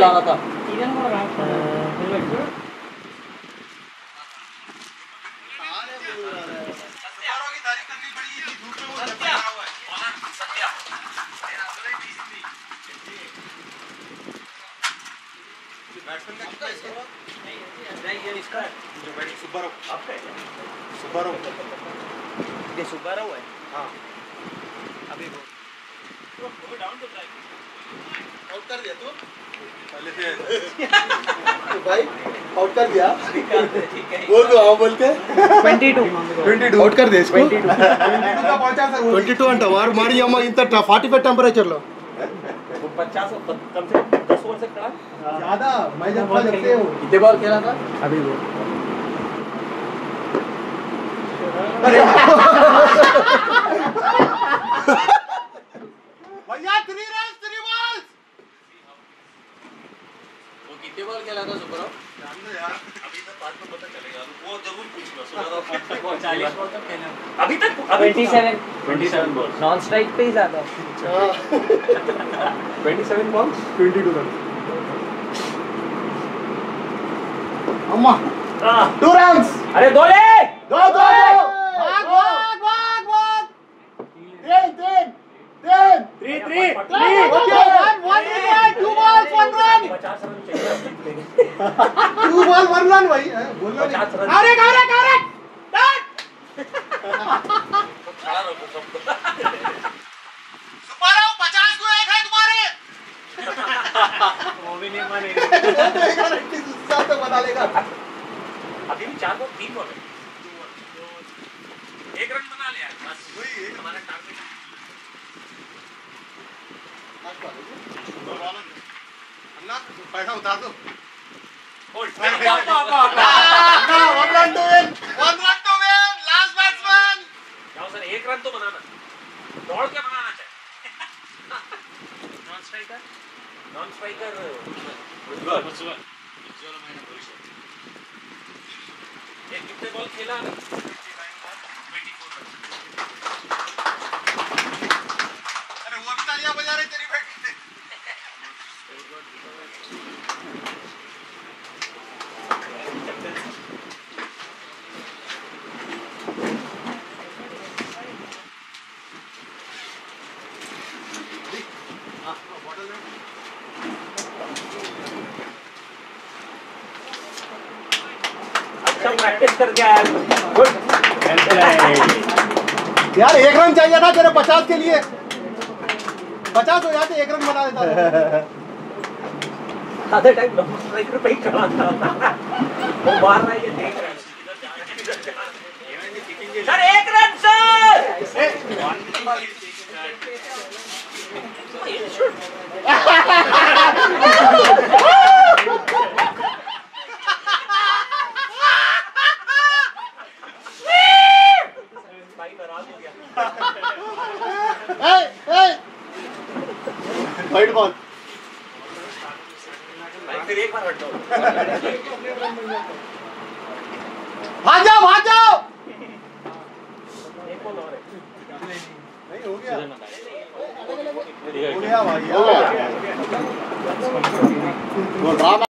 [SPEAKER 12] सुब्बाराव है
[SPEAKER 8] हां
[SPEAKER 12] अभी वो
[SPEAKER 2] डाउन द ब्रेक
[SPEAKER 8] आउट कर दिया तू पहले से तो भाई आउट कर दिया बोल दो हां बोल के
[SPEAKER 10] 22 आउट कर दे इसको 22
[SPEAKER 8] का पहुंचा सर
[SPEAKER 10] 22 అంట వారు మరి అమ్మ ఇంత 45 టెంపరేచర్ లో
[SPEAKER 2] 50 कम से 10 ओवर से खड़ा
[SPEAKER 8] ज्यादा मैं जब था जब से हूं
[SPEAKER 2] कितने बॉल खेला था
[SPEAKER 12] अभी वो
[SPEAKER 8] भैया 3 runs 3 balls
[SPEAKER 2] वो कितने बॉल खेला था सुब्बाराव जान दो यार अभी तक बात में पता चलेगा वो जरूर पूछना सुब्बाराव 40 बॉल तक खेले अभी तक
[SPEAKER 6] 27 बॉल
[SPEAKER 12] नॉन स्ट्राइक पे ही ज्यादा
[SPEAKER 6] 27 balls
[SPEAKER 8] 22 runs अम्मा 2 runs
[SPEAKER 3] अरे दो ले
[SPEAKER 8] दो भाग तीन
[SPEAKER 3] 3
[SPEAKER 8] okay 1 2 balls 1 run 2 ball 1 run भाई बोलना नहीं अरे
[SPEAKER 2] खड़ा रखो सबको
[SPEAKER 8] सुब्बाराव 50 को एक है तुम्हारे
[SPEAKER 3] वो भी नहीं माने
[SPEAKER 8] तो बता लेगा
[SPEAKER 2] अभी भी 4 बॉल 3 बॉल है 1 रन बना लिया बस बता दो
[SPEAKER 3] Hold.
[SPEAKER 2] No, 1 run to win. 1 run to win. Last batsman.
[SPEAKER 3] जाओ सर, 1 रन तो बनाना, दौड़ के बनाना चाहिए. नॉन स्ट्राइकर उज्ज्वल मैंने भविष्य एक कितने बॉल खेला ना 24
[SPEAKER 2] अरे वो भी तालियां बजा रहे तेरी बैटिंग से
[SPEAKER 3] अच्छा प्रैक्टिस करके आया. गुड.
[SPEAKER 10] यार 1 रन चाहिए था तेरे 50 के लिए. 50 हो जाते 1 रन बना देता.
[SPEAKER 3] आधे टाइम लॉन्ग स्ट्राइकर पे ही खड़ा था. वो मार रहा है, ये देख रहा है. Sir 1 run sir.
[SPEAKER 10] White ball.
[SPEAKER 3] फिर एक बार हट दो.
[SPEAKER 10] भाग जाओ.
[SPEAKER 3] एक बॉल और है.
[SPEAKER 10] नहीं हो गया
[SPEAKER 3] हो
[SPEAKER 10] भाई. वो ड्रामा